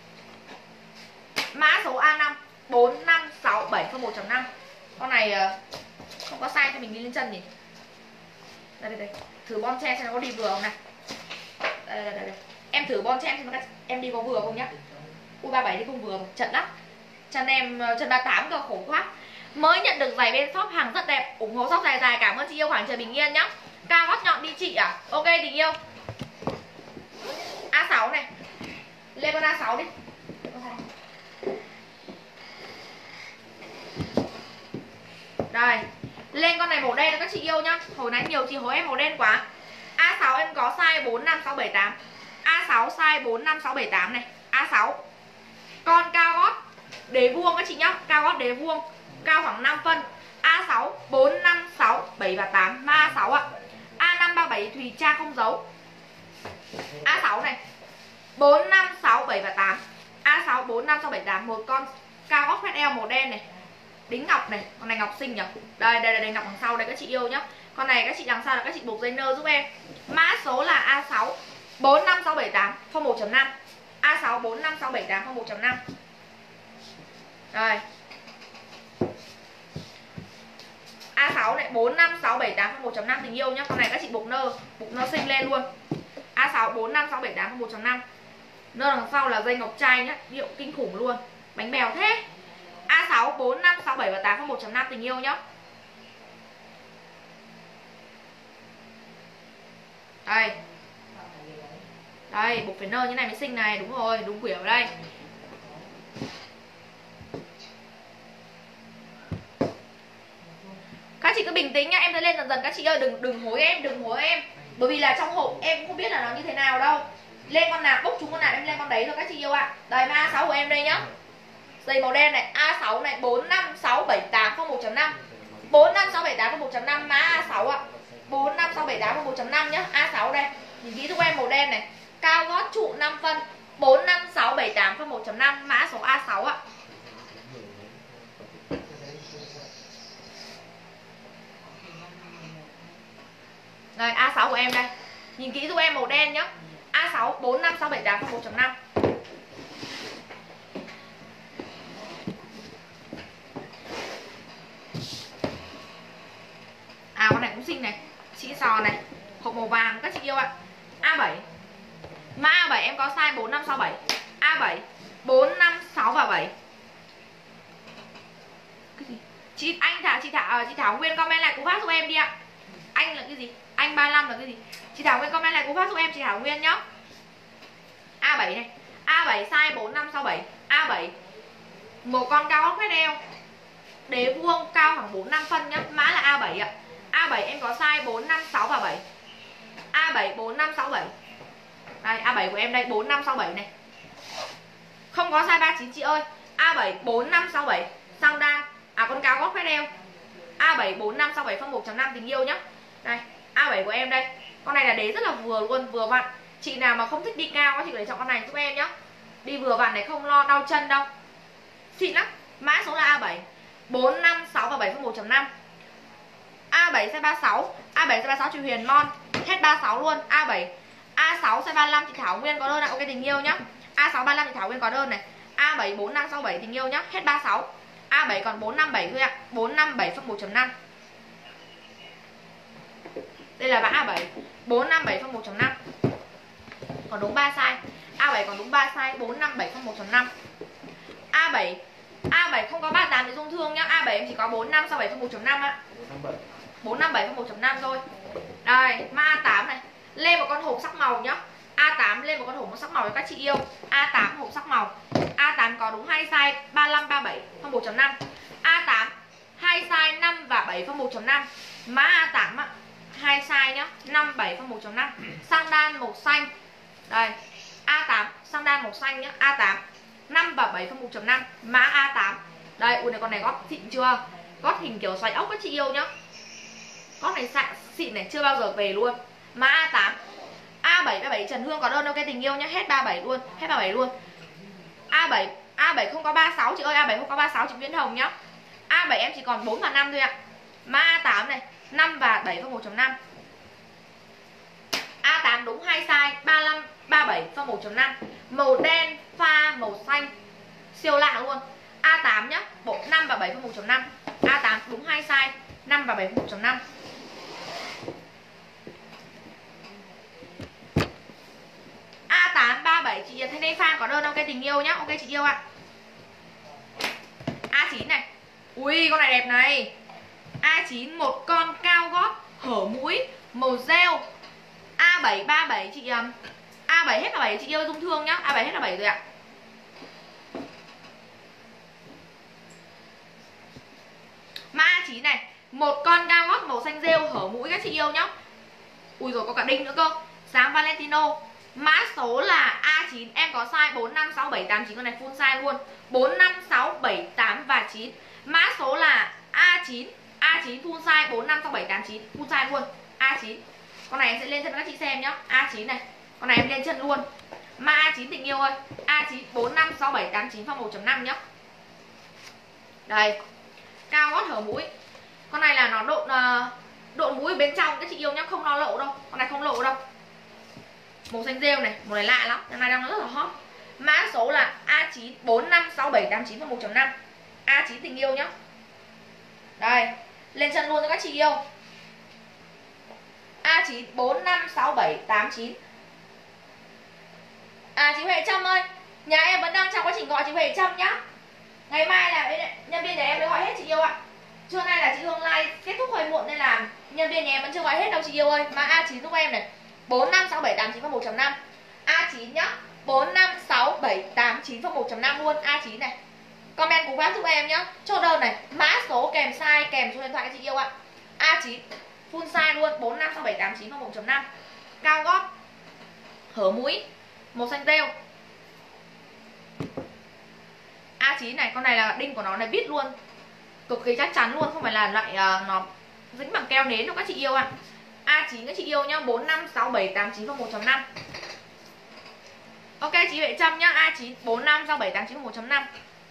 Mã số A5 4, 5, 6, 7 phân 1.5. Con này không có size cho mình đi lên chân nhỉ. Đây. Thử bon tre xem nó có đi vừa không này. Đây. Em thử bon tre xem em đi có vừa không nhá. U37 thì không vừa rồi, chật lắm. Chân em chân 38 cơ, khổ quá. Mới nhận được giày bên shop, hàng rất đẹp, ủng hộ shop dài dài. Cảm ơn chị yêu, khoảng trời bình yên nhá. Cao gót nhọn đi chị à? Ok tình yêu. A6 này. Lên con A6 đi. Đây. Lên con này màu đen các chị yêu nhá. Hồi nãy nhiều chị hối em màu đen quá. A6 em có size 4, 5, 6, 7, 8. A6 size 4, 5, 6, 7, 8 này. A6. Con cao gót đế vuông các chị nhá. Cao gót đế vuông, cao khoảng 5 phân. A6 4, 5, 6, 7 và 8. Ma A6 ạ. A5 37 Thùy Trang không dấu. A6 này 4, 5, 6, 7 và 8. A6 4, 5, 6, 7, 8. Một con cao gót khoét eo màu đen này. Đính ngọc này. Con này ngọc xinh nhỉ. Đây ngọc đằng sau đây các chị yêu nhá. Con này các chị đằng sau là các chị buộc dây nơ giúp em. Mã số là A6 4, 5, 6, 7, 8 phong 1.5. A6 4, 5, 6, 7, 8 phong 1.5. Đây. A6 này 4, 5, 6, 7, 8 phong 1.5 tình yêu nhá. Con này các chị buộc nơ xinh lên luôn. A6 4, 5, 6, 7, 8 phong 1.5. Nơ đằng sau là dây ngọc trai nhá, điệu kinh khủng luôn. Bánh bèo thế. A6 4, 5, 6, 7 và 8 phong 1.5 tình yêu nhá. Đây, buộc phải nơ như này mới xinh này, đúng rồi, đúng quỷ ở đây. Các chị cứ bình tĩnh nhá, em sẽ lên dần dần các chị ơi, đừng hối em. Bởi vì là trong hộp em cũng không biết là nó như thế nào đâu. Lên con nào, bốc chúng con nào em lên con đấy rồi các chị yêu ạ. Đây mã A6 của em đây nhá. Dây màu đen này, A6 này 4, 5, 6, 7, 8 phong 1.5. 4, 5, 6, 7, 8 phong 1.5 mã A6 ạ. 4, 5, 6, 7, 8 phong 1.5 nhá. A6 đây. Nhìn kỹ giúp em màu đen này. Cao gót trụ 5 phân. 4, 5, 6, 7, 8 phong 1.5 mã số A6 ạ. Đây A6 của em đây. Nhìn kỹ giúp em màu đen nhá. A6 4, 5, 6, 7, 8 phong 1.5. À con này cũng xinh này. Chị sò này. Hộp màu vàng các chị yêu ạ. A7. Mã A7 em có size 4, 5, 6, 7. A7 4, 5, 6 và 7. Cái gì? Chị Thảo Nguyên comment lại cú pháp giúp em đi ạ. Anh là cái gì? Anh 35 là cái gì? Chị Thảo Nguyên comment lại cú pháp giúp em chị Thảo Nguyên nhá. A7 này. A7 size 4, 5, 6, 7. A7 một con cao gót khoét eo. Đế vuông cao khoảng 4, 5 phân nhá. Mã là A7 ạ. A7 em có size 4, 5, 6 và 7. A7 4, 5, 6, 7. Đây A7 của em đây 4, 5, 6, 7 này. Không có size 39 chị ơi. A7 4, 5, 6, 7. Sang đan. À con cao gót khoét eo. A7 4, 5, 6, 7 phân 1.5 tình yêu nhá. Đây A7 của em đây. Con này là đế rất là vừa luôn, vừa vặn. Chị nào mà không thích đi cao chị có thể chọn con này giúp em nhá. Đi vừa vặn này, không lo đau chân đâu. Xịn lắm. Mã số là A7 4, 5, 6 và 7 phân 1.5. A7 size 36. A7 size 36 chị Huyền Mon. Hết 36 luôn. A7 A6 size 35 chị Thảo Nguyên có đơn này. Ok tình yêu nhá. A6 35 chị Thảo Nguyên có đơn này. A7 A7 4567 tình yêu nhá, hết 36. A7 còn 457 thôi ạ. 457 phân 1.5. Đây là mã A7 457 phân 1.5. Còn đúng 3 size. A7 còn đúng 3 size 457 phân 1.5. A7 không có 38 để dung thương nhá. A7 em chỉ có 4567 phân 1.5 ạ. 457 phân 1.5 thôi. Đây, mã A8 này. Lên một con hộp sắc màu nhá. A8 lên một con hộp sắc màu cho các chị yêu. A8 hộp sắc màu. A8 có đúng 2 size 35 37 phân 1.5. A8 2 size 5 và 7 phân 1.5. Mã A8 ạ. 2 size nhá, 5 7 phân 1.5. Sang đan màu xanh. Đây, A8 sang đan màu xanh nhá, A8 5 và 7 phân 1.5. Mã A8. Đây, ui này con này gót xịn chưa? Gót hình kiểu xoáy ốc các chị yêu nhá. Gót này xịn này, chưa bao giờ về luôn. Mã A8. A7 37 Trần Hương có đơn ok tình yêu nhá, hết 37 luôn, hết 37 luôn. A7 không có 36 chị ơi, A7 không có 36 chị Nguyễn Hồng nhá. A7 em chỉ còn 4 và 5 thôi ạ. Mã A8 này, 5 và 7 phân 1.5. A8 đúng 2 size 35 37 phân 1.5. Màu đen pha màu xanh. Siêu lạ luôn. A8 nhá, bộ 5 và 7 phân 1.5. A8 đúng 2 size 5 và 7 phân 1.5. A8 37 chị Thanh Đê Phan có đơn ok tình yêu nhá. Ok chị yêu ạ. A9 này. Ui con này đẹp này. A9 một con cao gót hở mũi màu rêu. A7 37 chị A7 hết là 7 chị yêu dung thương nhá. A7 hết là 7 rồi ạ. Mã A9 này, một con cao gót màu xanh rêu hở mũi các chị yêu nhá. Ui rồi có cả đinh nữa cơ. Sáng Valentino. Mã số là A9, em có size 4 5 6 7 8 9, con này full size luôn. 4 5 6 7 8 và 9. Mã số là A9, A9 full size 4 5 6 7 8 9, full size luôn. A9. Con này em sẽ lên chân cho các chị xem nhá. A9 này. Con này em lên chân luôn. Mã A9 tình yêu ơi. A9 4 5 6 7 8 9 phong 1.5 nhá. Đây. Cao gót hở mũi. Con này là nó độn mũi bên trong các chị yêu nhá, không nó lộ đâu. Con này không lộ đâu. Màu xanh rêu này, màu này lạ lắm, cái này đang rất là hot. Mã số là A9 4 5 6 7 8 9 phong 1.5. A9 tình yêu nhá. Đây, lên chân luôn cho các chị yêu. A9 4 5 6 7 8 9. À chị Huệ Trâm ơi, nhà em vẫn đang trong quá trình gọi chị Huệ Trâm nhá. Ngày mai là nhân viên nhà em mới gọi hết chị yêu ạ. Trưa nay là chị Hương Live kết thúc hơi muộn nên là nhân viên nhà em vẫn chưa gọi hết đâu chị yêu ơi. Mà A9 giúp em này 4 5 6 7 8 9 phong 1.5. A9 nhá, 4 5 6 7 8 9 phong 1.5 luôn. A9 này. Comment cú pháp giúp em nhá. Chốt đơn này, mã số kèm size kèm số điện thoại các chị yêu ạ. A9 full size luôn, 4 5 6 7 8 9 phong 1.5. Cao gót hở mũi màu xanh rêu. A9 này, con này là đinh của nó này vít luôn, cực kỳ chắc chắn luôn, không phải là loại nó dính bằng keo nến đâu các chị yêu ạ. A9 các chị yêu nhá, 4 5 6 7 8 9 phong 1.5. Ok chị Huệ Trâm nhá, A9 4 5 6 7 8 9 phong 1.5.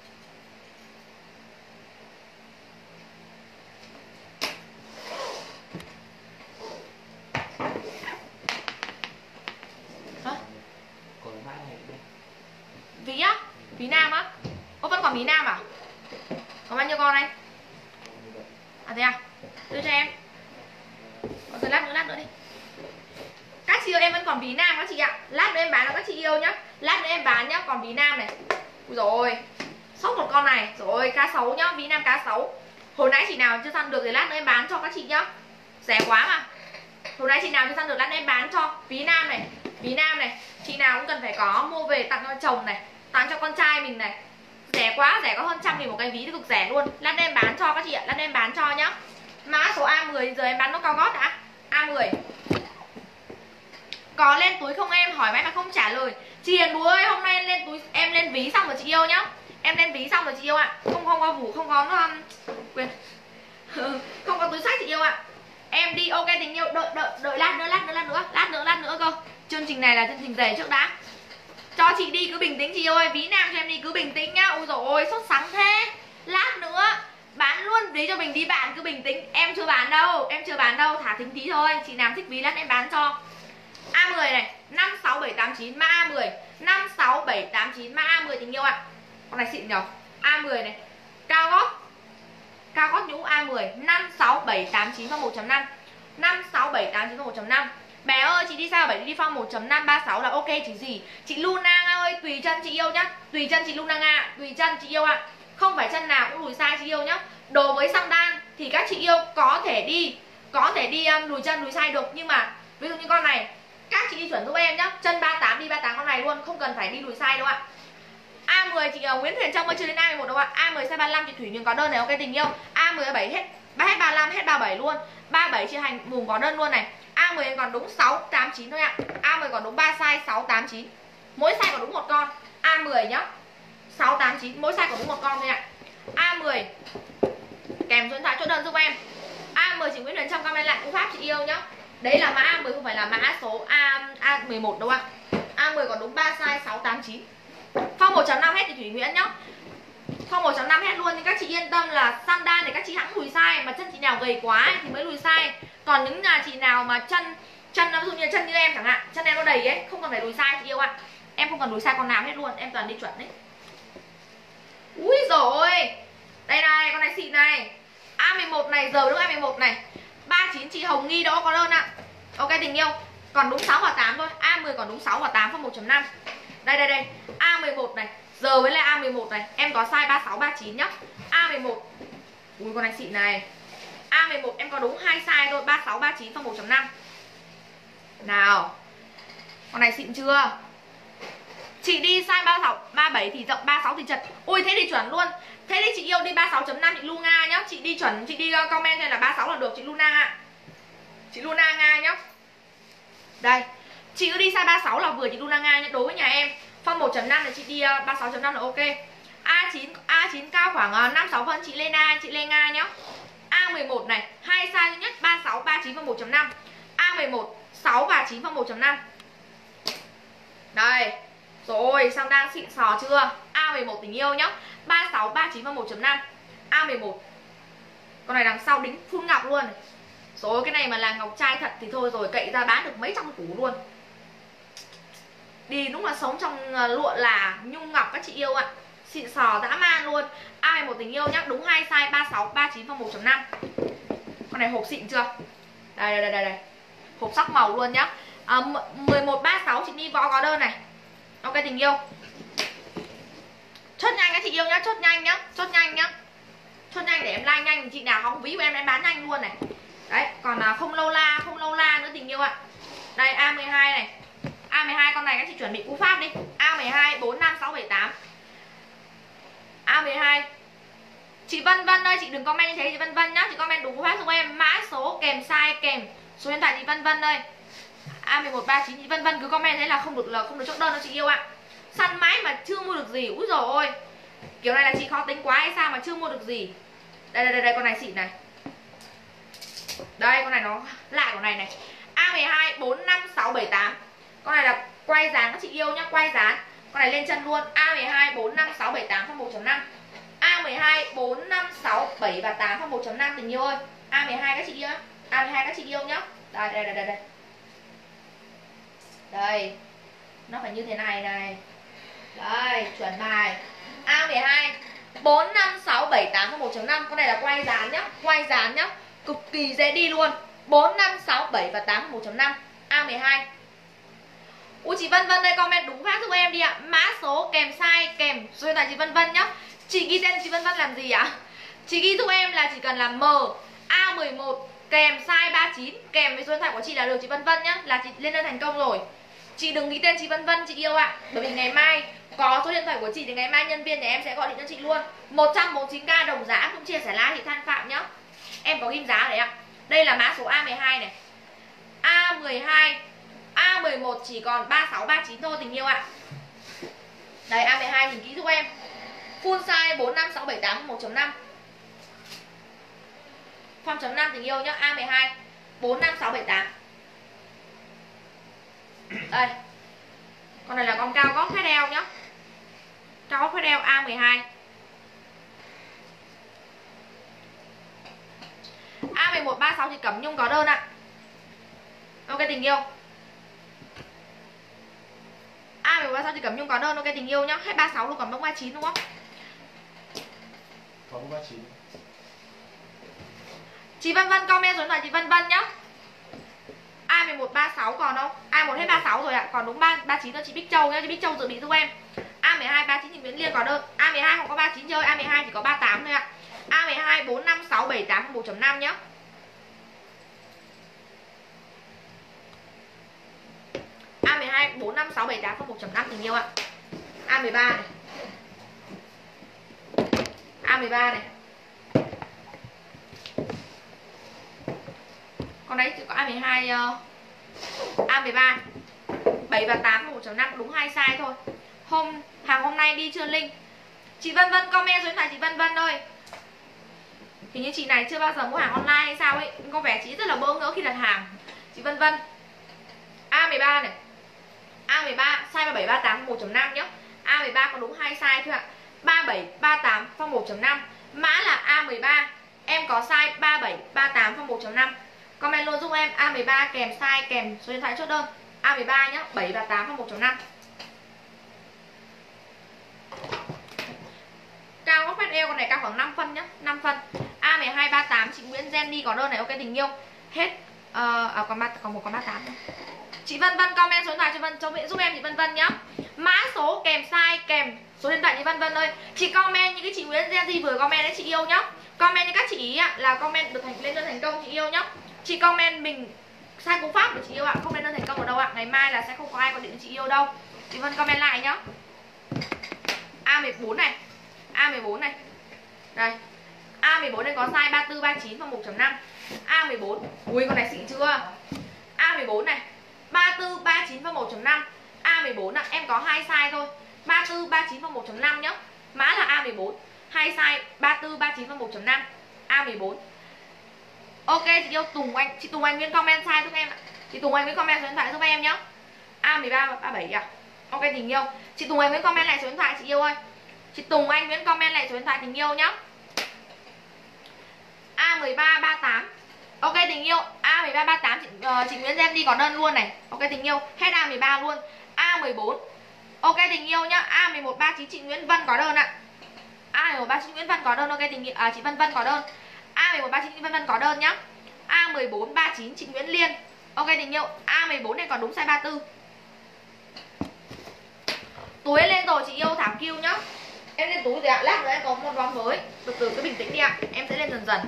Ví á? Ví nam á? Ô vẫn còn ví nam à? Có bao nhiêu con đây? À thế à? Đưa cho em. Rồi lát nữa đi. Các chị ơi em vẫn còn ví nam các chị ạ. Lát nữa em bán cho các chị yêu nhá. Lát nữa em bán nhá, còn ví nam này. Ui rồi. Sốc một con này. Rồi cá sấu nhá, ví nam cá sấu. Hồi nãy chị nào chưa săn được thì lát nữa em bán cho các chị nhá. Rẻ quá mà. Hồi nãy chị nào chưa săn được lát nữa em bán cho. Ví nam này. Ví nam này. Chị nào cũng cần phải có, mua về tặng cho chồng này, tặng cho con trai mình này. Rẻ quá, rẻ có hơn 100.000 một cái ví thì cực rẻ luôn. Lát nữa em bán cho các chị ạ, lát nữa em bán cho nhá. Mã số A10 giờ em bán nó cao gót đã. A10. Có lên túi không em? Hỏi mãi mà không trả lời. Chị Hiền Bú ơi, hôm nay em lên túi, em lên ví xong rồi chị yêu nhá. Em lên ví xong rồi chị yêu ạ. Không có vủ, không có nó quên. Không có túi sách chị yêu ạ. Em đi ok tình yêu, đợi lát nữa cơ. Chương trình này là chương trình rẻ trước đã. Cho chị đi cứ bình tĩnh chị ơi, ví nam cho em đi cứ bình tĩnh nhá. Ui dồi ôi, sốt sắng thế. Lát nữa bán luôn ví cho mình đi bạn, cứ bình tĩnh. Em chưa bán đâu, thả thính tí thôi. Chị nào thích ví lát em bán cho. A10 này, 5 6 7 8 9 mã A10. 5 6 7 8 9 mã A10 tình yêu ạ. Con này xịn nhở. A10 này. Cao gót nhũ A10 5, 6, 7, 8, 9 phong 1.5. 5, 6, 7, 8, 9 phong 1.5. Bé ơi, chị đi size 7 đi phong 1.536 là ok chứ gì. Chị Luna ơi, tùy chân chị yêu nhá. Tùy chân chị Luna Nga, tùy chân chị yêu ạ. Không phải chân nào cũng lùi size chị yêu nhá. Đồ với xăng đan thì các chị yêu có thể đi lùi chân lùi size được, nhưng mà ví dụ như con này các chị đi chuẩn giúp em nhá. Chân 38 đi 38 con này luôn, không cần phải đi lùi size đâu ạ. A10 chị Nguyễn Huyền Trâm ơi, chưa đến A11 đâu ạ. A10 size 35 chị Thủy Nhung có đơn này, ok tình yêu. A17 hết 35 hết 37 luôn. 37 chị Hành Mùng có đơn luôn này. A10 em còn đúng 6, 8, 9 thôi ạ. A10 còn đúng 3 size 6, 8, 9. Mỗi size còn đúng một con. A10 nhá. 6, 8, 9 mỗi size còn đúng một con thôi ạ. A10 kèm số điện thoại chốt đơn giúp em. A10 chị Nguyễn Huyền Trâm comment lại cú pháp chị yêu nhá. Đấy là mã A10 không phải là mã số A11 đâu ạ. A10 còn đúng 3 size 6, 8, 9. Phong 1.5 hết thì Thủy Nguyễn nhá. Phong 1.5 hết luôn, nhưng các chị yên tâm là sandal thì các chị hãng lùi size, mà chân chị nào gầy quá ấy, thì mới lùi size. Còn những nhà chị nào mà chân ví dụ như chân như em chẳng hạn, chân em nó đầy ấy, không cần phải lùi size chị yêu ạ. Em không cần lùi size con nào hết luôn, em toàn đi chuẩn đấy. Úi dồi ôi. Đây này, con này xịn này. A11 này, giờ đúng A11 này. 39 chị Hồng Nghi đó có đơn ạ. Ok tình yêu. Còn đúng 6 và 8 thôi. A10 còn đúng 6 và 8 phong 1.5. Đây. A11 này. Giờ với lại A11 này, em có size 36 39 nhá. A11. Ui con này xịn này. A11 em có đúng 2 size thôi, 36 39 phong 1.5. Nào. Con này xịn chưa? Chị đi size 36 37 thì rộng, 36 thì chật. Ui thế thì chuẩn luôn. Thế thì chị yêu đi 36.5 chị Luna nhá. Chị đi chuẩn, chị đi comment cho là 36 là được chị Luna ạ. Chị Luna Nga nhá. Đây. Chị cứ đi size 36 là vừa chị Luna Nga nhá. Đối với nhà em phong 1.5 thì chị đi 36.5 là ok. A9 cao khoảng 5-6 phân chị Lê Nga nhá. A11 này, hai size duy nhất 36 39 phong 1.5. A11 6 và 9 phong 1.5. Đây. Rồi, xong đang xịn sò chưa? A11 tình yêu nhá. 36 39 phong 1.5. A11. Con này đằng sau đính phun ngọc luôn này. Rồi cái này mà là ngọc trai thật thì thôi rồi, cậy ra bán được mấy trăm củ luôn. Đi đúng là sống trong lụa là nhung ngọc các chị yêu ạ. Xịn sò dã man luôn. A11 tình yêu nhá, đúng 2 size 36 39 phong 1.5. Con này hộp xịn chưa? Đây. Hộp sắc màu luôn nhá. 1136 chị Ni Võ có đơn này. Ok tình yêu. Chốt nhanh các chị yêu nhá, chốt nhanh nhá. Chốt nhanh để em like nhanh, chị nào không ví của em bán nhanh luôn này. Đấy, còn không lâu la nữa tình yêu ạ. Đây A12 này. A12 con này các chị chuẩn bị cú pháp đi. A12 4 5 6 7 8. A12. Chị Vân ơi, chị đừng comment như thế chị Vân nhá, chị comment đúng cú pháp giúp em, mã số kèm size kèm số điện thoại chị Vân ơi. A1139 chị Vân cứ comment thế là không được chốt đơn đâu chị yêu ạ. Săn mãi mà chưa mua được gì. Úi dồi ôi. Kiểu này là chị khó tính quá hay sao mà chưa mua được gì. Đây con này xịn này. Đây con này nó lại con này này. A12 4 5 6 7 8. Con này là quay dáng các chị yêu nhá, quay dáng. Con này lên chân luôn. A12 4 5 6 7 8 phong 1.5. A12 4 5 6 7 và 8 phong 1.5 tình yêu ơi. A12 các chị yêu. A12 các chị yêu nhá. Đây. Đây. Nó phải như thế này này. Đây, chuẩn bài. A12 4 5 6 7 8 phong 1.5. Con này là quay dán nhá. Cực kỳ dễ đi luôn. 4 5 6 7 và 8 phong 1.5. A12. Ui chị Vân ơi, comment đúng phát giúp em đi ạ. Mã số kèm size kèm số điện thoại chị Vân nhá. Chị ghi tên chị Vân làm gì ạ? Chị ghi giúp em là chỉ cần là M A11 kèm size 39 kèm với số điện thoại của chị là được chị Vân nhá, là chị lên đơn thành công rồi. Chị đừng ghi tên chị Vân chị yêu ạ. Bởi vì ngày mai có số điện thoại của chị thì ngày mai nhân viên nhà em sẽ gọi điện cho chị luôn. 149k đồng giá, cũng chia sẻ like chị Than Phạm nhá. Em có ghim giá đấy ạ. Đây là mã số A12 này. A12 A11 chỉ còn 36 39 thôi tình yêu ạ. Đây A12 nhìn kỹ giúp em. Full size 4 5 6 7 8 1.5. Phong chấm 5 tình yêu nhá. A12 4 5 6 7 8. Đây. Con này là con cao gót khét eo nhá. Cao gót khét eo A12. A11 36 thì Cẩm Nhung có đơn ạ. Ok tình yêu. A136 chị Cẩm Nhung có đơn ok tình yêu nhá. Hết 36 luôn, còn bông 39 đúng không? Có 39. Chị Vân Vân comment số điện thoại chị Vân Vân nhá. A1136 còn không? A1 hết 36 rồi ạ, còn đúng 39 cho chị Bích Châu nhá, chị Bích Châu dự bị giúp em. A12 39 chị Nguyễn Liên có đơn. A12 không có 39 chơi, A12 chỉ có 38 thôi ạ. A12 45678 1.5 nhá. A12 45678 1.5 tình yêu ạ. A13 này. A13 này. Con đấy chỉ có A12 A13 7 và 8 1.5 đúng 2 size thôi. Hàng hôm nay đi chưa Linh? Chị Vân Vân comment số điện thoại chị Vân Vân ơi. Hình như chị này chưa bao giờ mua hàng online hay sao ấy, có vẻ chị rất là bỡ ngỡ khi đặt hàng. Chị Vân Vân. A13 này. A13 size 37 38 1.5 nhá. A13 có đúng 2 size thôi ạ. 37 38 phong 1.5. Mã là A13. Em có size 37 38 phong 1.5. Comment luôn giúp em A13 kèm size kèm số điện thoại chốt đơn. A13 nhá, 7 và 8 phong 1.5. Cao góc mét eo con này cao khoảng 5 phân nhá, 5 phân. A12 38 chị Nguyễn Jenny có đơn này ok tình yêu. Hết còn một con 38 nữa. Chị Vân Vân comment số điện thoại cho giúp em chị Vân Vân nhá. Mã số kèm size kèm số điện thoại chị Vân Vân ơi. Chị comment những cái chị Nguyễn Jenny vừa comment đấy chị yêu nhá. Comment như các chị ý là comment được lên đơn thành công chị yêu nhá. Chị comment mình sai cú pháp của chị yêu ạ, không lên đơn thành công ở đâu ạ. Ngày mai là sẽ không có ai gọi điện cho chị yêu đâu. Chị Vân comment lại nhá. A14 này. A14 này. Đây. A14 này có size 34 39 và 1.5. A14. Ui con này xịn chưa? A14 này. 34 39 và 1.5. A14 ạ, em có 2 size thôi. 34 39 và 1.5 nhá. Mã là A14. 2 size 34 39 và 1.5. A14. Ok chị yêu Tùng Anh, chị Tùng Anh Nguyễn comment size giúp em ạ. Chị Tùng Anh Nguyễn comment số điện thoại giúp em nhá. A13 và 37 à. Ok tình yêu. Chị Tùng Anh Nguyễn comment lại số điện thoại chị yêu ơi. Chị Tùng Anh Nguyễn comment lại số điện thoại tình yêu nhá. A13 38. Ok tình yêu. A13 38 chị Nguyễn Gen đi có đơn luôn này. Ok tình yêu. Hết A13 luôn. A14. Ok tình yêu nhá. A11 39 chị Nguyễn Vân có đơn ạ. A11 39 Nguyễn Vân có đơn ok tình yêu. Chị Vân Vân có đơn. A11 39 chị Vân Vân có đơn nhá. A14 39 chị Nguyễn Liên. Ok tình yêu. A14 này còn đúng size 34. Túi lên rồi chị yêu Thảo Kiêu nhá. Em lên túi rồi ạ, lát nữa em có một vòng mới. Từ từ cứ bình tĩnh đi ạ, em sẽ lên dần dần.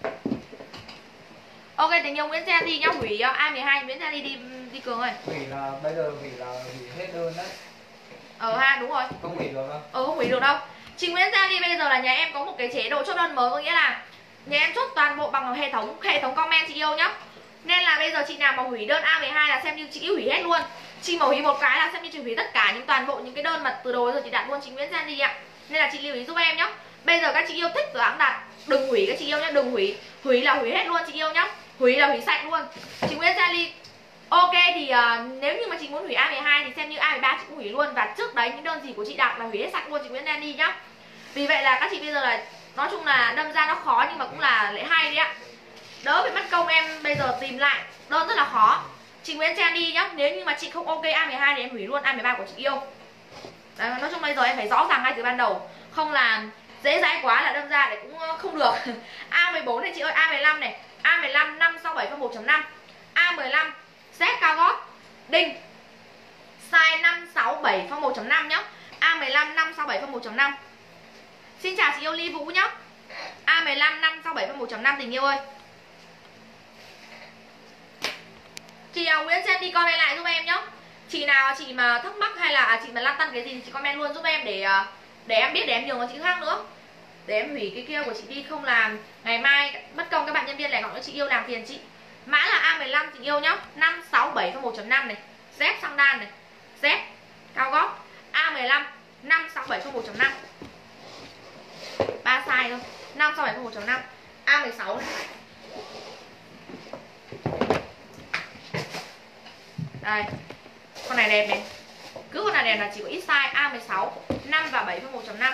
Ok tình yêu Nguyễn Xe đi nhá, hủy A12 Nguyễn Xe đi Cường ơi. Hủy là bây giờ hủy hết đơn đấy. Ha đúng rồi. Không hủy được đâu. Không hủy được đâu. Chị Nguyễn Xe đi bây giờ là nhà em có một cái chế độ chốt đơn mới, có nghĩa là nhà em chốt toàn bộ bằng hệ thống comment chị yêu nhá. Nên là bây giờ chị nào mà hủy đơn A12 là xem như chị hủy hết luôn. Chị mà hủy một cái là xem như chị hủy tất cả toàn bộ những cái đơn mà từ đầu giờ chị đặt luôn chị Nguyễn Xe đi ạ. Nên là chị lưu ý giúp em nhá. Bây giờ các chị yêu thích rồi hãng đặt, đừng hủy các chị yêu nhá, đừng hủy. Hủy là hủy hết luôn chị yêu nhá. Hủy là hủy sạch luôn. Chị Nguyễn Sally. Ok thì nếu như mà chị muốn hủy A12 thì xem như A13 chị cũng hủy luôn. Và trước đấy những đơn gì của chị đặt là hủy hết sạch luôn chị Nguyễn Sally nhá. Vì vậy là các chị bây giờ là nói chung là đâm ra nó khó nhưng mà cũng là lại hay đấy ạ. Đỡ phải mất công em bây giờ tìm lại đơn rất là khó. Chị Nguyễn Sally nhá. Nếu như mà chị không ok A12 thì em hủy luôn A13 của chị yêu. Đấy, nói chung bây giờ em phải rõ ràng ngay từ ban đầu. Không là dễ dãi quá là đâm ra lại cũng không được. A14 này chị ơi, A15 này. A15 567 phân 1.5. A15 Z cao gót đinh size 567 phân 1.5 nhá. A15 567 phân 1.5. Xin chào chị yêu Ly Vũ nhá. A15 567 phân 1.5 tình yêu ơi. Chị nào Nguyễn Sen đi comment lại giúp em nhá. Chị nào chị mà thắc mắc hay là chị mà lăn tăn cái gì thì chị comment luôn giúp em để em biết, để em nhường cho chị khác nữa. Để em hủy cái kia của chị đi, không làm ngày mai mất công các bạn nhân viên lại gọi cho chị yêu làm phiền chị. Mã là A15 chị yêu nhá. 567 phân 1.5 này. Z sang đan này. Z cao gót. A15 567 phân 1.5. 3 size thôi. 567 phân 1.5. A16 này. Đây. Con này đẹp này. Cứ con này đẹp là chỉ có ít size. A16 5 và 7 phân 1.5.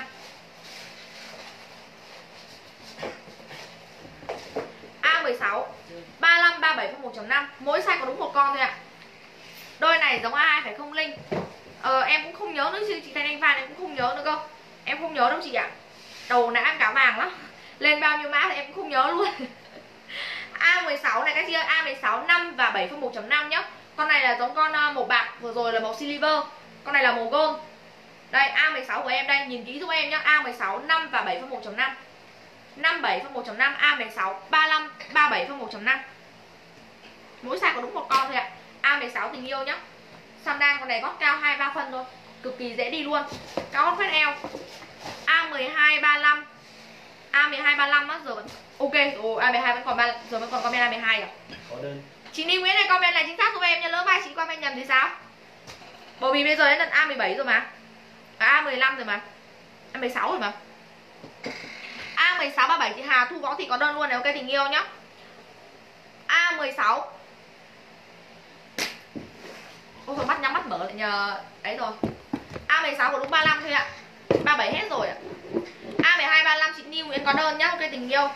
A16 35 37 phân 1.5. Mỗi size có đúng một con thôi ạ. Đôi này giống A2 phải không Linh? Em cũng không nhớ nữa chứ chị Thanh Anh Phan, em cũng không nhớ nữa cơ. Em không nhớ đâu chị ạ. Đầu não em cả vàng lắm. Lên bao nhiêu mã thì em cũng không nhớ luôn. A16 này các chị ơi, A16 5 và 7 phân 1.5 nhá. Con này là giống con màu bạc, vừa rồi là màu silver. Con này là màu gold. Đây, A16 của em đây, nhìn kỹ giúp em nhá. A16 5 và 7 phân 1.5. 57 phân 1.5, A16 35 37 phân 1.5. Mỗi size có đúng một con thôi ạ. A16 tình yêu nhá. Sandal con này gót cao 2-3 phân thôi, cực kỳ dễ đi luôn. Cao gót phết eo. A12 35. A12 35 á, giờ vẫn ok. A12 vẫn còn giờ vẫn còn comment A12 rồi. Có đơn. Chị Ninh Nguyễn này comment lại chính xác giúp em nha, lỡ mai chị comment nhầm thì sao? Bởi vì bây giờ đến lần A17 rồi mà. A15 rồi mà. A16 rồi mà. A16 37 chị Hà Thu Võ Thị có đơn luôn này, ok tình yêu nhá. A16. Ôi thôi mắt nhắm mắt mở lại nhờ ấy rồi. A16 có đúng 35 thôi ạ. 37 hết rồi ạ. A12 35 chị Ninh Nguyễn có đơn nhá, ok tình yêu.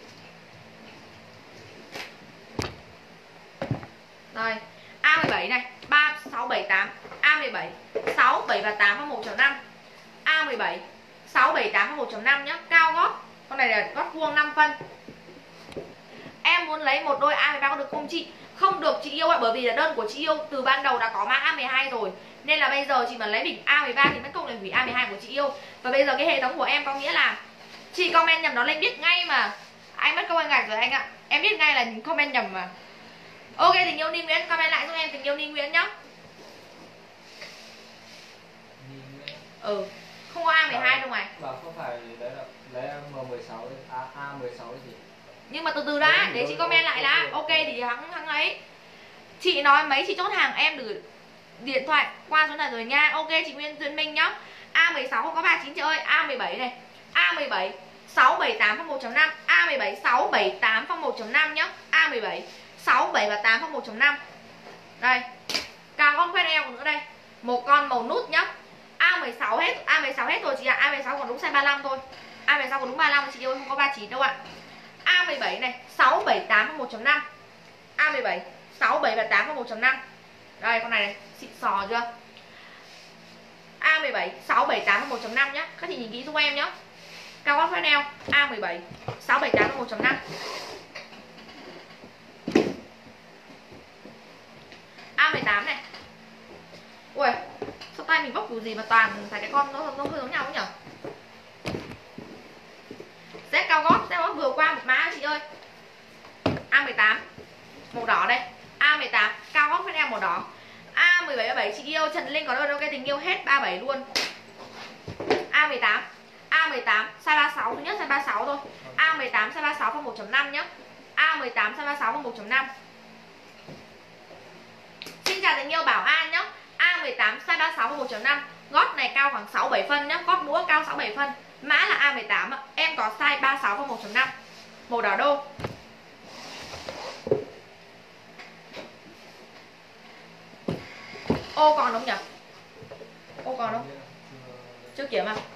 Rồi, A17 này, 3 6 7 8, A17 6 7 và 8 và 1.5. A17 6 7 8 và 1.5 nhá, cao gót. Con này là gót vuông 5 phân. Em muốn lấy một đôi A13 có được không chị? Không được chị yêu ạ, bởi vì là đơn của chị yêu từ ban đầu đã có mã A12 rồi. Nên là bây giờ chị mà lấy bình A13 thì mất công lại hủy A12 của chị yêu. Và bây giờ cái hệ thống của em có nghĩa là chị comment nhầm nó lên biết ngay mà. Anh mất công anh gạch rồi anh ạ. Em biết ngay là comment nhầm mà. Ok tình yêu Ninh Nguyễn, comment lại giúp em tình yêu Ninh Nguyễn nhá. Không có A12 đâu mày. Bảo không phải đấy là lấy M16 A16 gì. Nhưng mà từ từ đã, để chị comment lại đã. Ok thì hắn ấy. Chị nói mấy chị chốt hàng em được điện thoại qua số này rồi nha. Ok chị Nguyên Duyên Minh nhá. A16 không có 39 chị ơi. A17 này, A17 678 phong 1.5, A17 678 phong 1.5 nhá. A17 6 7 và 8 phong 1.5. Đây. Cao con khoét eo nữa đây. Một con màu nút nhá. A16 hết, A16 hết rồi chị ạ. A16 còn đúng size 35 thôi. A16 còn đúng 35 chị ơi, không có 39 đâu ạ. A17 này, 6 7 8 phong 1.5. A17 6 7 và 8 phong 1.5. Đây con này này, xịn sò chưa? A17 6 7 8 phong 1.5 nhá. Các chị nhìn kỹ giúp em nhá. Cao gót khoét eo, A17 6 7 8 phong 1.5. A18 này. Ui, sao tay mình bóc kiểu gì mà toàn phải cái con nó hơi giống nhau nhỉ? Dép cao gót vừa qua một mã chị ơi. A18 màu đỏ đây. A18 cao gót với em màu đỏ. A17 37 chị yêu Trần Linh có đơn ok tình yêu hết 37 luôn. A18 A18 size 36 thứ nhất, size 36 thôi. A18 size 36 phong 1.5 nhá. A18 size 36 phong 1.5. Xin chào tình yêu Bảo An nhá. A18 size 36 phong 1.5. Gót này cao khoảng 6 7 phân nhá, gót đũa cao 6 7 phân. Mã là A18 ạ. Em có size 36 phong 1.5. Màu đỏ đô. Ô còn không nhỉ? Ô còn không? Chưa kiểm à?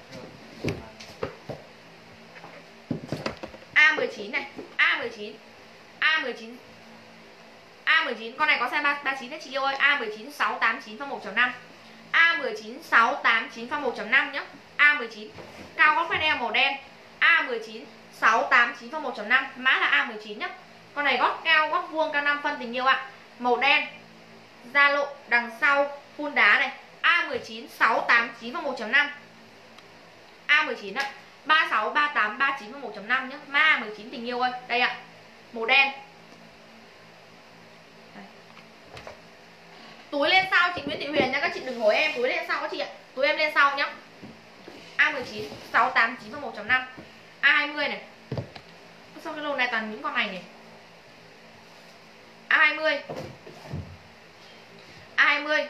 A19 này, A19 A19 A19 con này có size 39 đấy chị yêu ơi. A19 689 phong 1.5. A19 689 phong 1.5 nhá. A19 cao gót khoét eo màu đen. A19 689 phong 1.5. Mã là A19 nhá. Con này gót cao, gót vuông cao 5 phân tình yêu ạ. Màu đen. Da lộ đằng sau phun đá này. A19 689 phong 1.5. A19 ạ. 36 38 39 phong 1.5 nhá. Mã A19 tình yêu ơi. Đây ạ. Màu đen. Đây. Túi lên sau chị Nguyễn Thị Huyền nha, các chị đừng hỏi em túi lên sau các chị ạ. Túi em lên sau nhá. A19 689 phong 1.5. A20 này. Sao cái lô này toàn những con này nhỉ? A20 A20.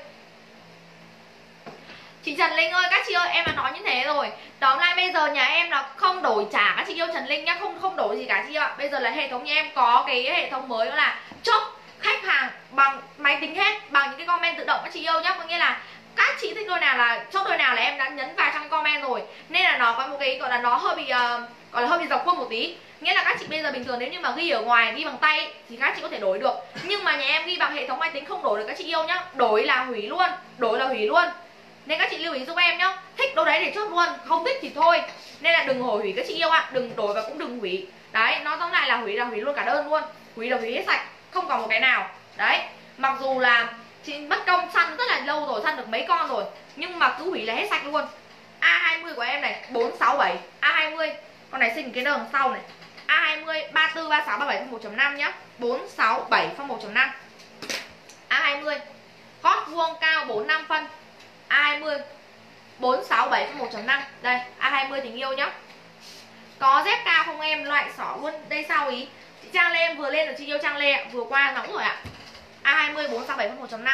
Chị Trần Linh ơi, các chị ơi, em đã nói như thế rồi. Tóm lại bây giờ nhà em là không đổi trả các chị yêu Trần Linh nhá, không đổi gì cả chị ạ. Bây giờ là hệ thống nhà em có cái hệ thống mới đó là chốt khách hàng bằng máy tính hết, bằng những cái comment tự động các chị yêu nhá. Có nghĩa là các chị thích đôi nào là chốt đôi nào là em đã nhấn vào trong cái comment rồi. Nên là nó có một cái gọi là nó hơi bị gọi là hơi bị dọc khuôn một tí. Nghĩa là các chị bây giờ bình thường nếu như mà ghi ở ngoài, ghi bằng tay thì các chị có thể đổi được. Nhưng mà nhà em ghi bằng hệ thống máy tính không đổi được các chị yêu nhá. Đổi là hủy luôn, đổi là hủy luôn. Nên các chị lưu ý giúp em nhá. Thích đâu đấy để chốt luôn, không thích thì thôi. Nên là đừng hủy các chị yêu ạ. Đừng đổi và cũng đừng hủy. Đấy, nó tóm lại là hủy luôn cả đơn luôn. Hủy là hủy hết sạch, không còn một cái nào. Đấy, mặc dù là chị mất công săn rất là lâu rồi, săn được mấy con rồi, nhưng mà cứ hủy là hết sạch luôn. A20 của em này, 467 A20. Con này xin cái đơn sau này. A20 34 36 37 phong 1.5 nhá. 467 phong 1.5. A20 gót vuông cao 45 phân. A20 467 phong 1.5. Đây, A20 tình yêu nhá. Có dép cao không em? Loại xỏ luôn đây sau ý. Chị Trang Lê em vừa lên rồi chị yêu Trang Lê ạ, vừa qua nóng rồi ạ. A20 467 phong 1.5.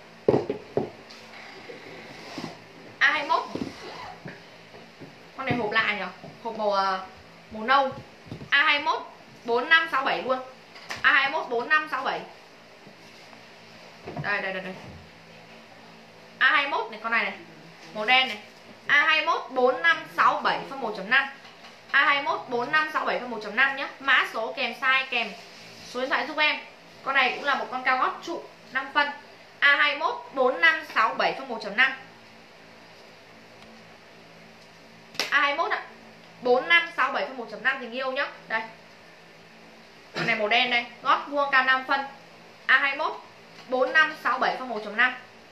A21. Con này hộp lại nhỉ? Hộp màu nâu. A21 4567 luôn. A21 4567. Đây. A21 này, con này này. Màu đen này. A21 4567 phân 1.5. A21 4567 phân 1.5 nhá. Mã số kèm size kèm số điện thoại giúp em. Con này cũng là một con cao gót trụ 5 phân. A21 4567 phân 1.5. A21 ạ. 4567 phân 1.5 tình yêu nhá. Đây. Con này màu đen đây, gót vuông cao 5 phân. A21 4567 phân 1.5.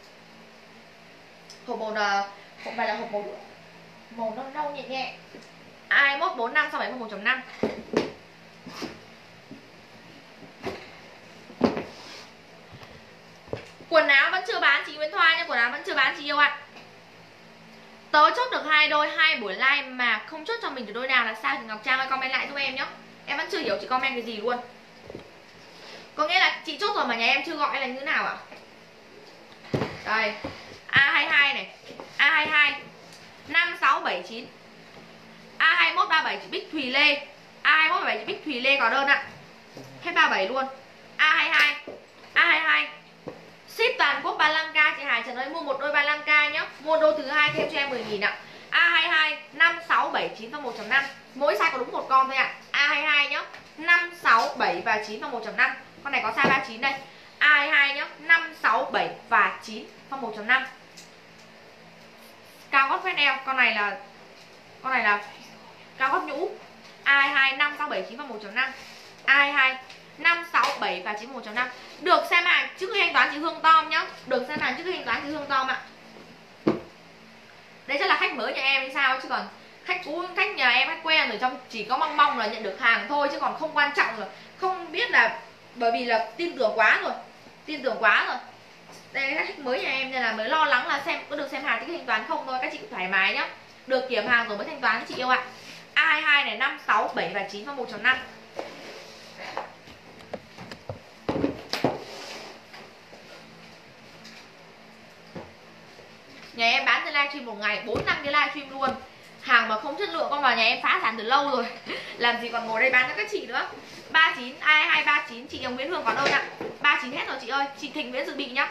Hộp này là hộp màu nâu nhẹ nhẹ. A21 4567 phân 1.5. Quần áo vẫn chưa bán chị Nguyễn Thoa nha, quần áo vẫn chưa bán chị yêu ạ. Tớ chốt được 2 đôi 2 buổi live mà không chốt cho mình được đôi nào là sao thì Ngọc Trang ơi comment lại giúp em nhé. Em vẫn chưa hiểu chị comment cái gì luôn. Có nghĩa là chị chốt rồi mà nhà em chưa gọi là như thế nào ạ? Đây, A22 này, A22 5679. A21 37 chị Bích Thùy Lê. A21 37 chị Bích Thùy Lê có đơn ạ. Hết 37 luôn. A22. A22 ship toàn quốc 35k. Chị Hải Trần ơi mua một đôi 35k nhá. Mua đôi thứ hai thêm cho em 10.000 ạ. A22 5679 và 1.5. Mỗi size có đúng một con thôi ạ. A22 nhá. 5, 6, 7 và 9 và 1.5. Con này có size 39 đây. A22 nhá. 5, 6, 7 và 9 và 1.5. Cao gót phết eo. Con này là cao gót nhũ. A22 5, 6, 7, 9 và 1.5. A22 5, 6, 7 và 9 1.5. Được xem hàng trước khi thanh toán chị Hương Tom nhá. Được xem hàng trước khi thanh toán chị Hương Tom ạ. Đấy chắc là khách mới nhà em hay sao, chứ còn khách cũ, khách nhà em, khách quen rồi trong chỉ có mong là nhận được hàng thôi, chứ còn không quan trọng rồi. Không biết là bởi vì là tin tưởng quá rồi. Đây là khách mới nhà em nên là mới lo lắng là xem có được xem hàng trước khi thanh toán không thôi. Các chị cũng thoải mái nhá. Được kiểm hàng rồi mới thanh toán chị yêu ạ. A22 này 5, 6, 7 và 9 và 1.5. Nhà em bán trên livestream một ngày 4-5 cái livestream luôn. Hàng mà không chất lượng con vào nhà em phá sản từ lâu rồi. Làm gì còn ngồi đây bán cho các chị nữa. 39 A22 39 chị Nguyễn Hương có đơn ạ. 39 hết rồi chị ơi. Chị Thịnh Nguyễn dự bị nhá.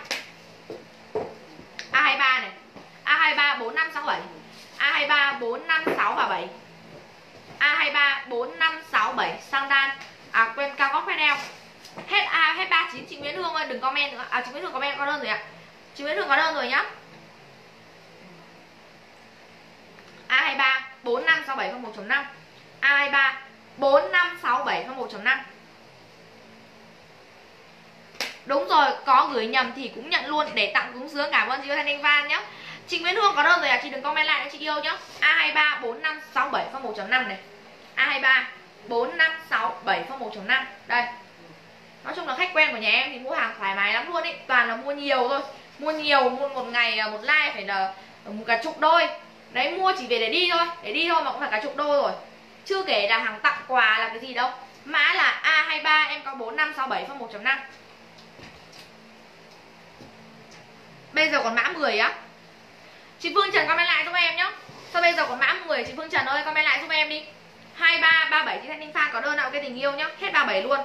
A23 này. A23 4567. A23 456 và 7. A23 4567 sang đan. À quên cao gót phép đeo. Hết 39 chị Nguyễn Hương ơi, đừng comment nữa. À chị Nguyễn Hương comment có đơn rồi ạ. Chị Nguyễn Hương có đơn rồi nhá. A23 4567 và 1.5. A23 4567 và 1.5. Đúng rồi, có gửi nhầm thì cũng nhận luôn để tặng cúng dướng. Cảm ơn chị Thanh Anh Van nhá. Chị Nguyễn Hương có đơn rồi à, chị đừng comment lại cho chị yêu nhá. A23 4567 và 1.5 này. A23 4567 và 1.5. Đây. Nói chung là khách quen của nhà em thì mua hàng thoải mái lắm luôn ý, toàn là mua nhiều thôi. Mua một ngày một like phải là cả chục đôi. Đấy, mua chỉ về để đi thôi mà cũng phải cả chục đôi rồi. Chưa kể là hàng tặng quà là cái gì đâu. Mã là A23 em có 4567 và 1.5. Bây giờ còn mã 10 á. Chị Phương Trần comment lại giúp em nhá. Sao bây giờ còn mã 10 chị Phương Trần ơi, comment lại giúp em đi. 2337 chị Thanh Ninh Phan có đơn nào cái tình yêu nhá. Hết 37 luôn.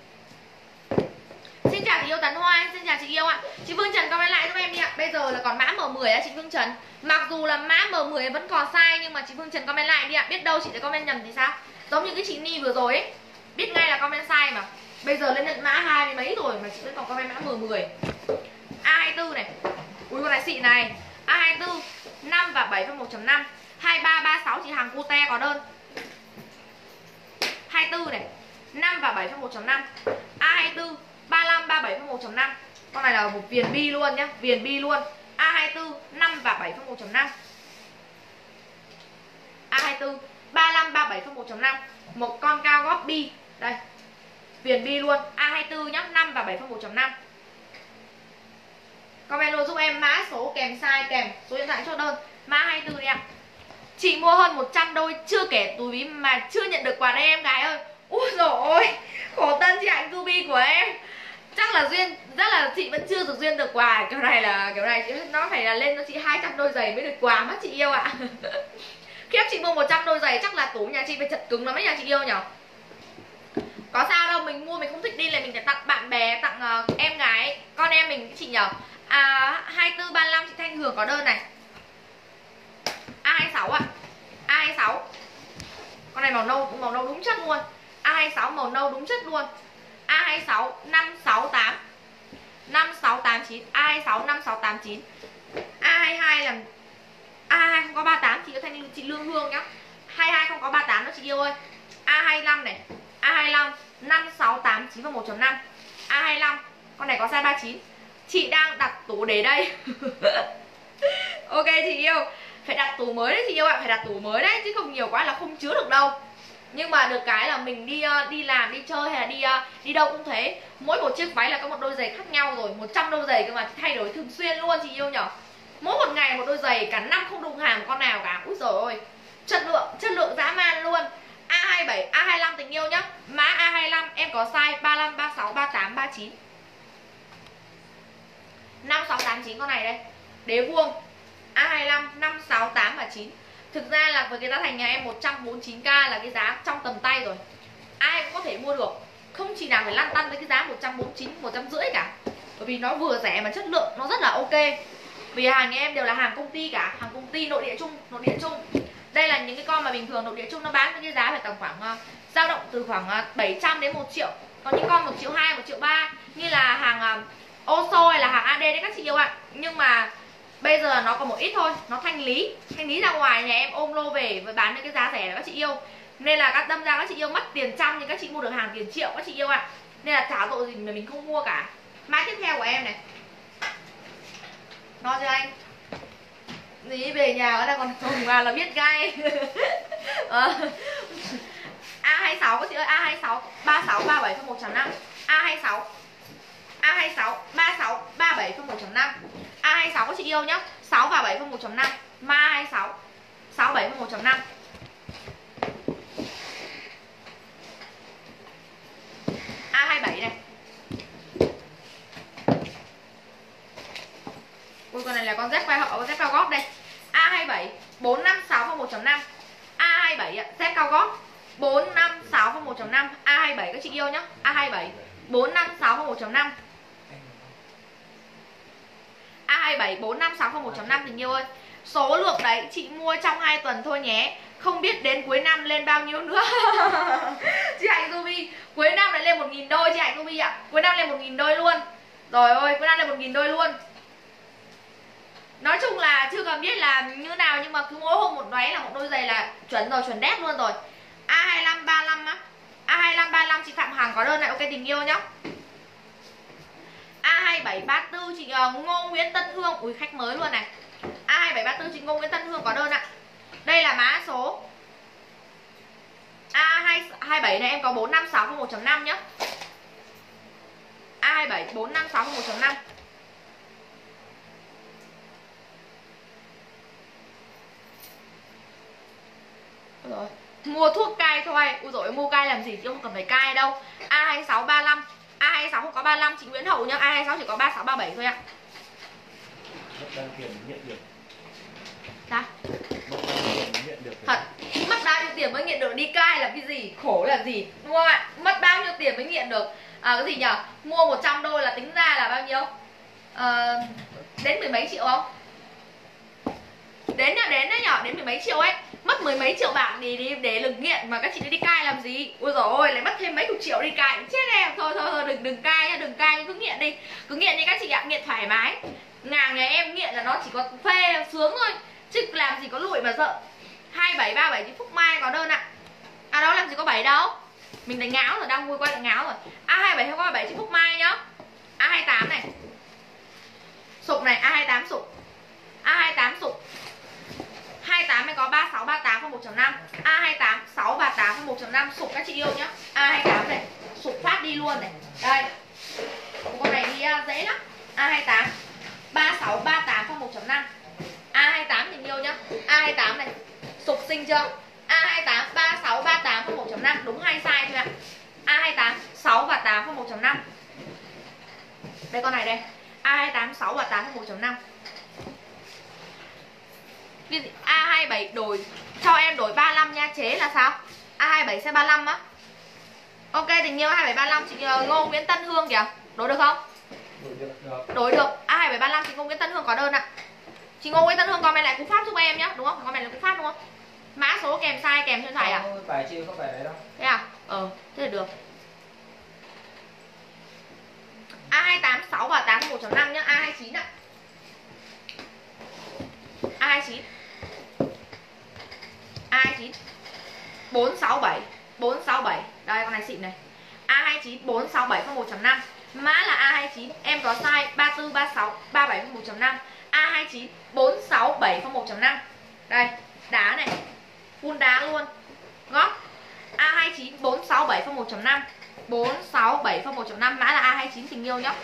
Xin chào chị yêu Tấn Hoa, xin chào chị yêu ạ. Chị Phương Trần comment lại giúp em đi ạ. Bây giờ là còn mã M10 á chị Phương Trần. Mặc dù là mã M10 vẫn còn sai nhưng mà chị Phương Trần comment lại đi ạ. Biết đâu chị sẽ comment nhầm thì sao? Giống như cái chị Ni vừa rồi ấy. Biết ngay là comment sai mà. Bây giờ lên nhận mã 20 mấy rồi mà chị vẫn còn comment mã M10. A24 này. Ui con này xịn này. A24 5 và 7 phân 1.5. 23 36 chị hàng cute có đơn. 24 này, 5 và 7 phân 1.5. A24 35 37 phân 1.5. Con này là một viền bi luôn nhá, viền bi luôn. A24 5 và 7 phân 1.5. A24 35 37 phân 1.5. Một con cao gót bi. Đây. Viền bi luôn. A24 nhá, 5 và 7 phân 1.5. Comment luôn giúp em mã số kèm size kèm số điện thoại chốt đơn. Mã 24 đi ạ. Chị mua hơn 100 đôi chưa kể túi ví mà chưa nhận được quà đây em gái ơi. Úi dồi ôi, khổ tân chị Hạnh Ruby của em. Chắc là duyên, rất là chị vẫn chưa được duyên được quà. Kiểu này chị nó phải là lên cho chị 200 đôi giày mới được quà mất chị yêu ạ. Khiếp, chị mua 100 đôi giày chắc là tủ nhà chị phải chật cứng lắm ấy nhà chị yêu nhở. Có sao đâu, mình mua mình không thích đi là mình phải tặng bạn bè, tặng em gái, con em mình chị nhở. 24 35 chị Thanh Hường có đơn này. A26 ạ. A26. Con này màu nâu đúng chất luôn. A26 màu nâu đúng chất luôn. A26 568 5689. A26 5689. A22 là A22 không có 38 chị Thanh chị Lương Hương nhá. 22 không có 38 đó chị yêu ơi. A25 này. A25 5689 và 1.5. A25 con này có size 39. Chị đang đặt tủ để đây. Ok chị yêu. Phải đặt tủ mới đấy chị yêu ạ, phải đặt tủ mới đấy chứ không nhiều quá là không chứa được đâu. Nhưng mà được cái là mình đi làm, đi chơi hay là đi đâu cũng thế. Mỗi một chiếc váy là có một đôi giày khác nhau rồi, 100 đôi giày cơ mà thay đổi thường xuyên luôn chị yêu nhở. Mỗi một ngày một đôi giày, cả năm không đụng hàng con nào cả. Úi dồi ôi, chất lượng dã man luôn. A27, A25 tình yêu nhá. Mã A25 em có size 35, 36, 38, 39. 5689 con này đây. Đế vuông. A25 5, 6, 8 và 9. Thực ra là với cái giá thành nhà em 149k là cái giá trong tầm tay rồi. Ai cũng có thể mua được. Không chỉ nào phải lăn tăn với cái giá 149, 150 cả. Bởi vì nó vừa rẻ mà chất lượng nó rất là ok. Vì hàng nhà em đều là hàng công ty cả, hàng công ty nội địa chung. Đây là những cái con mà bình thường nội địa chung nó bán với cái giá phải tầm khoảng dao động từ khoảng 700 đến 1 triệu. Còn những con 1,2 triệu, 1,3 triệu như là hàng Oso hay là hàng AD đấy các chị yêu ạ. Nhưng mà bây giờ nó còn một ít thôi, nó thanh lý ra ngoài, nhà em ôm lô về và bán những cái giá rẻ là các chị yêu. Nên là các đâm ra các chị yêu mất tiền trăm nhưng các chị mua được hàng tiền triệu các chị yêu ạ. Nên là chả tội gì mà mình không mua cả. Mã tiếp theo của em này. No chưa anh? Ní về nhà ở đây còn thùng vào là biết ngay. A26 các chị ơi, A26 36 37 phân 1.5. A26 36 37 phân 1.5. A26 các chị yêu nhá, 6 và 7 phân 1.5. Ma 26 6 7 phân 1.5. A27 này. Ui con này là con dép quai hậu, con dép cao gót đây. A27 456 phân 1.5. A27 dép cao gót 456 phân 1.5. A27 các chị yêu nhá. A27 456 phân 1.5. A27 456 phân 1.5 tình yêu ơi. Số lượng đấy chị mua trong 2 tuần thôi nhé. Không biết đến cuối năm lên bao nhiêu nữa. Chị Hạnh Ruby cuối năm lại lên 1.000 đôi chị Hạnh Ruby ạ. Cuối năm lên 1.000 đôi luôn. Rồi ơi, cuối năm lên 1.000 đôi luôn. Nói chung là chưa cần biết là như nào nhưng mà cứ mỗi hôm một váy là một đôi giày là chuẩn rồi, chuẩn đét luôn rồi. A25 35 á. A25 35 chị Phạm Hằng có đơn này, ok tình yêu nhá. A27 34 chị Ngô Nguyễn Tân Hương, ui khách mới luôn này. A27 34 chị Ngô Nguyễn Tân Hương có đơn ạ. Đây là mã số A27 này em có 456 phân 1.5 nhá. A27 456 phân 1.5. Rồi. Mua thuốc cai thôi. Ui dồi mua cai làm gì chứ không cần phải cai đâu. A26 35. A26 không có 35 chị Nguyễn Hậu nhá. A26 chỉ có 36 37 thôi ạ. Mất bao nhiêu tiền nhận được? Sao? Mất bao nhiêu tiền nhận được? Thật. Mất bao nhiêu tiền mới nghiện được, đi cai là cái gì? Khổ là gì? Đúng không ạ? Mất bao nhiêu tiền mới nghiện được? Cái gì nhở? Mua 100 đôi là tính ra là bao nhiêu? Đến mười mấy triệu không? Đến đấy nhở, đến mười mấy triệu ấy. mất mười mấy triệu bạc để lực nghiện mà các chị đi cai làm gì? Ôi dồi ôi, lại mất thêm mấy chục triệu đi cai cũng chết em. Thôi đừng cai nhá, đừng cai, cứ nghiện đi. Cứ nghiện đi các chị ạ, nghiện thoải mái. Ngàng nhà em nghiện là nó chỉ có phê sướng thôi, chứ làm gì có lụi mà sợ. 2737 chị Phúc Mai có đơn ạ. À đó làm gì có 7 đâu. Mình đánh ngáo rồi, đang vui quay lại ngáo rồi. A27 có 7 chị Phúc Mai nhá. A28 này. Sụp này, A28 sụp. A28 sụp. 28 mới có 36 38 không 1.5. A28 6 38 không 1.5 sụp các chị yêu nhá. A28 này, sụp phát đi luôn này. Đây. Con này đi dễ lắm. A28 36 38 không 1.5. A28 tình yêu nhá. A28 này, sụp xinh chưa? A28 36 38 không 1.5, đúng 2 size thôi ạ. A28 6 và 8 không 1.5. Đây con này đây. A28 6 và 8 không 1.5. A27 đổi cho em đổi 35 nha, chế là sao? A27 sẽ 35 á. Ok tình yêu, 2735 chị Ngô Nguyễn Tân Hương kìa. Đổi được không? Đổi được. A2735 chị Ngô Nguyễn Tân Hương có đơn ạ. Chị Ngô Nguyễn Tân Hương comment lại cú pháp giúp em nhá, đúng không? Comment lại cú pháp đúng không? Mã số kèm size kèm trên thoại à? Phải chị không phải đấy đâu. Thế à? Thế là được. A28 6 và 8 1.5 nhá, A29 ạ. A29 A29 467 467. Đây con này xịn này. A29 467 không 1.5. Mã là A29, em có size 34 36 37 không 1.5. A29 467 không 1.5. Đây, đá này. Full đá luôn. Gót. A29 467 không 1.5. 467 không 1.5, mã là A29 tình yêu nhá.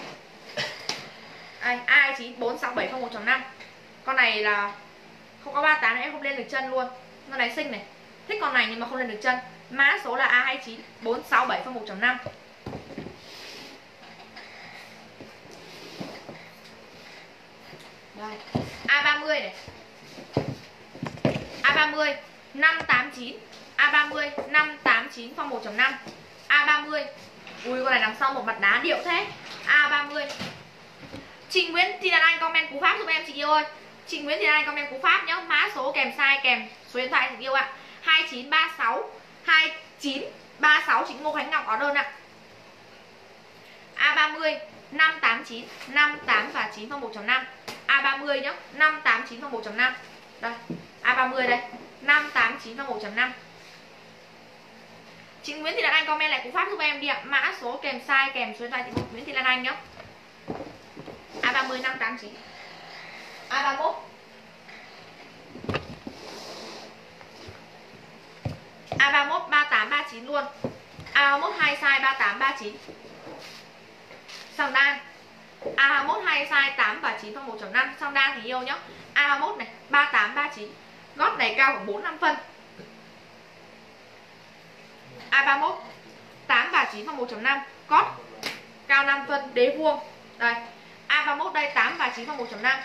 Đây, A29 467 không 1.5. Con này là không có 38 em không lên được chân luôn. Con này xinh này. Thích con này nhưng mà không lên được chân. Mã số là A29 467 không 1.5. Đây, A30 này. A30 589. A30 589 phong 1.5. A30. Ui con này đằng sau một mặt đá điệu thế. A30. Chị Nguyễn Thị Đàn Anh comment cú pháp giúp em chị yêu ơi. Chị Nguyễn Thị Đàn Anh comment cú pháp nhá. Mã số kèm size kèm số điện thoại chị yêu ạ. 2936 2936 chị Ngô Khánh Ngọc có đơn ạ. A30 589 58 và 9 phong 1.5. A30 nhá, 589 phong 1.5. Đây, A30 đây, 589 phong 1.5. Chị Nguyễn Thị Lan Anh comment lại cú pháp giúp em đi ạ. Mã số kèm size kèm số điện thoại chị Nguyễn Thị Lan Anh nhá. A30 589. A31 A31 38 39 luôn. A31 2 size 38 39. Sòng đan A21 2 size 8 và 9 phong 1.5. Song đan thì yêu nhá. A21 này 38 39. Gót này cao khoảng 4-5 phân. A31 8 và 9 phong 1.5. Gót cao 5 phân, đế vuông. Đây. A31 đây 8 và 9 phong 1.5.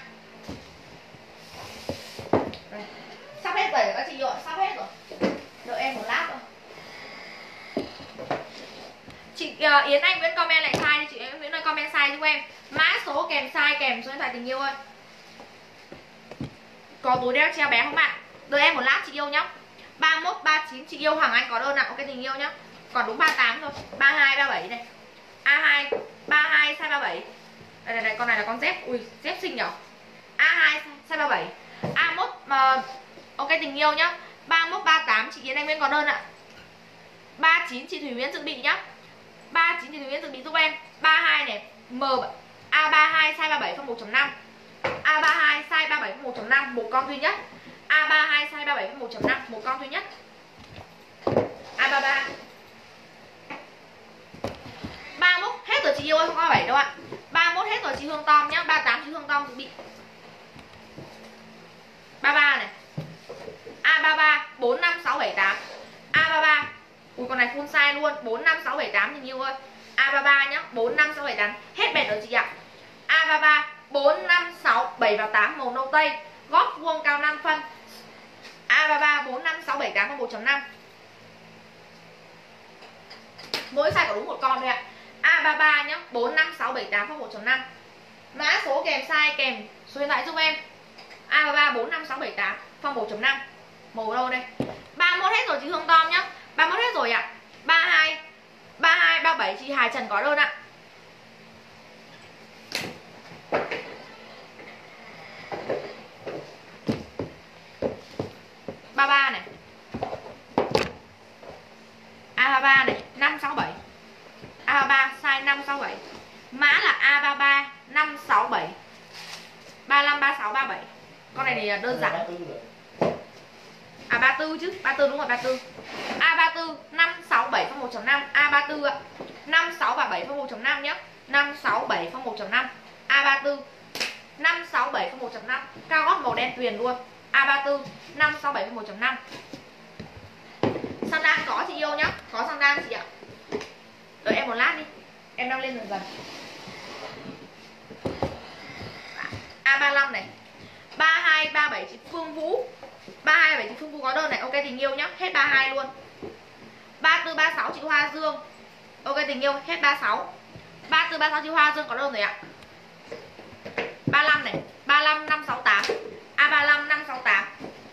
Đây. Sắp hết rồi các chị ạ, sắp hết rồi. Đợi em một lát thôi. Chị Yến Anh Nguyễn comment lại size đi, chị Yến Nguyễn ơi comment size giúp em. Mã số kèm size kèm số điện thoại tình yêu ơi. Có túi đeo treo bé không ạ? Đợi em một lát chị yêu nhá. 31 39 chị yêu Hoàng Anh có đơn ạ. Ok tình yêu nhá. Còn đúng 38 thôi. 32 37 này. A2 32 size 37. Đây con này là con dép. Ui dép xinh nhở. A2 size 37. A1 ok tình yêu nhá. 31 38 chị Yến Anh Nguyễn có đơn ạ. 39 chị Thủy Nguyễn dự bị nhá. 39 chị Thủy Nguyễn dự bị giúp em. 32 này M A32 size 37 phong 1.5. A32 size 37 phong 1.5, một con duy nhất. A32 size 37 phong 1.5, một con duy nhất. A33 31 hết rồi chị yêu ơi, không có 7 đâu ạ. 31 hết rồi chị Hương Tom nhá. 38 chị Hương Tom dự bị. 33 này. A33 45678. A33. Ui con này full size luôn, 45678 thì yêu ơi. A33 nhá, 45678. Hết bẹt rồi chị ạ. A33 4 5 6 7 và 8 màu nâu tây, gót vuông cao 5 phân. A33 4 5 6 7 8 và 1.5. Mỗi size có đúng một con thôi ạ. A33 nhá, 4 5 6 7 8 và 1.5. Mã số kèm size kèm số điện thoại giúp em. A33 4 5 6 7 8 phong 1.5. Màu đâu đây? 31 hết rồi chị Hương Tom nhá. 31 hết rồi ạ. 32 37 chị Hà Trần có đơn ạ. A33 này. A33 này, 567. A33 size 567. Mã là A33 567. 35 36 37. Con này thì đơn giản. À 34 chứ, 34 đúng rồi, 34. A34 567 phong 1.5, A34 ạ. 5637 phong 1.5 nhá. 567 phong 1.5. A34 567 phong 1.5, cao gót màu đen tuyền luôn. A34 567 phong 1.5. Sandal có chị yêu nhá, có sandal chị ạ. Đợi em một lát đi, em đang lên dần dần. A35 này. 3237 chị Phương Vũ. 3237 chị Phương Vũ có đơn này, ok tình yêu nhá, hết 32 luôn. 34 36 chị Hoa Dương. Ok tình yêu, hết 36. 34 36 chị Hoa Dương có đơn rồi ạ. 35 này, 35 568. A35 568.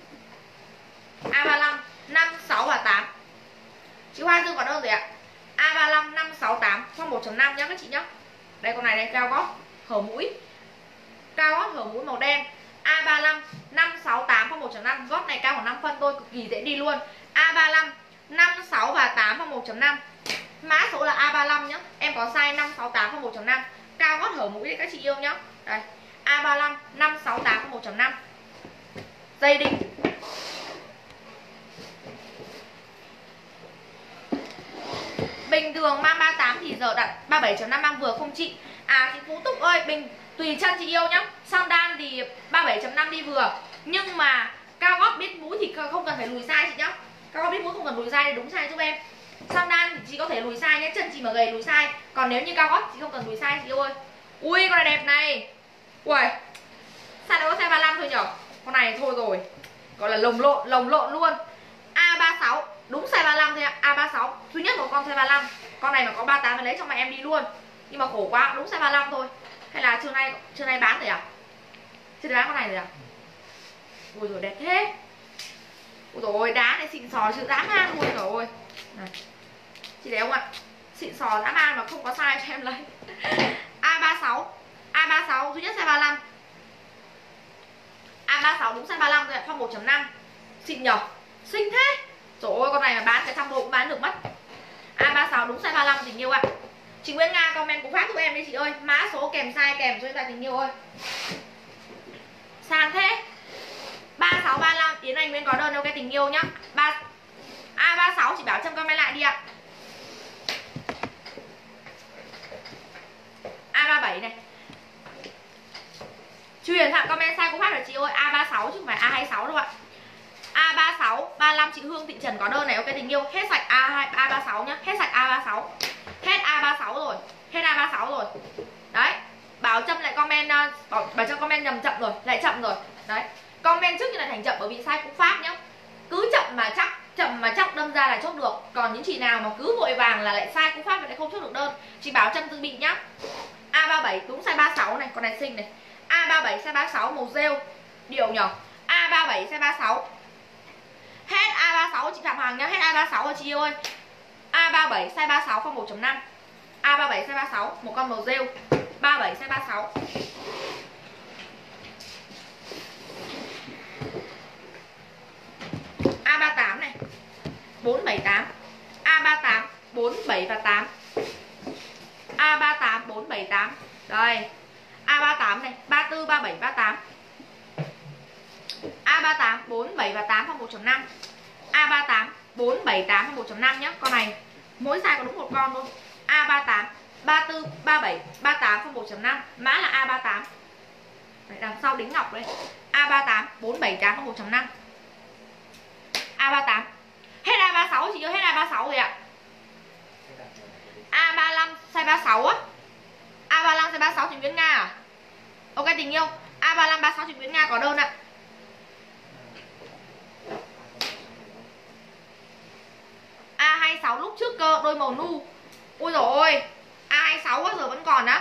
A35 5638. Chị Hoa Dương có đơn rồi ạ. A35 568 phong 1.5 nhá các chị nhá. Đây con này đây, cao gót hở mũi. Cao gót hở mũi màu đen. A35 568 phong 1.5, gót này cao khoảng 5 phân thôi, cực kỳ dễ đi luôn. A35 5638 phong 1.5. Mã số là A35 nhá. Em có size 568 phong 1.5, cao gót hở mũi đấy các chị yêu nhá. Đây, A35 568 phong 1.5. Dây đinh. Bình thường mang 38 thì giờ đặt 37.5 mang vừa không chị? À chị Phú Túc ơi, bình tùy chân chị yêu nhá. Sandal thì 37.5 đi vừa. Nhưng mà cao gót biết mũi thì không cần phải lùi size chị nhá. Cao gót biết mũi không cần lùi size thì đúng size giúp em. Sandal thì chị có thể lùi size nhé, chân chị mà gầy lùi size. Còn nếu như cao gót chị không cần lùi size chị yêu ơi. Ui con này đẹp này. Ui, sao nó có size 35 thôi nhở? Con này thôi rồi, gọi là lồng lộn luôn. A36 đúng size 35 thôi ạ. A36 duy nhất một con size 35. Con này mà có 38 thì lấy cho mẹ em đi luôn. Nhưng mà khổ quá, đúng size 35 thôi. Hay là trưa nay bán rồi à? Chưa bán con này rồi à? Ui rồi đẹp thế. Ui rồi đá này xịn sò chứ dã man luôn rồi. Này. Chị thấy không ạ? Xịn sò dã man mà không có size cho em lấy. A36 A36 duy nhất size 35. A36 đúng size 35 rồi ạ, phong 1.5. Xịn nhở? Xinh thế. Trời ơi con này mà bán cái trăm đô cũng bán được mất. A36 đúng size 35 tình yêu ạ. Chị Nguyễn Nga comment cũng phát giúp em đi chị ơi. Mã số kèm size kèm cho em là tình yêu ơi. Sang thế. 36 35 Yến Anh Nguyễn có đơn ok tình yêu nhá. A36 chị bảo Trâm comment lại đi ạ. A37 này. Truyền thẳng comment sai cũng phát rồi chị ơi. A36 chứ không phải A26 đâu ạ. A36 35 chị Hương Thị Trần có đơn này ok tình yêu. Hết sạch A36 nhá. Hết sạch A36. Hết A36 rồi. Hết A36 rồi. Đấy. Bảo Trâm lại comment bảo cho comment nhầm chậm rồi, lại chậm rồi. Đấy. Comment trước như là thành chậm bởi vì sai cũng phát nhá. Cứ chậm mà chắc đâm ra là chốt được. Còn những chị nào mà cứ vội vàng là lại sai cũng phát và lại không chốt được đơn. Chị bảo Trâm dự bị nhá. A37 đúng size 36 này, con này xinh này. A37 size 36 màu rêu. Điệu nhở. A37 size 36. Hết A36 chị Phạm Hoàng nhá, hết A36 rồi chị yêu ơi. A37 size 36 phong 1.5. A37 size 36, một con màu rêu. 37 size 36. A38 này. 478. A38 47 và 8. A38 478. Đây. A38 này, 34 37 38. A38 47 và 8 phong 1.5. A38 478 phong 1.5 nhá. Con này mỗi size có đúng một con thôi. A38 34 37 38 phong 1.5. Mã là A38. Đấy, đằng sau đính ngọc đây. A38 478 phong 1.5. A38. Hết A36 chị ơi, hết A36 rồi ạ. A35 size 36 á. A35 size 36 chị Nguyễn Nga à? Ok tình yêu. A35 36 chị Nguyễn Nga có đơn ạ. A26 lúc trước cơ, đôi màu nu. Ui dồi ôi, A26 á, giờ vẫn còn á.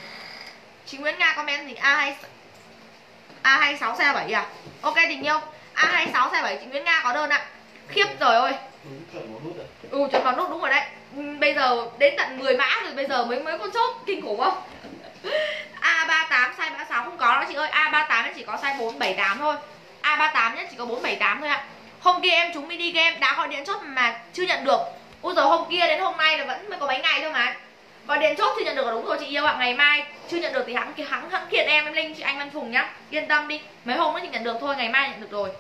Chị Nguyễn Nga comment gì A26 size 7 à? Ok tình yêu. A26 size 7 chị Nguyễn Nga có đơn ạ. Khiếp rồi ơi. Đúng chuẩn một nút rồi. Chuẩn vào nút đúng rồi đấy. Bây giờ đến tận 10 mã rồi, bây giờ mới có chốt, kinh khủng không? A38 size 36 không có đâu chị ơi. A38 chỉ có size 478 thôi. A38 nhé, chỉ có 478 thôi ạ. Hôm kia em trúng mini game đã gọi điện chốt mà chưa nhận được. Ui rồi hôm kia đến hôm nay là vẫn mới có mấy ngày thôi mà. Gọi điện chốt chưa nhận được là đúng rồi chị yêu ạ. Ngày mai chưa nhận được thì hãng kiện em Linh chị anh Văn Phùng nhá. Yên tâm đi. Mấy hôm nữa thì nhận được thôi, ngày mai nhận được rồi.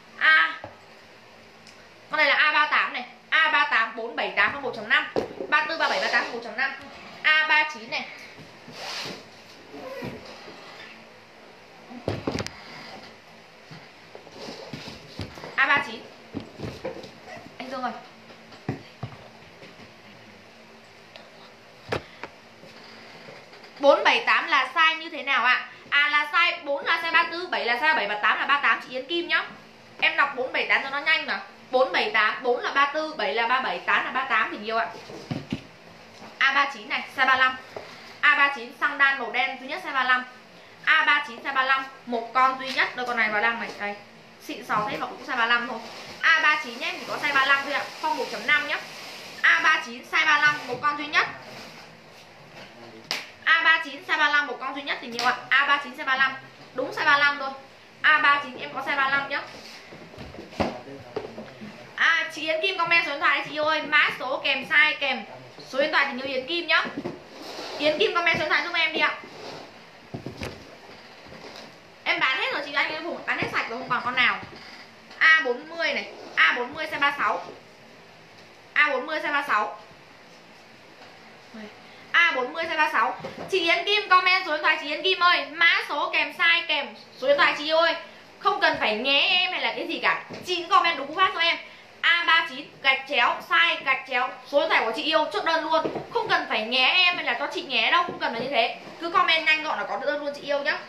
Con này là A38 này. A38 478 có 1.5. 34 37 38 1.5. A39 này. A39. Anh Dương ơi. Bốn bảy tám là size như thế nào ạ? Là size 4 là size 34, 7 là size 7 và 8 là 38 chị Yến Kim nhá. Em đọc 478 cho nó nhanh mà. 478, 4 là 34, 7 là 37, 8 là 38 thì nhiều ạ. A39 này, size 35. A39 xăng đan màu đen duy nhất size 35. A39 size 35, một con duy nhất, đôi con này vào đăng này, đây. Xịn sò thế mà cũng size 35 thôi. A39 nhé, chỉ có size 35 thôi ạ, phong 1.5 nhé. A39 size 35, một con duy nhất. A39 size 35, một con duy nhất thì nhiều ạ. A39 size 35, đúng size 35 thôi. A39 em có size 35 nhé. Chị Yến Kim comment số điện thoại chị yêu ơi, mã số kèm size kèm số điện thoại thì nhiều Yến Kim nhá. Yến Kim comment số điện thoại giúp em đi ạ. Em bán hết rồi chị anh em bán hết sạch rồi, không còn con nào. A40 này, A40 size 36. A40 size 36. A40 size 36. Chị Yến Kim comment số điện thoại chị Yến Kim ơi, mã số kèm size kèm số điện thoại chị ơi. Không cần phải nhé em hay là cái gì cả. Chị comment đúng phát cho em. A39 gạch chéo size gạch chéo số điện thoại của chị yêu, chốt đơn luôn. Không cần phải nhé em hay là cho chị nhé đâu, không cần phải như thế. Cứ comment nhanh gọn là có đơn luôn chị yêu nhá.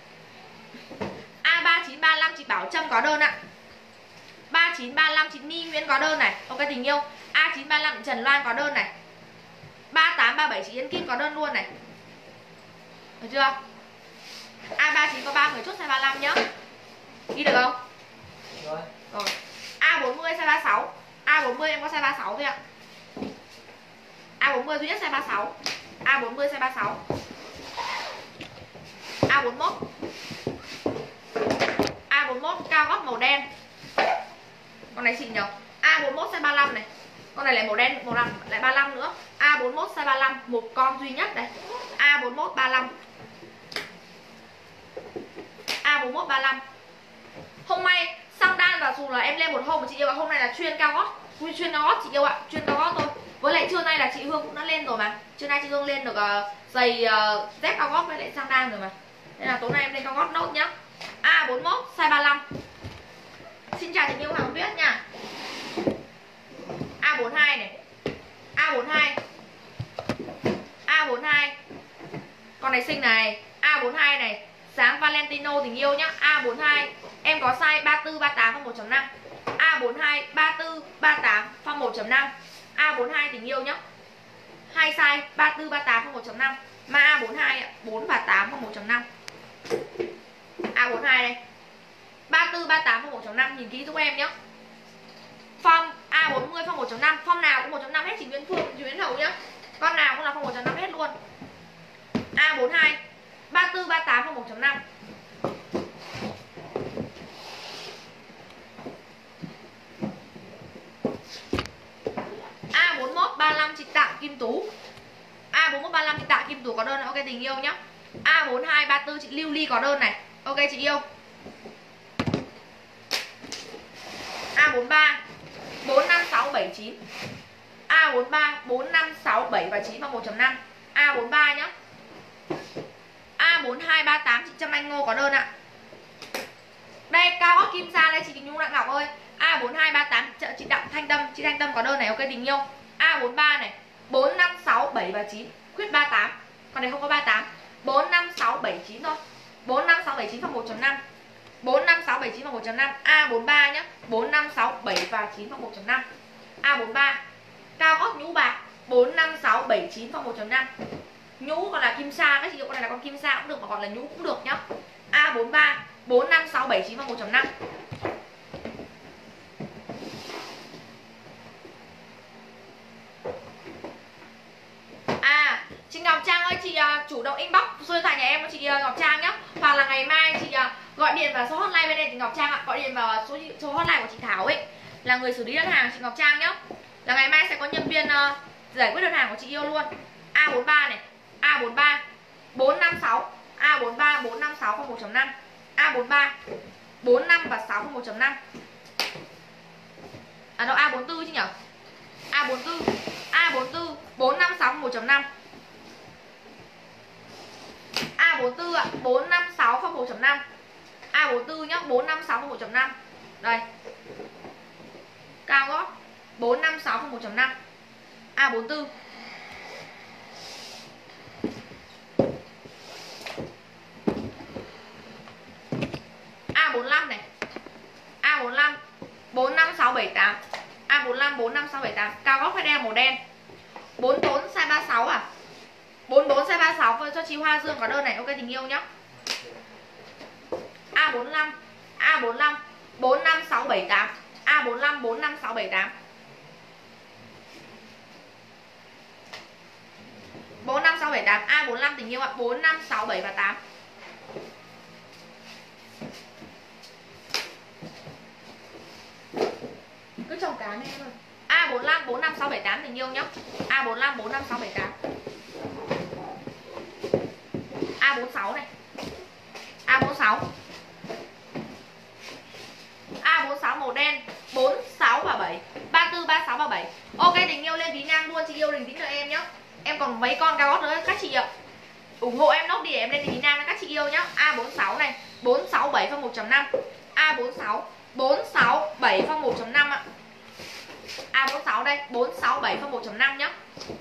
A3935 chị Bảo Trâm có đơn ạ. 3935 chị Ni Nguyễn có đơn này. Ok tình yêu. A935 chị Trần Loan có đơn này. 3837 chị Yến Kim có đơn luôn này. Được chưa? A39 có 3 người chốt size 35 nhá. Đi được không? Rồi. Rồi. A40 size 36. A40 em có size 36 thôi ạ. A40 duy nhất size 36. A40 size 36. A41. A41 cao gót màu đen. Con này xịn nhờ. A41 size 35 này. Con này lại màu đen, màu đen lại 35 nữa. A41 size 35, một con duy nhất đây. A41 35. A41 35. Hôm nay xăng đan và dù là em lên một hôm mà chị yêu ạ, hôm nay là chuyên cao gót. Chuyên cao gót chị yêu ạ, chuyên cao gót thôi. Với lại trưa nay là chị Hương cũng đã lên rồi mà. Trưa nay chị Hương lên được giày dép cao gót với lại xăng đan rồi mà. Nên là tối nay em lên cao gót nốt nhá. A41 size 35. Xin chào chị yêu Hoàng Tuyết nha. A42 này. A42. A42. Con này xinh này. A42 này. Sáng Valentino tình yêu nhá. A42 em có size 34 38 phong 1.5. A42 34 38 phong 1.5. A42 tình yêu nhá. Hai size 34 38 phong 1.5. Mà A42 4 và 8 phong 1.5. A42 đây. 34 38 phong 1.5, nhìn kỹ giúp em nhá. Phong A40 phong 1.5, phong nào cũng 1.5 hết chị Nguyễn Phương, chị Nguyễn Hậu nhá. Con nào cũng là phong 1.5 hết luôn. A42 34 38 phong 1.5. A41 35 chị Tạ Kim Tú. A41 35 chị Tạ Kim Tú có đơn này. Ok tình yêu nhá. A42 34 chị Lưu Ly có đơn này. Ok chị yêu. A43 45679. A43 456 và 9 và 1.5. A43 nhá. A4238 chị Trâm Anh Ngô có đơn ạ. Đây cao gót kim sa đây chị Nhung Đặng Ngọc ơi. A4238 chị Đặng Thanh Tâm, chị Thanh Tâm có đơn này. Ok tình yêu. A43 này 456 và 9, khuyết 38. Còn này không có 38. 45679 thôi. 45679 và 1.5. 45679 và 1.5. A43 nhá. 456 và 9 và 1.5. A43 cao gót nhũ bạc 45679 và 1.5. Nhũ còn là kim sa, các chị con này là con kim sa cũng được mà còn là nhũ cũng được nhá. A43 45679 và 1.5. chủ động inbox số điện thoại nhà em của chị Ngọc Trang nhá. Hoặc là ngày mai chị gọi điện vào số hotline bên đây chị Ngọc Trang ạ. Gọi điện vào số hotline của chị Thảo ấy, là người xử lý đơn hàng chị Ngọc Trang nhá. Là ngày mai sẽ có nhân viên giải quyết đơn hàng của chị yêu luôn. A43 này, A43 456, A43 456 01.5, A43 45 và 601.5. À đâu, A44 chứ nhỉ? A44 456 1.5. A44 ạ, 456 1.5. A44 nhá, 456 1.5. Đây. Cao gót 456 1.5. A44. A45 này. A45 45678. A45 45678, cao gót phải đeo màu đen. 44 size 36 à? 44 size 36 cho chị Hoa Dương có đơn này, ok tình yêu nhá. A45 45678. A45 45678. 45678, A45 tình yêu ạ, 45678 và 8. Cứ trồng cá này em ơi. A45 45678 tình yêu nhá. A45 45678. A46 này. A46. A46 màu đen 46 và 7. 34 36 và 7. Ok tình yêu lên tí ngang luôn, chị yêu bình tĩnh đợi em nhá. Em còn mấy con cao gót nữa các chị ạ. Ủng hộ em nốt đi để em lên tí ngang các chị yêu nhá. A46 này, 467 phong 1.5. A46 467 phong 1.5 ạ. A46 đây, 467 phong 1.5 nhá.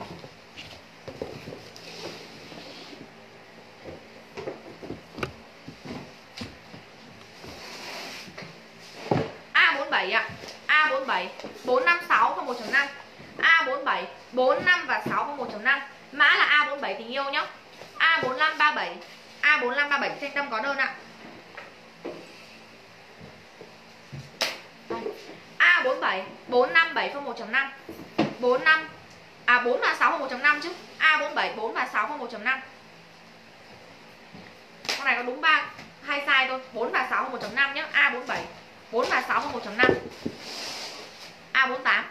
A47 ạ. A47 456 phong 1.5. A47 45 và 6 phong 1.5. Mã là A47 tình yêu nhá. A45 37. A45 37 Thanh Tâm có đơn ạ. A47 457 phong 1.5. 45 4 và 6 phong 1.5 chứ. A47 4 và 6 phong 1.5. Con này có đúng 2 size thôi, 4 và 6 phong 1.5 nhá. A47 4 và 6 phong 1.5. A48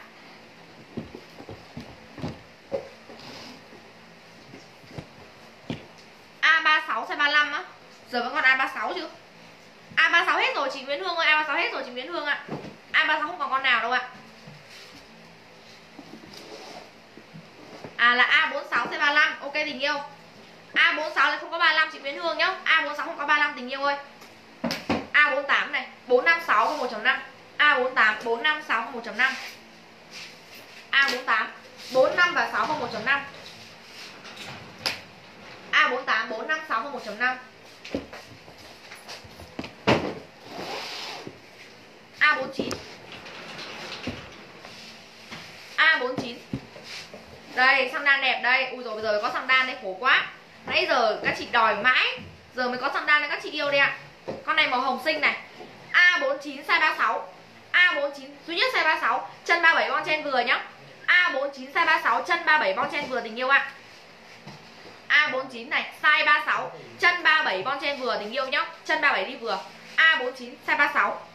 A36 size 35 á. Giờ vẫn còn A36 chứ. A36 hết rồi chị Nguyễn Hương ơi, A36 hết rồi chị Nguyễn Hương ạ. A36 không còn con nào đâu ạ. À là A46 size 35, ok tình yêu. A46 lại không có 35 chị Nguyễn Hương nhá. A46 không có 35 tình yêu ơi. A48 này, 456 và 1.5. A48 456 và 1.5. A48 45 và 6 và 1.5. A48 456 và 1.5. A49 A49. Đây, xăng đan đẹp đây. Ui rồi bây giờ mới có xăng đan đây, khổ quá. Nãy giờ các chị đòi mãi, giờ mới có xăng đan nên các chị yêu đây ạ. Con này màu hồng xinh này. A49 size 36. A49 duy nhất size 36, chân 37 bon chen vừa nhá. A49 size 36, chân 37 bon chen vừa tình yêu ạ. A49 này, size 36, chân 37 bon chen vừa tình yêu nhá. Chân 37 đi vừa. A49 size 36.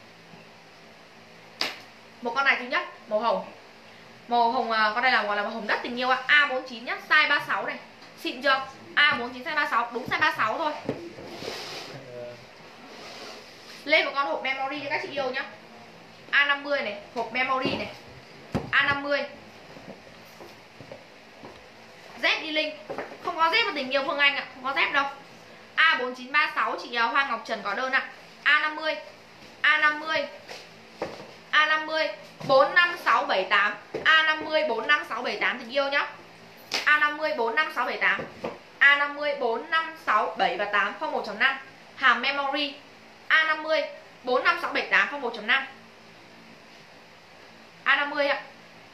Một con này duy nhất, màu hồng. Màu hồng, con này là gọi là màu hồng đất tình yêu ạ. A49 nhá, size 36 này. Xịn chưa? A49 size 36, đúng size 36 thôi. Lên một con hộp memory cho các chị yêu nhá. A50 này, hộp memory này. A50. Dép đi Linh. Không có dép vào tình yêu Phương Anh ạ, không có dép đâu. A4936 chị Hoa Ngọc Trần có đơn ạ. A50. A50. A50 45678. A50 45678 tình yêu nhá. A50 45678. A50 45678 và 8 phong 1.5. Hàm memory. A50 45678 phong 1.5. A50 ạ.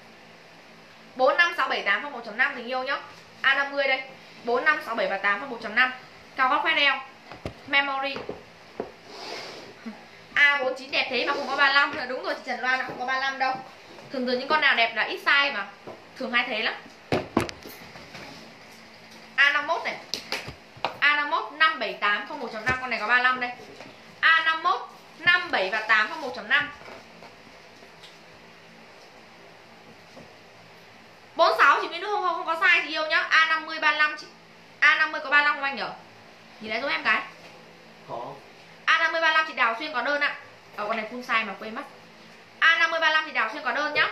45678 phong 1.5 tình yêu nhá. A50 đây. 45678 và 8 phong 1.5. Cao gót khoét eo. Memory. A49 đẹp thế mà không có 35. Đúng rồi chị Trần Loan, không có 35 đâu. Thường thường những con nào đẹp là ít size mà. Thường hay thế lắm. A51 này. 578 không 1.5, con này có 35 đây. A51 57 và 8 không 1.5. 46 chị Mỹ Nữ không có sai chị yêu nhá. A50 35 chị. A50 có 35 không anh nhở? Nhìn lại giúp em cái. Có. A50 35 chị Đào Xuyên có đơn ạ. Con này full size mà quên mất. A50 35 chị Đào Xuyên có đơn nhá.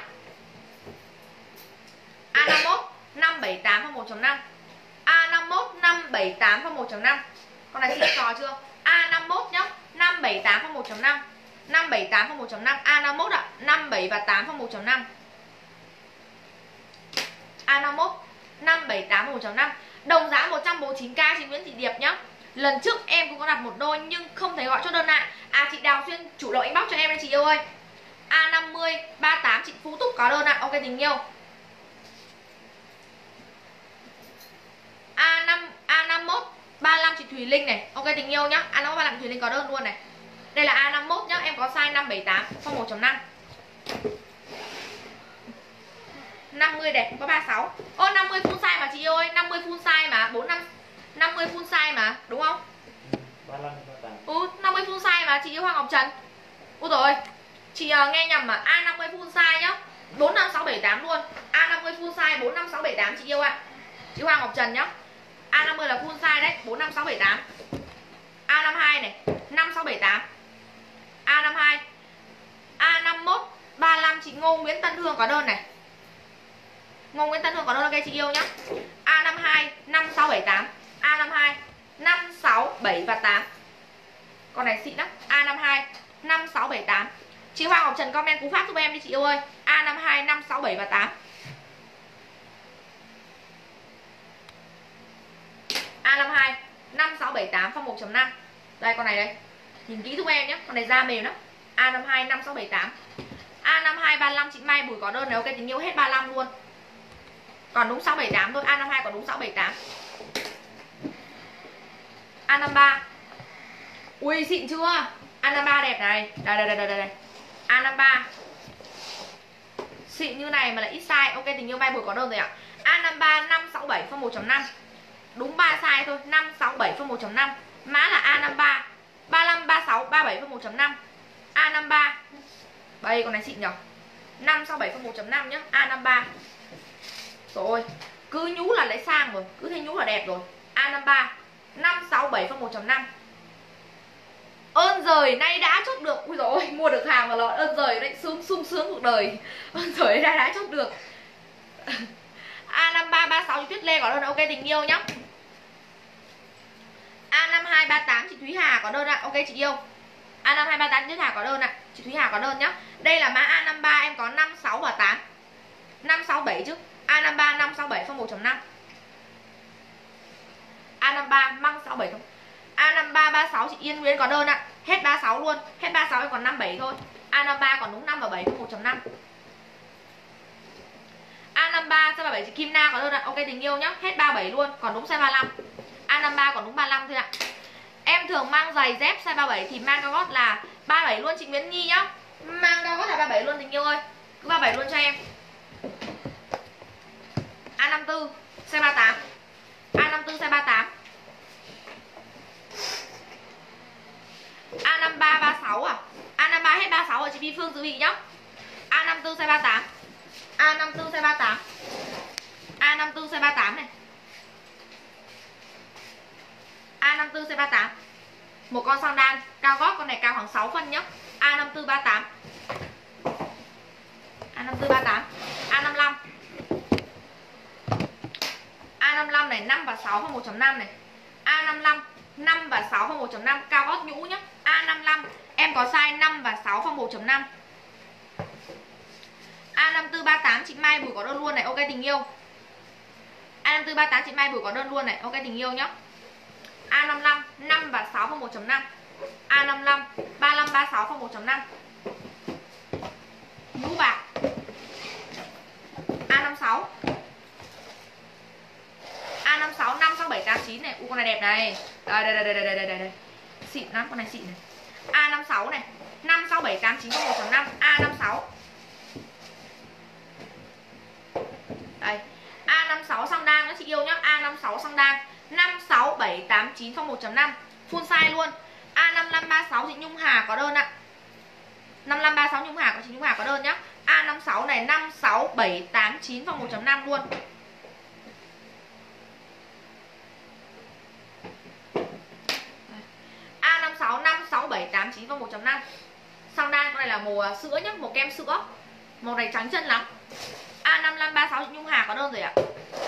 A51 578 không 1.5. A51 578 không 1.5. Con này xịn sò chưa? A51 nhá, 578 không 1.5. 578 không 1.5. A51 ạ, 57 và 8 không 1.5. A51 578 không 1.5. Đồng giá 149k chị Nguyễn Thị Điệp nhá. Lần trước em cũng có đặt một đôi nhưng không thấy gọi cho đơn lại. Chị Đào Xuyên chủ động inbox cho em đây chị yêu ơi. A50 38 chị Phú Túc có đơn ạ. Ok tình yêu. A51 35 chị Thùy Linh này. Ok tình yêu nhá. A51 35 chị Thùy Linh có đơn luôn này. Đây là A51 nhá, em có size 578 không 1.5. 50 đẹp, có 36. 50 full size mà chị yêu ơi, 50 full size mà, 50 full size mà, đúng không? 35 38. 50 full size mà chị yêu Hoàng Ngọc Trần. Ôi rồi, chị nghe nhầm mà. A50 full size nhá, 45678 luôn. A50 full size 45678 chị yêu ạ. Chị Hoàng Ngọc Trần nhá. A50 là full size đấy, 45678. A52 này, 5678. A52. A51 35 chị Ngô Nguyễn Tân Hương có đơn này. Ngô Nguyễn Tân Hương có đơn ok chị yêu nhá. A52 5678. A52 567 và 8. Con này xịn lắm. A52 5678. Chị Hoàng Ngọc Trần comment cú pháp giúp em đi chị yêu ơi. A52 567 và 8. A52 5678 phong 1.5. Đây con này đây. Nhìn kỹ giúp em nhé. Con này da mềm lắm. A52 5678. A52 35 chị Mai Bùi có đơn này ok tình yêu hết 35 luôn. Còn đúng 678 thôi. A52 còn đúng 678. A53. Ui xịn chưa? A53 đẹp này. Đây. A53 xịn như này mà lại ít size. Ok tình yêu Mai Bùi có đơn rồi ạ. A53 567 phong 1.5. Đúng 3 size thôi. 567 phong 1.5. Mã là A53 35 36 37 phong 1.5. A53. Đây con này xịn nhỉ. 567 phong 1.5 nhá. A53. Rồi, cứ nhú là lấy sang rồi, cứ thấy nhú là đẹp rồi. A53 567 phong 1.5. Ơn giời nay đã chốt được. Ui dồi ôi, mua được hàng mà lọt ơn giời đấy, sung sướng cuộc đời. Ơn giời nay đã chốt được. A53 36 chị Tuyết Lê có đơn ok tình yêu nhá. A52 38 chị Thúy Hà có đơn ạ. Ok chị yêu. A52 38 chị Thúy Hà có đơn ạ. Chị Thúy Hà có đơn nhá. Đây là mã A53 em có 5 6 và 8. 5 6 7 chứ. A53 567 phong 1.5. A53 măng 67 không. A53 36 chị Yên Nguyễn có đơn ạ. Hết 36 luôn. Hết 36 em còn 57 thôi. A53 còn đúng 5 và 7 phong 1.5. A53 size 37 chị Kim Na có đơn ạ. Ok tình yêu nhá. Hết 37 luôn. Còn đúng size 35. A53 còn đúng 35 thôi ạ. Em thường mang giày dép size 37 thì mang cao gót là 37 luôn chị Nguyễn Nhi nhá. Mang cao gót là 37 luôn tình yêu ơi. Cứ 37 luôn cho em. A54 size 38. A54 size 38. A53 36 à? A53 hết 36 rồi chị Vi Phương dự bị nhá. A54 size 38. A54 size 38. A54 size 38 này. A54 size 38. Một con sang đan cao gót, con này cao khoảng 6 phân nhá. A54 38. A54 38. A55. A55 này 5 và 6 phong 1.5 này. A55 5 và 6 phong 1.5 cao gót nhũ nhá. A55 em có size 5 và 6 phong 1.5. A54 38 chị Mai Bùi có đơn luôn này. Ok tình yêu. A54 38 chị Mai Bùi có đơn luôn này. Ok tình yêu nhá. A55 5 và 6 phong 1.5. A55 35 36 phong 1.5. Nhũ bạc. A56. A56 5 6 7 8 9 này. Con này đẹp này. Đây. Xịn lắm, con này xịn này. A56 này. 5 6 7 8 9 phong 1.5. A56. Đây. A56 sang đan nữa chị yêu nhá. A56 sang đan 56789 phong 1.5 full size luôn. A5536 chị Nhung Hà có đơn ạ. 5536 Nhung Hà có chị Nhung Hà có đơn nhá. A56 này 56789 phong 1.5 luôn. A56 56789 phong 1.5. Sandal con này là màu sữa nhá, màu kem sữa. Màu này trắng chân lắm. A5536 chị Nhung Hà có đơn rồi ạ.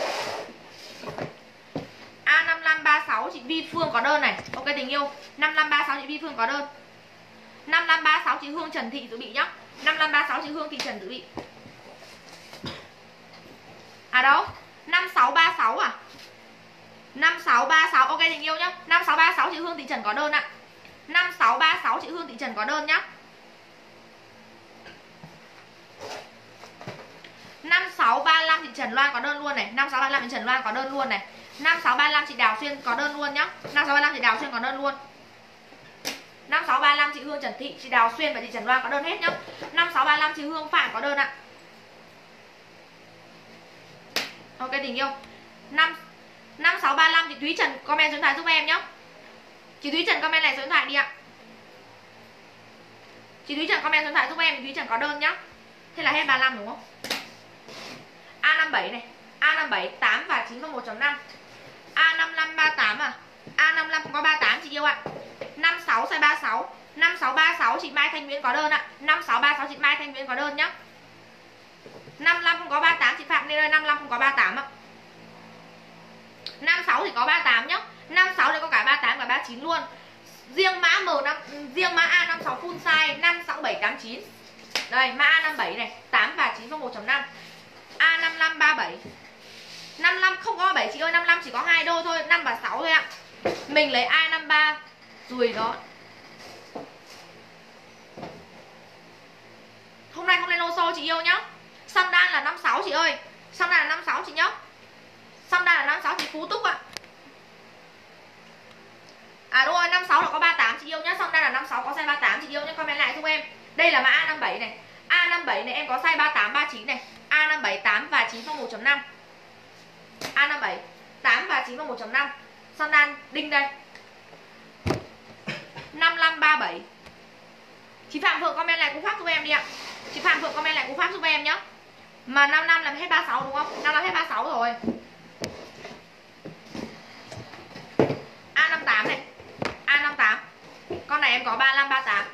A5536 chị Vi Phương có đơn này. Ok tình yêu. 5536 chị Vi Phương có đơn. 5536 chị Hương Trần Thị dự bị nhá. 5536 chị Hương Thị Trần dự bị. À đâu? 5636 à? 5636 ok tình yêu nhá. 5636 chị Hương Thị Trần có đơn ạ. 5636 chị Hương Thị Trần có đơn nhá. 5635 chị Trần Loan có đơn luôn này. 5635 chị Trần Loan có đơn luôn này. 5635 chị Đào Xuyên có đơn luôn nhá. 5635 chị Đào Xuyên có đơn luôn. 5635 chị Hương Trần Thị, chị Đào Xuyên và chị Trần Loan có đơn hết nhá. 5635 chị Hương Phạm có đơn ạ. Ok tình yêu. 5635 chị Thúy Trần comment số điện thoại giúp em nhá. Chị Thúy Trần comment này số điện thoại đi ạ. Chị Thúy Trần comment số điện thoại giúp em, chị Thúy Trần có đơn nhá. Thế là hết 35 đúng không? A57 này, A57 8 và 9 có 1.5. A5538 à? A55 cũng có 38 chị yêu ạ. 56 size 36. 5636 chị Mai Thanh Nguyễn có đơn ạ. 5636 chị Mai Thanh Nguyễn có đơn nhá. 55 không có 38 chị Phạm Lê ơi, 55 không có 38 ạ. 56 thì có 38 nhá. 56 thì có cả 38 và 39 luôn. Riêng mã M5, riêng mã A56 full size 56789. Đây, mã A57 này, 8 và 9 có 1.5. A5537. 55 không có 7 chị ơi, 55 chỉ có 2 đôi thôi, 5 và 6 thôi ạ. Mình lấy A53 rồi đó. Hôm nay không lên lô xô chị yêu nhá. Sandal là 56 chị ơi. Sandal là 56 chị nhá. Sandal là 56 chị Phú Túc ạ. À đúng rồi, 56 là có 38 chị yêu nhá. Sandal là 56 có size 38 chị yêu nhá. Comment lại giúp em. Đây là mã A57 này. A57 này em có size 38, 39 này. A57 8 và 9 phong 1.5. A57 8 và 9 phong 1.5. Sandal đinh đây. 5537. Chị Phạm Phượng comment lại cú pháp giúp em đi ạ. Chị Phạm Phượng comment lại cú pháp giúp em nhá. Mà 55 là hết 36 đúng không? 55 hết 36 rồi. A58 này. A58. Con này em có 35 38.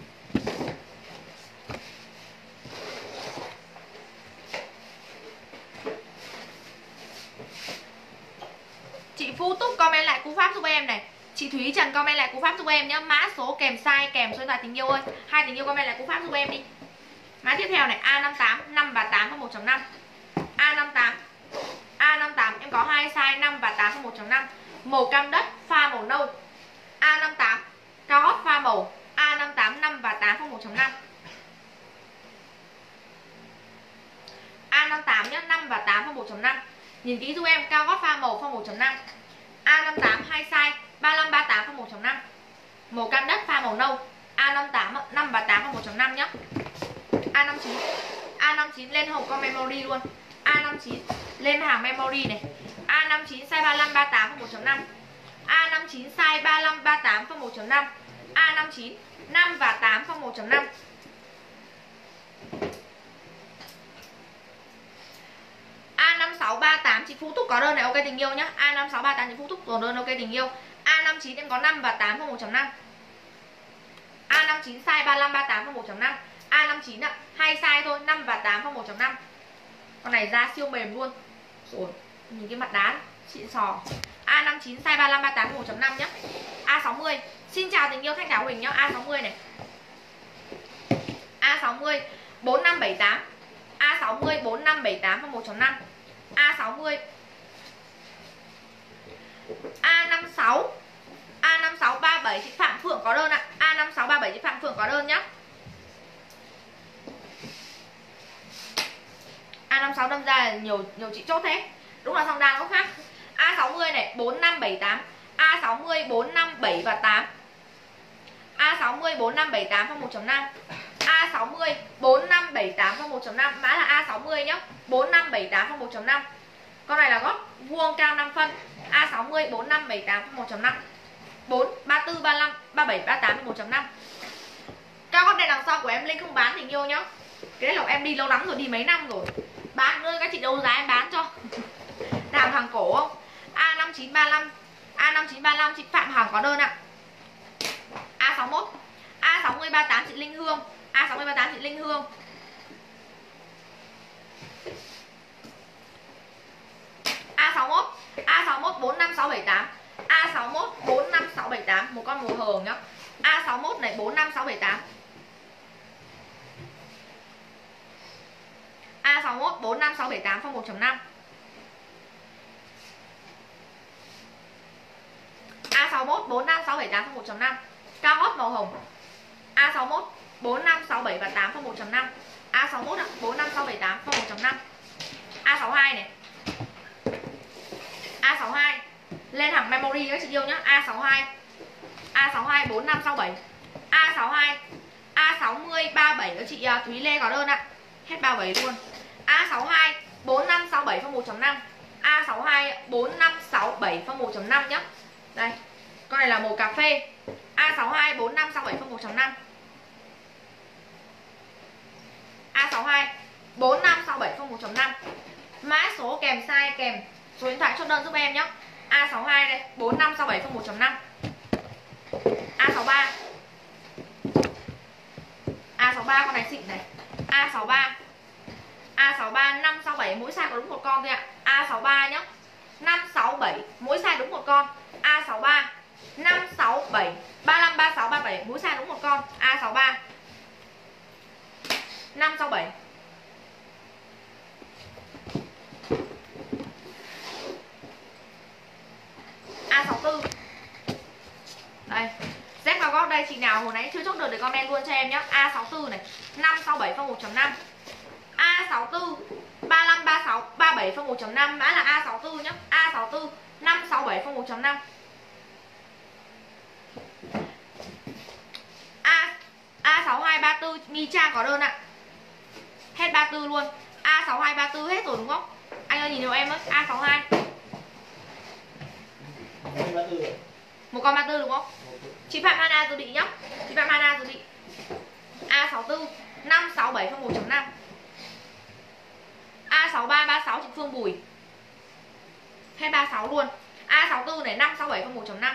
Chị Phú Túc comment lại cú pháp giúp em này. Chị Thúy Trần comment lại cú pháp giúp em nhá. Mã số kèm size kèm số điện thoại tình yêu ơi. Hai tình yêu comment lại cú pháp giúp em đi. Mã tiếp theo này A58 5 và 8 có 1.5. A58. A58 em có 2 size 5 và 8 có 1.5. Màu cam đất pha màu nâu. A58 cao gót pha màu. A58 5 và 8 có 1.5. A58 nhá, 5 và 8 có 1.5. Nhìn kỹ giúp em, cao gót pha màu pha 1.5. A58 2 size 35 38 pha 1.5. Màu cam đất pha màu nâu. A58 5 và 8 pha 1.5 nhá. A59. A59 lên hộp con memory luôn. A59 lên hàng memory này. A59 size 35 38 pha 1.5. A59 size 35 38 pha 1.5. A59 5 và 8 pha 1.5. A5638 chị Phú Túc có đơn này, ok tình yêu nhá. A5638 chị Phú Túc có đơn, ok tình yêu. A59 em có 5 và 8 có 1.5. A59 size 35 38 có 1.5. A59 ạ, 2 size thôi, 5 và 8 có 1.5. Con này da siêu mềm luôn. Rồi, nhìn cái mặt đá xịn sò. A59 size 35 38 có 1.5 nhá. A60. Xin chào tình yêu Thanh Thảo Huỳnh nhá. A60 này. A60 4578. A60 4578 có 1.5. A60. A56. A56 37 chị Phạm Phượng có đơn ạ. A56 37 chị Phạm Phượng có đơn nhá. A56 đâm ra là nhiều chị chốt thế. Đúng là sandal nó khác. A60 này 4578. A60 457 và 8. A60 4578 có 1.5. A60 4578 có 1.5. Mã là A60 nhá. 4578 có 1.5. Con này là gót vuông cao 5 phân. A60 4578 phong 1.5. 4 34 35 37 38 phong 1.5. Cao gót này đằng sau của em Linh không bán tình yêu nhá. Cái này là em đi lâu lắm rồi, đi mấy năm rồi. Bán nữa các chị đấu giá em bán cho. Nào hàng cổ không? A5935 A5935 chị Phạm Hằng có đơn ạ. A61 A6038 chị Linh Hương. A6038 chị Linh Hương. A61 A61 45678 A61 45678 một con màu hường nhá. A61 này 45678 A61 45678 phong 1.5. A61 45678 phong 1.5. Cao gót màu hồng. A61 45678 và 8 phong 1.5. A61 ạ, 45678 phong 1.5. A62 này. A62 lên hàng memory các chị yêu nhá. A62 A62 4567 A62 A60 37 các chị Thúy Lê có đơn ạ. Hết 37 luôn. A62 4567 phong 1.5. A62 4567 phong 1.5 nhá. Đây. Con này là màu cà phê. A62 4567 phong 1.5. A62 4567 phong 1.5. Mã số kèm size kèm số điện thoại chốt đơn giúp em nhé. A62 đây 4567 phong 1.5. A63 A63 con này xịn này. A63 A63 567 mỗi size có đúng một con thôi ạ. A63 nhá. 567 mỗi size đúng một con. A63 567 35 36 37 mỗi size đúng một con. A63 567. A64. Đây, dép cao gót đây chị nào hồi nãy chưa chốt được để comment luôn cho em nhé. A64 này, 567 phong 1.5. A64 35 36 37 phong 1.5, mã là A64 nhé. A64 567 phong 1.5. A6234 Mi Trang có đơn ạ. Hết 34 luôn. A6234 hết rồi đúng không? Anh ơi nhìn cho em ơi, A62. Một con 34 đúng không? Chị Phạm Hana dự bị nhá. Chị Phạm Hana dự bị. A64 567 phong 1.5. A63 36 chị Phương Bùi. Hết 36 luôn. A64 này 567 phong 1.5.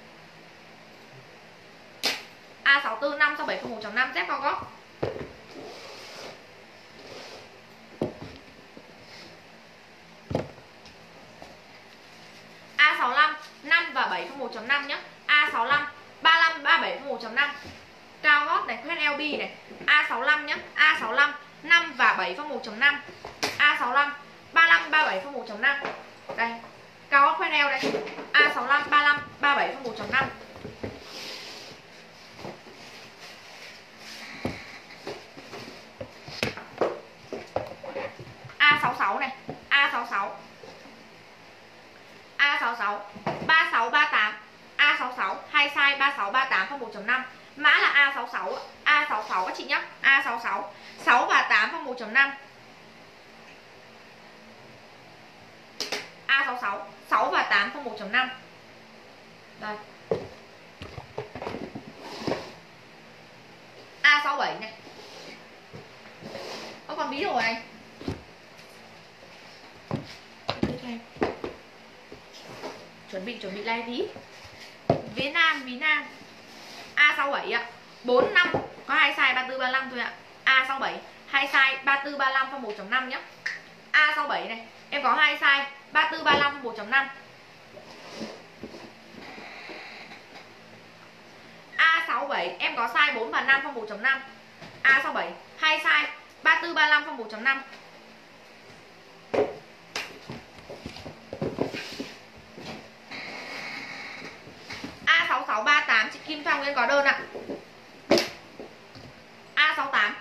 A64 567 phong 1.5 dép cao gót. A65 5 và 7 phong 1.5 nhá. A65 35 37 phong 1.5. Cao gót này, khoét LB này. A65 nhá. A65 5 và 7 phong 1.5. A65 35 37 phong 1.5. Đây. Cao gót khoét eo đây. A65 35 37 phong 1.5. A66 này. A66 A66 36 38 A66 hai size 36 38 phong 1.5. Mã là A66. A66 các chị nhé. A66 6 và 8 phong 1.5. A66 6 và 8 phong 1.5. Đây. A67 này. Có con bí rồi này. Chuẩn bị like tí. Ví Nam A67 ạ. 45 có hai size 34 35 thôi ạ. A67 hai size 34 35 phong 1.5 nhé. A67 này, em có hai size 34 35 phong 1.5. A67 em có size 4 và 5 phong 1.5. A67 hai size 34 35 phong 1.5. A6638 chị Kim Phong em có đơn ạ. A68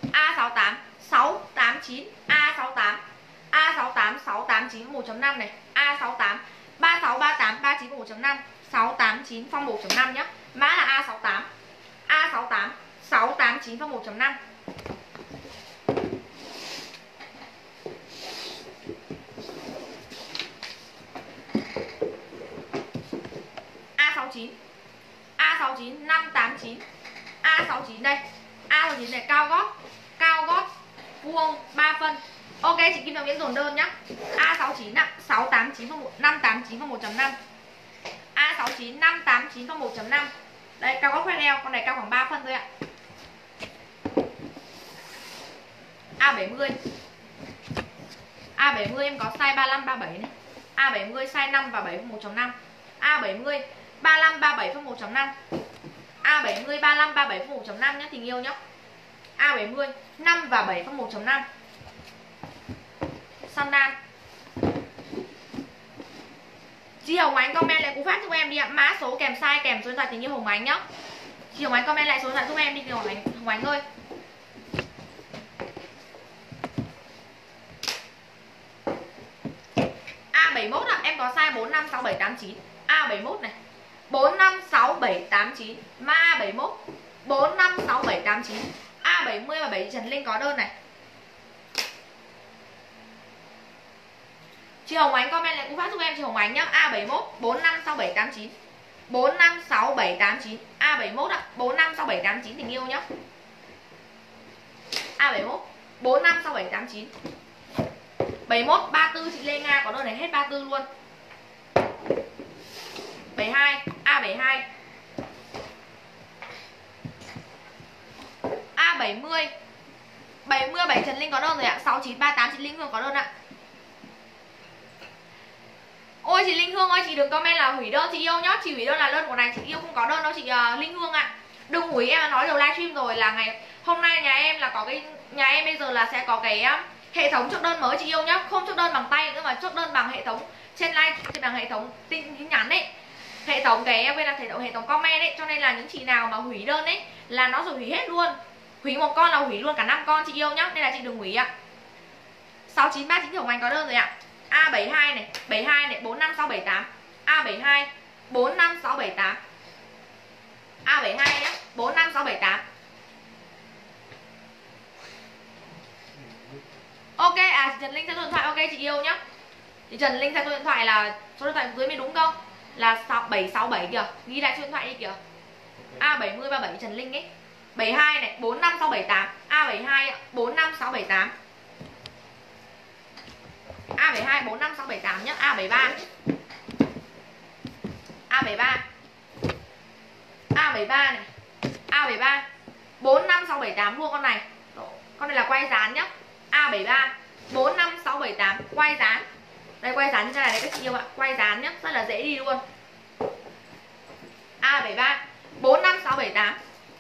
689 A68 689 1.5 này. A68 36 38 39 1.5 689 phong 1.5 nhé. Mã là A68 A68 689 phong 1.5. A69 đây. A69 này cao gót vuông 3 phân. Ok chị Kim Đồng Viễn dồn đơn nhá. A69 ạ, 689 589 1.5. A69 589 1.5. Đây cao gót khoét eo, con này cao khoảng 3 phân thôi ạ. A70. A70 em có size 35 37 này. A70 size 5 và 7 1.5. A70 35 37 1.5. A70 35 37 1.5 nhá tình yêu nhá. A70 5 và 7 1.5. Sandal. Chị Hồng Ánh comment lại cú phát giúp em đi ạ. Mã số kèm size kèm số điện thoại tình yêu Hồng Ánh nhá. Chị Hồng Ánh comment lại số điện thoại giúp em đi Hồng Ánh ơi. A71 ạ, em có size 4, 5, 6, 7, 8, 9. A71 này 4, 5, 6, 7, 8, 9. Mã A71 4, 5, 6, 7, 8, 9. A70 và 7 Trần Linh có đơn này. Chị Hồng Ánh comment lại cú phát giúp em chị Hồng Ánh nhá. A71 4, 5, 6, 7, 8, 9. 4, 5, 6, 7, 8, 9. A71 ạ, 4, 5, 6, 7, 8, 9 tình yêu nhá. A71 4, 5, 6, 7, 8, 9. 71 34 chị Lê Nga có đơn này hết 34 luôn. 72 A72. A70 77 Trần Linh có đơn rồi ạ. 6938 chị Linh Hương có đơn ạ. Ôi chị Linh Hương ơi, chị đừng comment là hủy đơn chị yêu nhá. Chị hủy đơn là đơn của này chị yêu không có đơn đâu chị Linh Hương ạ. Đừng hủy, em đã nói đầu livestream rồi là ngày hôm nay nhà em là có cái nhà em bây giờ là sẽ có cái hệ thống chốt đơn mới chị yêu nhá. Không chốt đơn bằng tay nữa mà chốt đơn bằng hệ thống trên live, bằng hệ thống tin nhắn ấy. Hệ thống cái quên là hệ thống comment ấy, cho nên là những chị nào mà hủy đơn ấy là nó rồi hủy hết luôn. Hủy một con là hủy luôn cả 5 con chị yêu nhá, nên là chị đừng hủy ạ. 6939 Hồng Anh có đơn rồi ạ. A72 này, 72 này, 45678. A72 45678. A72 nhá, 45678. Ok, chị Trần Linh sẽ số điện thoại. Ok chị yêu nhá. Chị Trần Linh sẽ số điện thoại là số điện thoại dưới mới đúng không? Là 767 kìa, ghi lại số điện thoại đi kìa. A70 37 Trần Linh ấy. 72 này, 45678. A72 45678. A72 45678 nhá. A73. A73. A73 này. A73 45678 luôn con này. Con này là quay dán nhá. A73 45678 quay dán. Đây quay dán như thế này đấy các chị yêu ạ, quay dán nhá, rất là dễ đi luôn. A73 45678.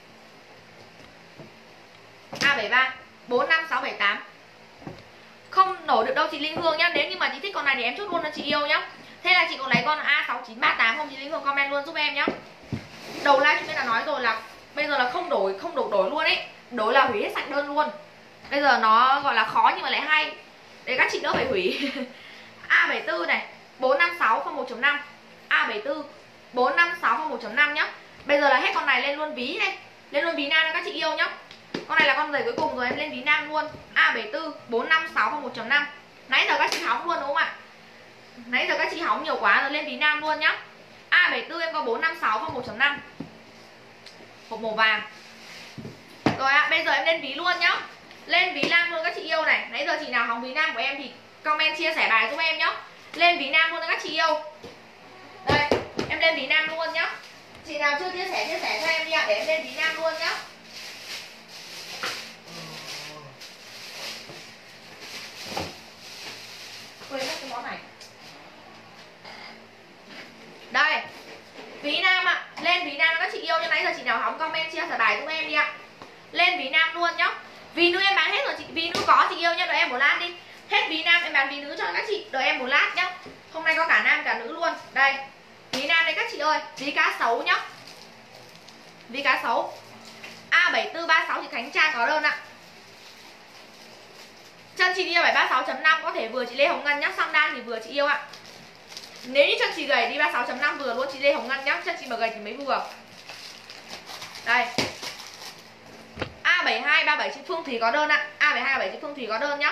A73 45678. Không nổi được đâu chị Linh Hương nhá. Nếu như mà chị thích con này thì em chốt luôn cho chị yêu nhá. Thế là chị có lấy con A6938 không chị Linh Hương comment luôn giúp em nhá. Đầu live chúng ta đã nói rồi là bây giờ là không đổi luôn ấy. Đổi là hủy hết sạch đơn luôn. Bây giờ nó gọi là khó nhưng mà lại hay. Để các chị đỡ phải hủy. A74 này 456 1.5. A74 456 1.5 nhá. Bây giờ là hết con này lên luôn ví này. Lên luôn ví nam cho các chị yêu nhá. Con này là con giày cuối cùng rồi em lên ví nam luôn. A74 456 1.5. Nãy giờ các chị hóng luôn đúng không ạ? Nãy giờ các chị hóng nhiều quá rồi, lên ví nam luôn nhá. A74 em có 456 1.5. Hộp màu vàng. Rồi ạ, bây giờ em lên ví luôn nhá. Lên ví nam luôn các chị yêu này. Nãy giờ chị nào hóng ví nam của em thì comment chia sẻ bài giúp em nhá. Lên ví nam luôn cho các chị yêu. Đây, em lên ví nam luôn nhá. Chị nào chưa chia sẻ cho em đi ạ, để em lên ví nam luôn nhá. Quên mất cái món này. Đây, ví nam ạ. Lên ví nam cho các chị yêu nhá. Nãy giờ chị nào hóng comment chia sẻ bài giúp em đi ạ. Lên ví nam luôn nhá. Ví nữ em bán hết rồi chị, ví nữ có chị yêu nhá, đợi em một lát đi. Hết ví nam em bán ví nữ cho các chị, đợi em một lát nhá. Hôm nay có cả nam cả nữ luôn. Đây, ví nam đây các chị ơi, ví cá sấu nhá. Ví cá sấu. A7436 chị Khánh Trang có đơn ạ. Chân chị yêu 736.5 có thể vừa chị Lê Hồng Ngân nhá, sandal thì vừa chị yêu ạ. Nếu như chân chị gầy đi 36.5 vừa luôn chị Lê Hồng Ngân nhá, chân chị mà gầy thì mới vừa. Đây. A7237 chị Phương Thủy có đơn ạ. A7237 chị Phương Thủy có đơn nhá.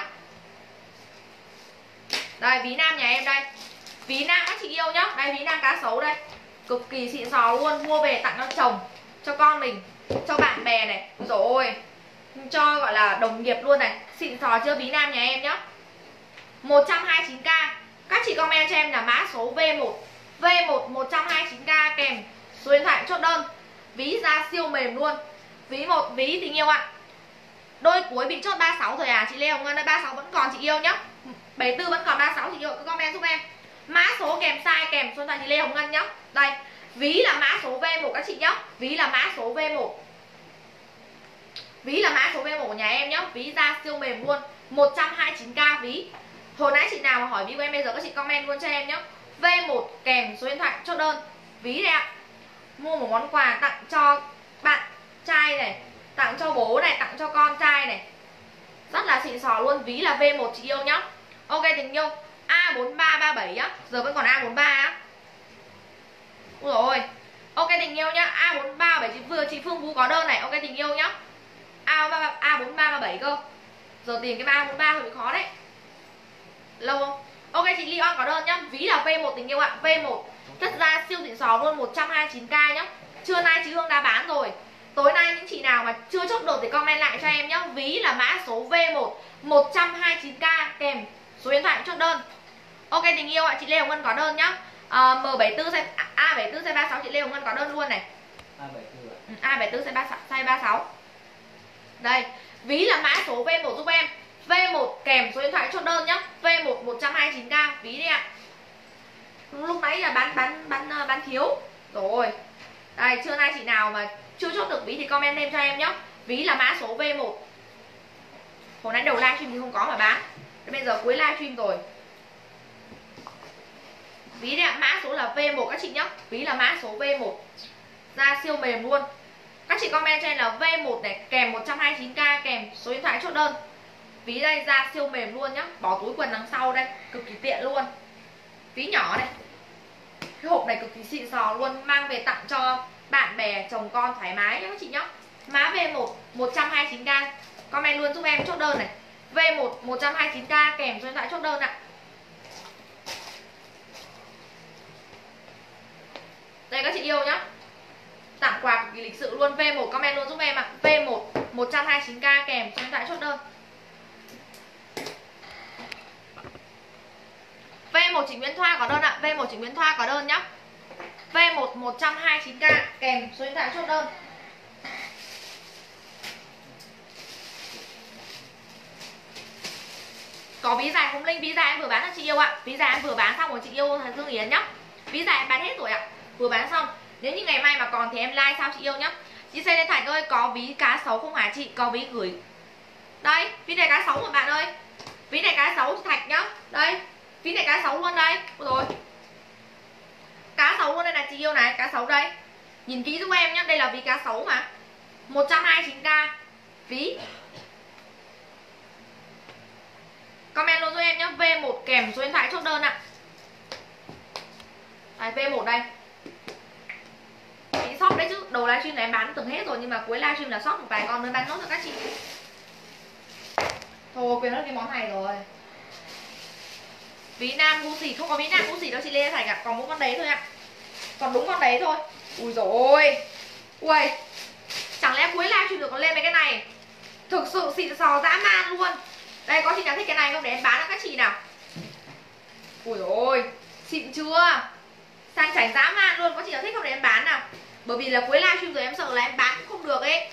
Đây ví nam nhà em đây. Ví nam các chị yêu nhá. Đây ví nam cá sấu đây. Cực kỳ xịn sò luôn, mua về tặng cho chồng, cho con mình. cho bạn bè này, rồi cho gọi là đồng nghiệp luôn này. Xịn sò chưa ví nam nhà em nhá. 129k. Các chị comment cho em là mã số V1. V1 129k kèm số điện thoại chốt đơn. Ví da siêu mềm luôn. Ví một ví tình yêu ạ. Đôi cuối bị chốt 36 thôi à chị Lê Hồng Ngân ơi, 36 vẫn còn chị yêu nhá. 74 vẫn còn 36 chị yêu, cứ comment giúp em. Mã số kèm size kèm số điện thoại chị Lê Hồng Ngân nhá. Đây, ví là mã số V1 các chị nhá. Ví là mã số V1. Ví là mã số V1 của nhà em nhá. Ví da siêu mềm luôn. 129k ví. Hồi nãy chị nào mà hỏi ví của em bây giờ các chị comment luôn cho em nhá. V1 kèm số điện thoại chốt đơn. Ví đây ạ. Mua một món quà tặng cho bạn trai này, tặng cho bố này, tặng cho con trai này. Rất là xịn sò luôn. Ví là V1 chị yêu nhá. Ok tình yêu. A4337 á. Giờ vẫn còn A43 á. Ui dồi ôi. Ok tình yêu nhá. A437 chị Phương Vũ có đơn này. Ok tình yêu nhá. A4337 cơ. Giờ tìm cái A43 hơi bị khó đấy. Lâu không? Ok chị Leon có đơn nhá. Ví là V1 tình yêu ạ. V1 chất da siêu xịn sò luôn. 129k nhá. Trưa nay chị Hương đã bán rồi. Tối nay những chị nào mà chưa chốt được thì comment lại cho em nhá. Ví là mã số V1 129k kèm số điện thoại chốt đơn. Ok tình yêu ạ. Chị Lê Hồng Ngân có đơn nhá. M74 size A74 size 36 chị Lê Hồng Ngân có đơn luôn này. A74 size 36. Đây, ví là mã số V1 giúp em. V1 kèm số điện thoại chốt đơn nhá. V1 129k ví đi ạ. Lúc nãy là bán thiếu. Rồi. Đây, trưa nay chị nào mà chưa chốt được ví thì comment thêm cho em nhá. Ví là mã số V1. Hồi nãy đầu livestream thì không có mà bán. Bây giờ cuối livestream rồi. Ví đây ạ, mã số là V1 các chị nhá. Ví là mã số V1. Da siêu mềm luôn. Các chị comment cho em là V1 này kèm 129k kèm số điện thoại chốt đơn. Ví đây da siêu mềm luôn nhá. Bỏ túi quần đằng sau đây, cực kỳ tiện luôn. Ví nhỏ này. Cái hộp này cực kỳ xịn sò luôn, mang về tặng cho bạn bè, chồng con thoải mái nhá các chị nhá. Mã V1 129k. Comment luôn giúp em chốt đơn này. V1 129k kèm số điện thoại chốt đơn ạ. Đây các chị yêu nhá. Tặng quà cực kỳ lịch sự luôn. V1 comment luôn giúp em ạ. V1 129k kèm số điện thoại chốt đơn. V1 chị Nguyễn Thoa có đơn ạ. V1 chị Nguyễn Thoa có đơn nhá. V1 129k kèm số điện thoại chốt đơn. Có ví dài không Linh? Ví dài em vừa bán cho chị yêu ạ. Ví dài em vừa bán xong rồi chị yêu Dương Yến nhá. Ví dài em bán hết rồi ạ. Vừa bán xong. Nếu như ngày mai mà còn thì em like sao chị yêu nhá. Chị xây lên Thạch ơi, có ví cá sấu không hả chị? Có ví gửi. Đây, ví này cá sấu rồi bạn ơi. Ví này cá sấu Thạch nhá. Đây, ví này cá sấu luôn đây. Rồi. Cá sấu luôn đây là chị yêu này, cá sấu đây. Nhìn kỹ giúp em nhá, đây là ví cá sấu mà. 129k ví. Comment luôn giúp em nhá. V1 kèm số điện thoại chốt đơn ạ. Đây, V1 đây. Bị sót đấy chứ. Đầu livestream này em bán từng hết rồi, nhưng mà cuối livestream là sót một vài con nữa bán nốt cho các chị. Thôi quên mất cái món này rồi. Ví nam Gucci, không có ví nam Gucci đâu chị Lê Thành ạ. Còn mỗi con đấy thôi ạ. Còn đúng con đấy thôi. Ui dồi ôi. Ui. Chẳng lẽ cuối livestream được còn lên mấy cái này. Thực sự xịn sò dã man luôn. Đây có chị nào thích cái này không để em bán cho các chị nào. Ui dồi ôi. Xịn chưa. Sang chảnh dã man luôn. Có chị nào thích không để em bán nào. Bởi vì là cuối livestream rồi em sợ là em bán cũng không được ấy.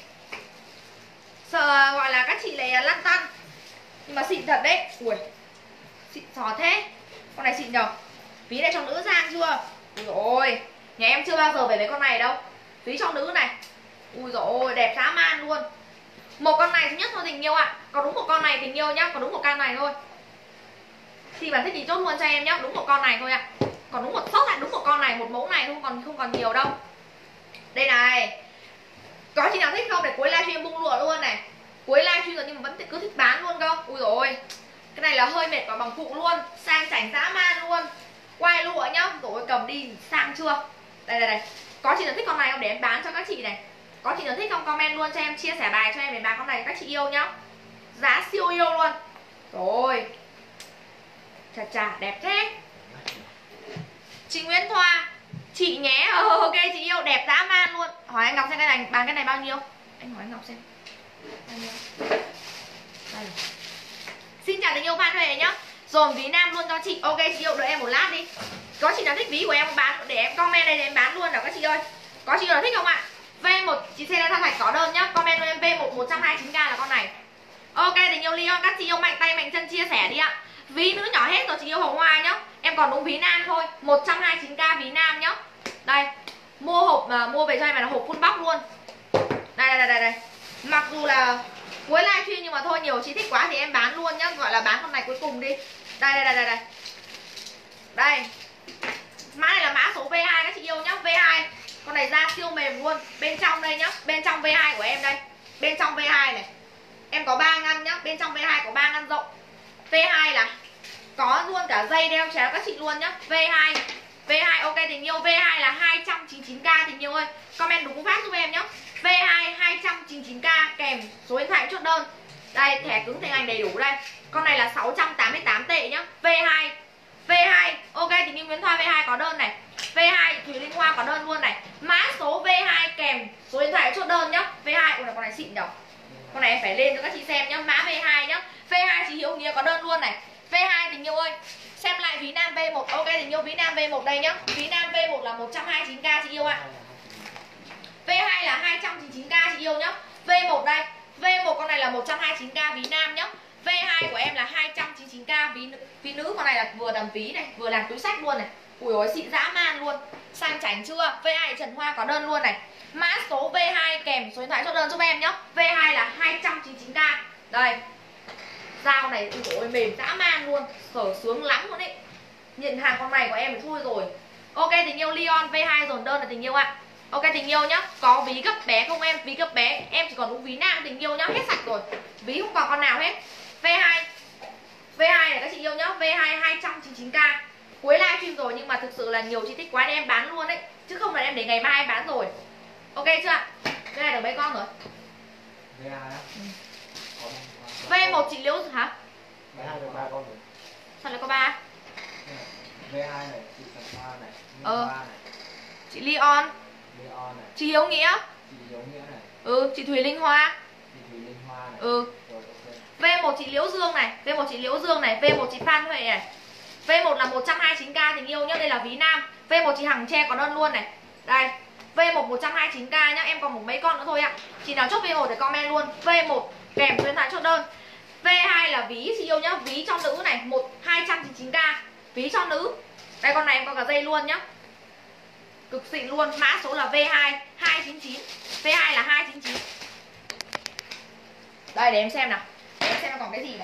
Sợ gọi là các chị lại lăn tăn. Nhưng mà xịn thật đấy. Ui. Xịn sò thế. Con này xịn nhờ. Ví này cho nữ sang chưa. Ui dồi ôi. Nhà em chưa bao giờ về với con này đâu. Ví cho nữ này. Ui dồi ôi đẹp dã man luôn. Một con này thứ nhất thôi tình yêu ạ. Có đúng một con này tình yêu nhá. Có đúng một con này thôi. Thì bạn thích thì chốt luôn cho em nhá. Đúng một con này thôi ạ. Còn đúng một sốt lại đúng một con này. Một mẫu này không còn nhiều đâu. Đây này. Có chị nào thích không để cuối livestream bung lụa luôn này. Cuối livestream rồi nhưng mà vẫn cứ thích bán luôn cơ. Ui dồi ôi. Cái này là hơi mệt và bằng phụ luôn. Sang chảnh dã man luôn. Quay lụa nhá. Rồi cầm đi sang chưa. Đây đây đây. Có chị nào thích con này không để em bán cho các chị này. Có chị nào thích không comment luôn cho em. Chia sẻ bài cho em để bán con này các chị yêu nhá. Giá siêu yêu luôn. Rồi. Chà chà đẹp thế. Chị Nguyễn Thoa. Chị nhé. Ok chị yêu đẹp dã man luôn. hỏi anh Ngọc xem cái này bán cái này bao nhiêu. Anh hỏi anh Ngọc xem bao nhiêu. Đây. Xin chào tình yêu Phan Huệ nhá. Dồn ví nam luôn cho chị. Ok chị yêu, đợi em một lát đi. Có chị nào thích ví của em bán để em comment đây để em bán luôn nào các chị ơi. Có chị nào thích không ạ? V1 chị xem than thạch có đơn nhá. Comment cho em V1 129k là con này. Ok tình yêu Leon, các chị yêu mạnh tay mạnh chân chia sẻ đi ạ. Ví nữ nhỏ hết rồi chị yêu Hồng Hoa nhá. Em còn đúng ví nam thôi, 129k ví nam nhá. Đây, mua hộp mà mua về cho em là hộp full box luôn. Đây. Mặc dù là cuối livestream nhưng mà thôi, nhiều chị thích quá thì em bán luôn nhá, gọi là bán con này cuối cùng đi. Đây. Đây. Mã này là mã số V2 các chị yêu nhá, V2. Con này da siêu mềm luôn. Bên trong đây nhá, bên trong V2 của em đây. Bên trong V2 này. Em có 3 ngăn nhá, bên trong V2 có 3 ngăn rộng. V2 là có luôn cả dây đeo chéo các chị luôn nhá. V2 ok tình yêu, V2 là 299k tình yêu ơi. Comment đúng phát giúp em nhá. V2 299k kèm số điện thoại chốt đơn. Đây, thẻ cứng thẻ ngành đầy đủ đây. Con này là 688 tệ nhá. V2 ok tình yêu Nguyễn Thoa, V2 có đơn này. V2 Thủy Linh Hoa có đơn luôn này. Mã số V2 kèm số điện thoại chốt đơn nhá. V2 con này xịn nhở. Con này em phải lên cho các chị xem nhá. Mã V2 nhá. V2 chị Hiếu Nghĩa có đơn luôn này. V2 tình yêu ơi. Xem lại ví nam V1. Ok tình yêu ví nam V1 đây nhá. Ví nam V1 là 129k chị yêu ạ. V2 là 299k chị yêu nhá. V1 đây. V1 con này là 129k ví nam nhá. V2 của em là 299k ví nữ. Con này là vừa làm ví này, vừa làm túi sách luôn này. Ui ôi xịn dã man luôn. Sang chảnh chưa? V2 Trần Hoa có đơn luôn này. Mã số V2 kèm số điện thoại chốt đơn giúp em nhá. V2 là 299k. Đây. Dao này ui ôi mềm dã man luôn. Sở sướng lắm luôn đấy. Nhận hàng con này của em thì thôi rồi. Ok tình yêu Leon, V2 dồn đơn là tình yêu ạ. Ok tình yêu nhá. Có ví gấp bé không em? Ví gấp bé em chỉ còn đúng ví nam tình yêu nhá. Hết sạch rồi. Ví không còn con nào hết. V2 này các chị yêu nhá. V2 299k. Cuối livestream rồi nhưng mà thực sự là nhiều chị thích quá nên em bán luôn đấy. Chứ không là em để ngày mai em bán rồi. Ok chưa ạ? Cái này được mấy con rồi? V2 á. V1 chị Liễu hả? V2 được 3 con rồi. Sao lại có 3? V2 này, chị Trần Hoa này, Hoa này. Chị Leon này. chị Hiếu Nghĩa. Chị Hiếu Nghĩa này. Chị Thùy Linh Hoa. Chị Thùy Linh Hoa này. Rồi, okay. V1 chị Liễu Dương này, V1 chị Liễu Dương này, V1 chị Phan Huệ này. V1 là 129k tình yêu nhá, đây là ví nam. V1 chị Hằng Tre có đơn luôn này. Đây, V1 129k nhá, em còn một mấy con nữa thôi ạ. Chị nào chốt V1 thì comment luôn. V1 kèm số điện thoại chốt đơn. V2 là ví chị yêu nhá, ví cho nữ này, 299k. Ví cho nữ. Đây con này em có cả dây luôn nhá. Cực xịn luôn, mã số là V2 299. V2 là 299. Đây để em xem nào. Để em xem còn cái gì này.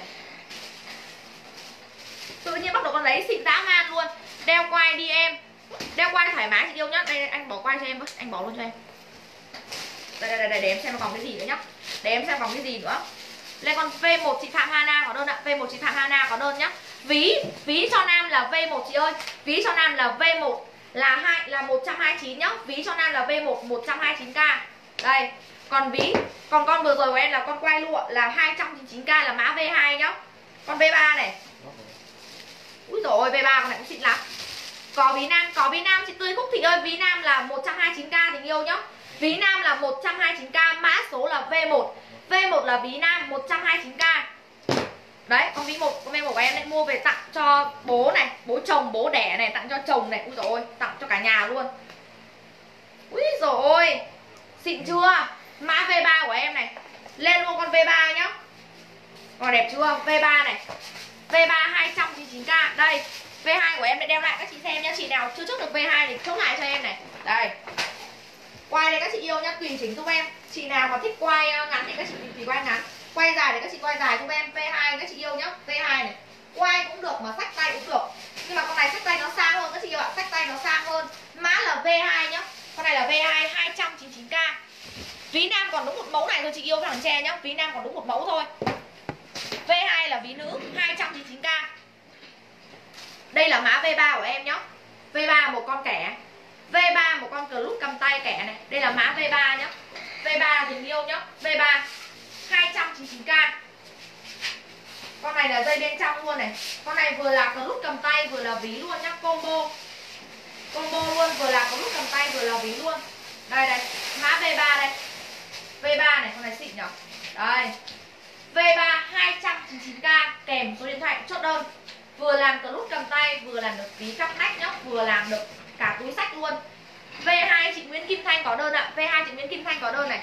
Tự nhiên bắt đầu con đấy xịn dã man luôn. Đeo quai đi em. Đeo quai thoải mái chị yêu nhá. Đây anh bỏ quai cho em với, anh bỏ luôn cho em. Đây để em xem còn cái gì nữa nhá. Để em xem còn cái gì nữa. Lên con V1 chị Phạm Hana có đơn ạ. V1 chị Phạm Hana có đơn nhá. Ví cho nam là V1 chị ơi. Ví cho nam là V1 là 129 nhá. Ví cho nam là V1 129k. Đây. Còn con vừa rồi của em là con quai lụa là 299k là mã V2 nhá. Con V3 này. Úi dồi ôi, V3 con này cũng xịn lắm. Có ví nam chị Tươi Cúc Thị ơi. Ví nam là 129k tình yêu nhá. Ví nam là 129k, mã số là V1. V1 là ví nam 129k. Đấy, con V1 của em lại mua về tặng cho bố này, bố chồng, bố đẻ này, tặng cho chồng này. Úi dồi ôi, tặng cho cả nhà luôn. Úi dồi ôi, xịn chưa? Mã V3 của em này. Lên luôn con V3 nhá. Còn đẹp chưa? V3 này. V3 299k. Đây, V2 của em lại đeo lại các chị xem nhá. Chị nào chưa chốt được V2 thì chốt lại cho em này. Đây. Quai đây các chị yêu nhá, tùy chỉnh giúp em. Chị nào mà thích quai ngắn thì các chị tùy quai ngắn. Quay dài thì các chị quay dài giúp em. V2 các chị yêu nhá. V2 này. Quai cũng được mà xách tay cũng được. Nhưng mà con này xách tay nó sang hơn các chị yêu ạ. Xách tay nó sang hơn. Mã là V2 nhá. Con này là V2 299k. Ví nam còn đúng một mẫu này thôi chị yêu, thằng Tre nhá. Ví nam còn đúng một mẫu thôi. V2 là ví nữ 299k. Đây là mã V3 của em nhá. V3 một con kẻ. V3 một con cờ lút cầm tay kẻ này. Đây là mã V3 nhá. V3 tình yêu nhá. V3 299k. Con này là dây bên trong luôn này. Con này vừa là cờ lút cầm tay vừa là ví luôn nhá. Combo luôn, vừa là cờ lút cầm tay vừa là ví luôn. Đây đây, mã V3 đây. V3 này, con này xịn nhỉ. Đây. V3 299k kèm số điện thoại chốt đơn. Vừa làm cờ lút cầm tay, vừa làm được ví cắp nách nhá, vừa làm được cả túi sách luôn. V2 chị Nguyễn Kim Thanh có đơn ạ. V2 chị Nguyễn Kim Thanh có đơn này.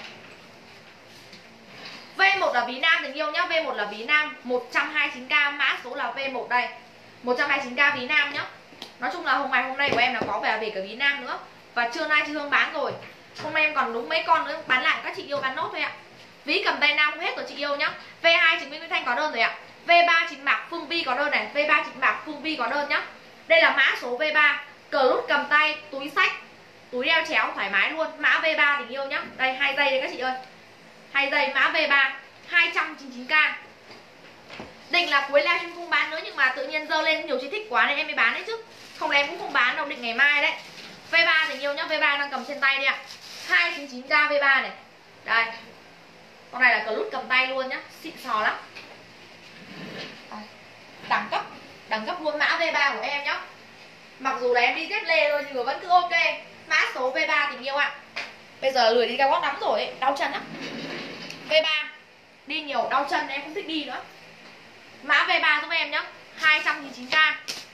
V1 là ví nam tình yêu nhá. V1 là ví nam 129k, mã số là V1 đây. 129k ví nam nhá. Nói chung là hôm nay của em là có về cả ví nam nữa. Và trưa nay chị Hương bán rồi. Hôm nay em còn đúng mấy con nữa bán lại, các chị yêu bán nốt thôi ạ. Ví cầm tay nam cũng hết rồi chị yêu nhá. V2 chị Nguyễn Kim Thanh có đơn rồi ạ. V3 chị Mạc Phương Vi có đơn này. V3 chị Mạc Phương Vi có đơn nhá. Đây là mã số V3. Cờ lút cầm tay, túi sách, túi đeo chéo thoải mái luôn. Mã V3 tình yêu nhá. Đây 2 giây đây các chị ơi. 2 giây mã V3 299k. Định là cuối live em không bán nữa, nhưng mà tự nhiên dơ lên nhiều chị thích quá nên em mới bán đấy chứ. Không là em cũng không bán đâu, định ngày mai đấy. V3 tình yêu nhá. V3 đang cầm trên tay đi ạ. 299k V3 này. Đây. Con này là cờ lút cầm tay luôn nhá. Xịn sò lắm. Đây. Đẳng cấp luôn mã V3 của em nhá. Mặc dù là em đi dép lê thôi nhưng mà vẫn cứ ok. Mã số V3 tình yêu ạ. Bây giờ lười đi cao gót lắm rồi ấy, đau chân lắm. V3 đi nhiều đau chân em không thích đi nữa. Mã V3 giúp em nhá. 299k.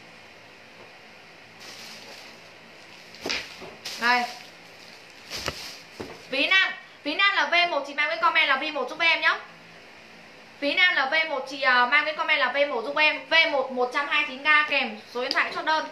Đây. Ví nam là V1 chị mang cái comment là V1 giúp em nhá. Ví nam là V1 chị mang cái comment là V1 giúp em. V1 129k kèm số điện thoại chốt đơn.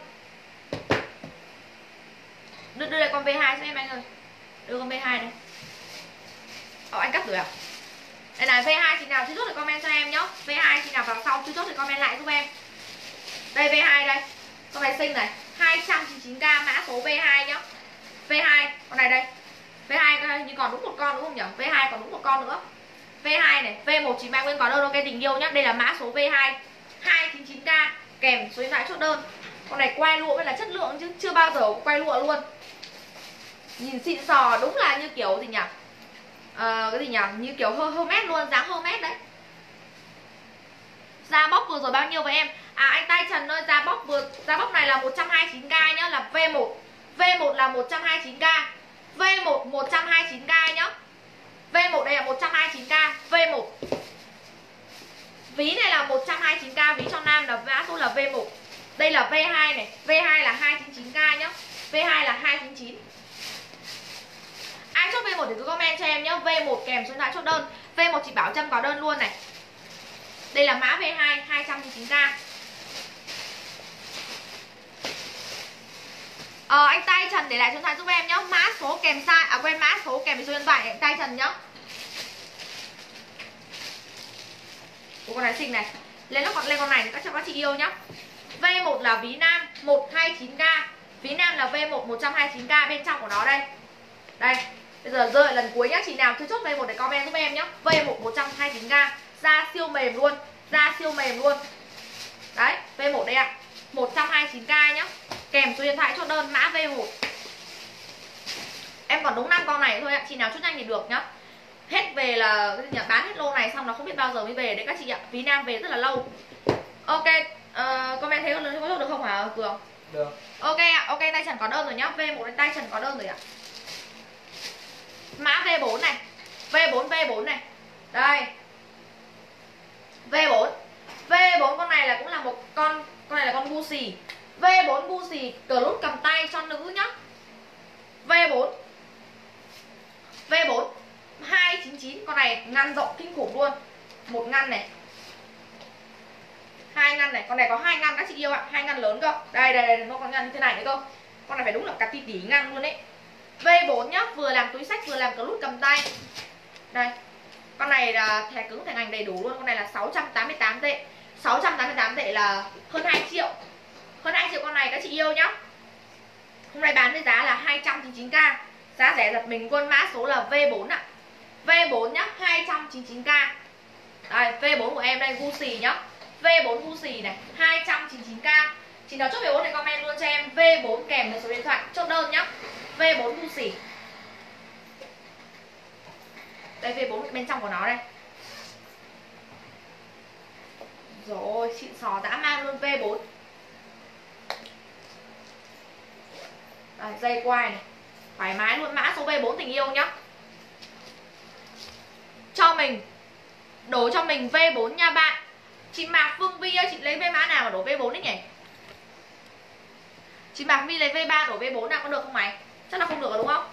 Đưa đây con V2 cho em anh ơi. Đưa con V2 này. Anh cắt rồi à? Đây là V2 chị nào chưa chốt thì comment cho em nhá. V2 chị nào vào sau chưa chốt thì comment lại giúp em. Đây V2 đây. Con này xinh này, 299k mã số V2 nhá. V2, con này đây. V2 như còn đúng một con đúng không nhỉ? V2 còn đúng một con nữa. V2 này, V1 chị mang nguyên có đơn ok tình yêu nhá. Đây là mã số V2 299k kèm số điện thoại chốt đơn. Con này quay lụa mới là chất lượng chứ chưa bao giờ có quay lụa luôn. Nhìn xịn sò, đúng là như kiểu gì nhỉ? Cái gì nhỉ? Như kiểu Hermes luôn, dáng Hermes đấy. Giá bóc vừa rồi bao nhiêu với em? À anh Tay Trần ơi, giá bóc này là 129k nhá, là V1. V1 là 129k. V1 129k nhá. V1 đây là 129k, V1. Ví này là 129k, ví cho nam là mã số là V1. Đây là V2 này, V2 là 299k nhá. V2 là 299. Ai chốt V1 thì cứ comment cho em nhá. V1 kèm số điện thoại chốt đơn. V1 chị Bảo Trâm có đơn luôn này. Đây là mã V2 299k. Anh Tay Trần để lại số điện thoại giúp em nhá. Mã số kèm size, quên mã số kèm với số điện thoại anh Tay Trần nhá. Con này xinh này. Lên con này thì các chị yêu nhá. V1 là ví nam 129k. Ví nam là V1 129k, bên trong của nó đây. Đây. Bây giờ rơi lần cuối nhá, chị nào chưa chốt V1 để comment giúp em nhá. V1 129k, da siêu mềm luôn, da siêu mềm luôn. Đấy, V1 đây ạ. 129k nhá. Kèm số điện thoại chốt đơn mã V1. Em còn đúng 5 con này thôi ạ, chị nào chốt nhanh thì được nhá. Hết về là cái gì nhỉ? Bán hết lô này xong là không biết bao giờ mới về đấy các chị ạ. Ví nam về rất là lâu. Ok, comment thấy có chốt được không hả Cường? Được. Ok ạ, ok Tay Trần có đơn rồi nhá. V1 đến Tay Trần có đơn rồi ạ. Mã V4 này. V4 này. Đây. V4. V4 con này là cũng là một con này là con Gucci. V4 Gucci cờ lút cầm tay cho nữ nhá. V4 299, con này ngăn rộng kinh khủng luôn. Một ngăn này. 2 ngăn này, con này có 2 ngăn các chị yêu ạ, 2 ngăn lớn cơ. Đây nó còn ngăn như thế này nữa cơ. Con này phải đúng là cả tỷ ngăn luôn đấy. V4 nhá, vừa làm túi sách vừa làm cờ lút cầm tay. Đây. Con này là thẻ cứng thẻ ngành đầy đủ luôn, con này là 688 tệ. 688 tệ là hơn 2 triệu. Hơn 2 triệu con này các chị yêu nhá. Hôm nay bán với giá là 299k. Giá rẻ giật mình luôn, mã số là V4 ạ. V4 nhá, 299k. Đây, V4 của em đây Gucci nhá. V4 Gucci này, 299k. Chị nào chốt V4 thì comment luôn cho em V4 kèm với số điện thoại chốt đơn nhá. V4 Gucci. Đây V4 bên trong của nó đây. Rồi, xịn sò dã man luôn V4. Đây, dây quai này. Thoải mái luôn, mã số V4 tình yêu nhá. Cho mình, đổ cho mình V4 nha bạn. Chị Mạc Phương Vi ơi, chị lấy V mã nào mà đổ V4 đấy nhỉ? Chị Mạc Vi lấy V3 đổ V4 nào có được không mày? Chắc là không được rồi đúng không?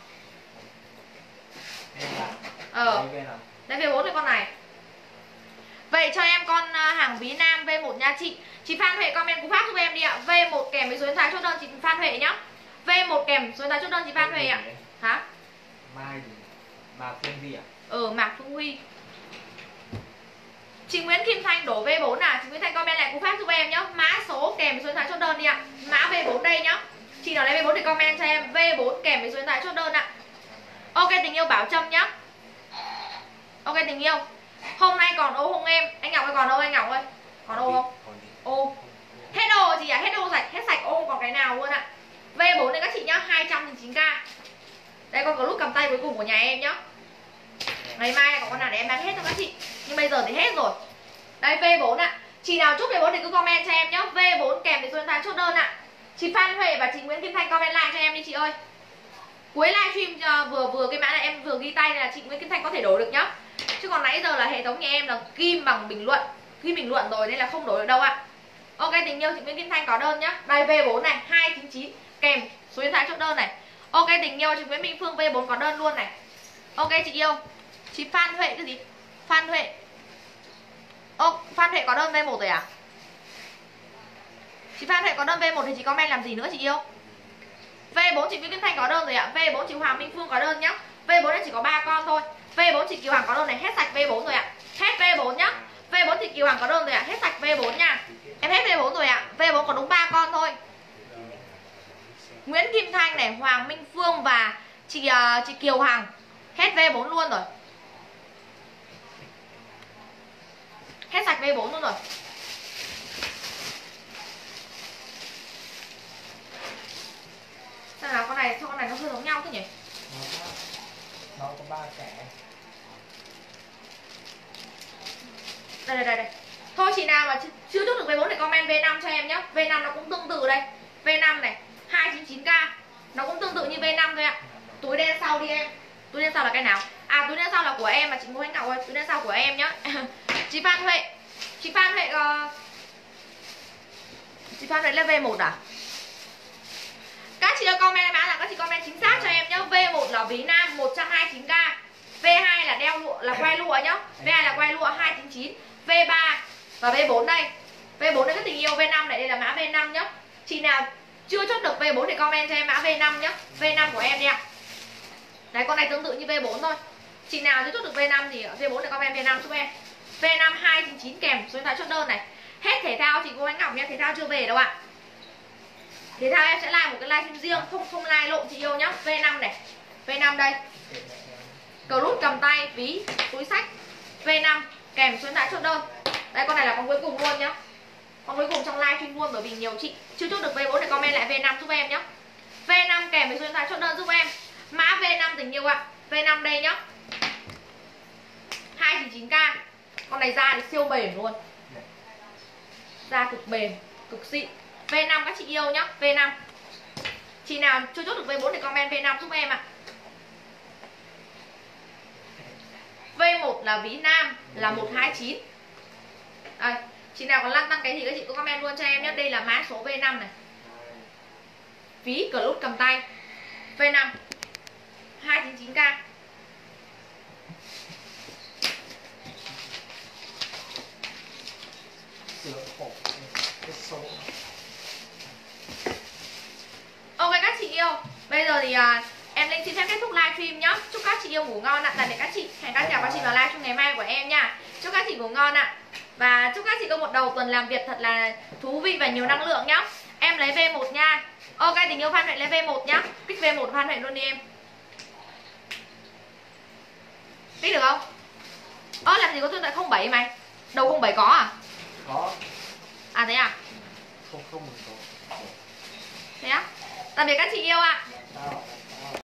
Lấy V4 thì con này. Vậy cho em con hàng ví nam V1 nha chị. Chị Phan Huệ comment cú pháp giúp em đi ạ. V1 kèm với số điện thoại chốt đơn chị Phan Huệ nhá. V1 kèm số điện thoại chốt đơn chị Phan Huệ ạ. Hả? Mai gì? Mạc Phương Vi à? Mạc Phương Huy. Chị Nguyễn Kim Thanh đổ V4 à? Chị Nguyễn Thanh comment lại cú pháp giúp em nhá. Mã số kèm với số điện thoại chốt đơn đi ạ. Mã V4 đây nhá. Chị nào lấy V4 thì comment cho em V4 kèm với số điện thoại chốt đơn ạ. Ok tình yêu Bảo Trâm nhá. Ok tình yêu. Hôm nay còn ô không em? Anh Ngọc ơi còn đâu anh Ngọc ơi? Còn ô không? Ô. Hết ô gì à? Hết ô sạch, hết sạch ô không còn cái nào luôn ạ. V4 đây các chị nhá, 209k. Đây con có lúc cầm tay cuối cùng của nhà em nhá. Ngày mai có con nào để em bán hết cho các chị. Nhưng bây giờ thì hết rồi. Đây V4 ạ. Chị nào chốt V4 thì cứ comment cho em nhá. V4 kèm với số điện thoại chốt đơn ạ. Chị Phan Huệ và chị Nguyễn Kim Thanh comment lại cho em đi chị ơi. Cuối livestream vừa cái mã này em vừa ghi tay là chị Nguyễn Kim Thanh có thể đổ được nhá. Chứ còn nãy giờ là hệ thống nhà em là kim bằng bình luận, ghi bình luận rồi nên là không đổ được đâu ạ. Ok tình yêu chị Nguyễn Kim Thanh có đơn nhá. Đây V4 này 299 kèm số điện thoại chốt đơn này. Ok tình yêu chị Nguyễn Minh Phương V4 có đơn luôn này. Ok chị yêu. Chị Phan Huệ cái gì? Phan Huệ. Phan Huệ có đơn V1 rồi à? Chị Phan Huệ có đơn V1 thì chị comment làm gì nữa chị yêu? V4 chị Nguyễn Kim Thanh có đơn rồi ạ. V4 chị Hoàng Minh Phương có đơn nhá. V4 này chỉ có 3 con thôi. V4 chị Kiều Hoàng có đơn này, hết sạch V4 rồi ạ. Hết V4 nhá. V4 chị Kiều Hoàng có đơn rồi ạ, hết sạch V4 nha. Em hết V4 rồi ạ. V4 còn đúng 3 con thôi. Nguyễn Kim Thanh này, Hoàng Minh Phương và chị Kiều Hằng hết V4 luôn rồi. Hết sạch V4 luôn rồi. Sao nào con này, sao con này nó hơi giống nhau thế nhỉ? Nó có 3 kẻ. Đây. Thôi chị nào mà chưa chốt được V4 thì comment V5 cho em nhé. V5 nó cũng tương tự đây. V5 này 299k. Nó cũng tương tự như V5 thôi ạ. Túi đen sau đi em. Túi đen sau là cái nào? À túi đen sau là của em mà chị Ngô Ánh Ngọc ơi. Túi đen sau của em nhá. Chị Phan Huệ. Chị Phan Huệ là V1 à? Các chị ơi comment mã là các chị comment chính xác cho em nhá. V1 là ví nam 129k. V2 là đeo lụa, là quay lụa nhá. V2 là quay lụa 299. V3 và V4 đây. V4 đây các tình yêu. V5 này đây là mã V5 nhá. Chị nào chưa chốt được V4 thì comment cho em mã V5 nhá. V5 của em đi ạ. Đấy con này tương tự như V4 thôi. Chị nào chưa chốt được V5 thì V4 thì comment V5 giúp em. V5 299 kèm số điện thoại chốt đơn này. Hết thể thao chị Ngô Ánh Ngọc nha, thể thao chưa về đâu ạ. Thể thao em sẽ làm một cái livestream riêng, không live lộn chị yêu nhá. V5 này. V5 đây. Cờ rút cầm tay, ví, túi sách. V5 kèm số điện thoại chốt đơn. Đây con này là con cuối cùng luôn nhá. Con cuối cùng trong livestream luôn bởi vì nhiều chị chưa chốt được V4 thì comment lại V5 giúp em nhá. V5 kèm với số điện thoại chốt đơn giúp em. Mã V5 tình yêu ạ. V5 đây nhá. 299k. Con này da thì siêu bền luôn. Da cực bền, cực xịn. V5 các chị yêu nhá. V5. Chị nào chưa chốt được V4 thì comment V5 giúp em ạ. V1 là ví nam là 129. Đây, chị nào còn lăn tăng cái gì các chị cứ comment luôn cho em nhé. Đây là mã số V5 này. Ví cờ lút cầm tay. V5 299k. Ok các chị yêu. Bây giờ thì em Linh xin phép kết thúc livestream nhá. Chúc các chị yêu ngủ ngon ạ. Tạm biệt các chị. Hẹn các chào các chị vào livestream ngày mai của em nha. Chúc các chị ngủ ngon ạ. Và chúc các chị có một đầu tuần làm việc thật là thú vị và nhiều năng lượng nhá. Em lấy V1 nha. Ok tình yêu Phan Huệ lấy V1 nhá. Kích V1 Phan Huệ luôn đi em. Kích được không? Làm gì có tương tại 07 mày. Đầu 07 có à? Có. À thế à? Không có. Thế á? Tạm biệt các chị yêu ạ. Sao?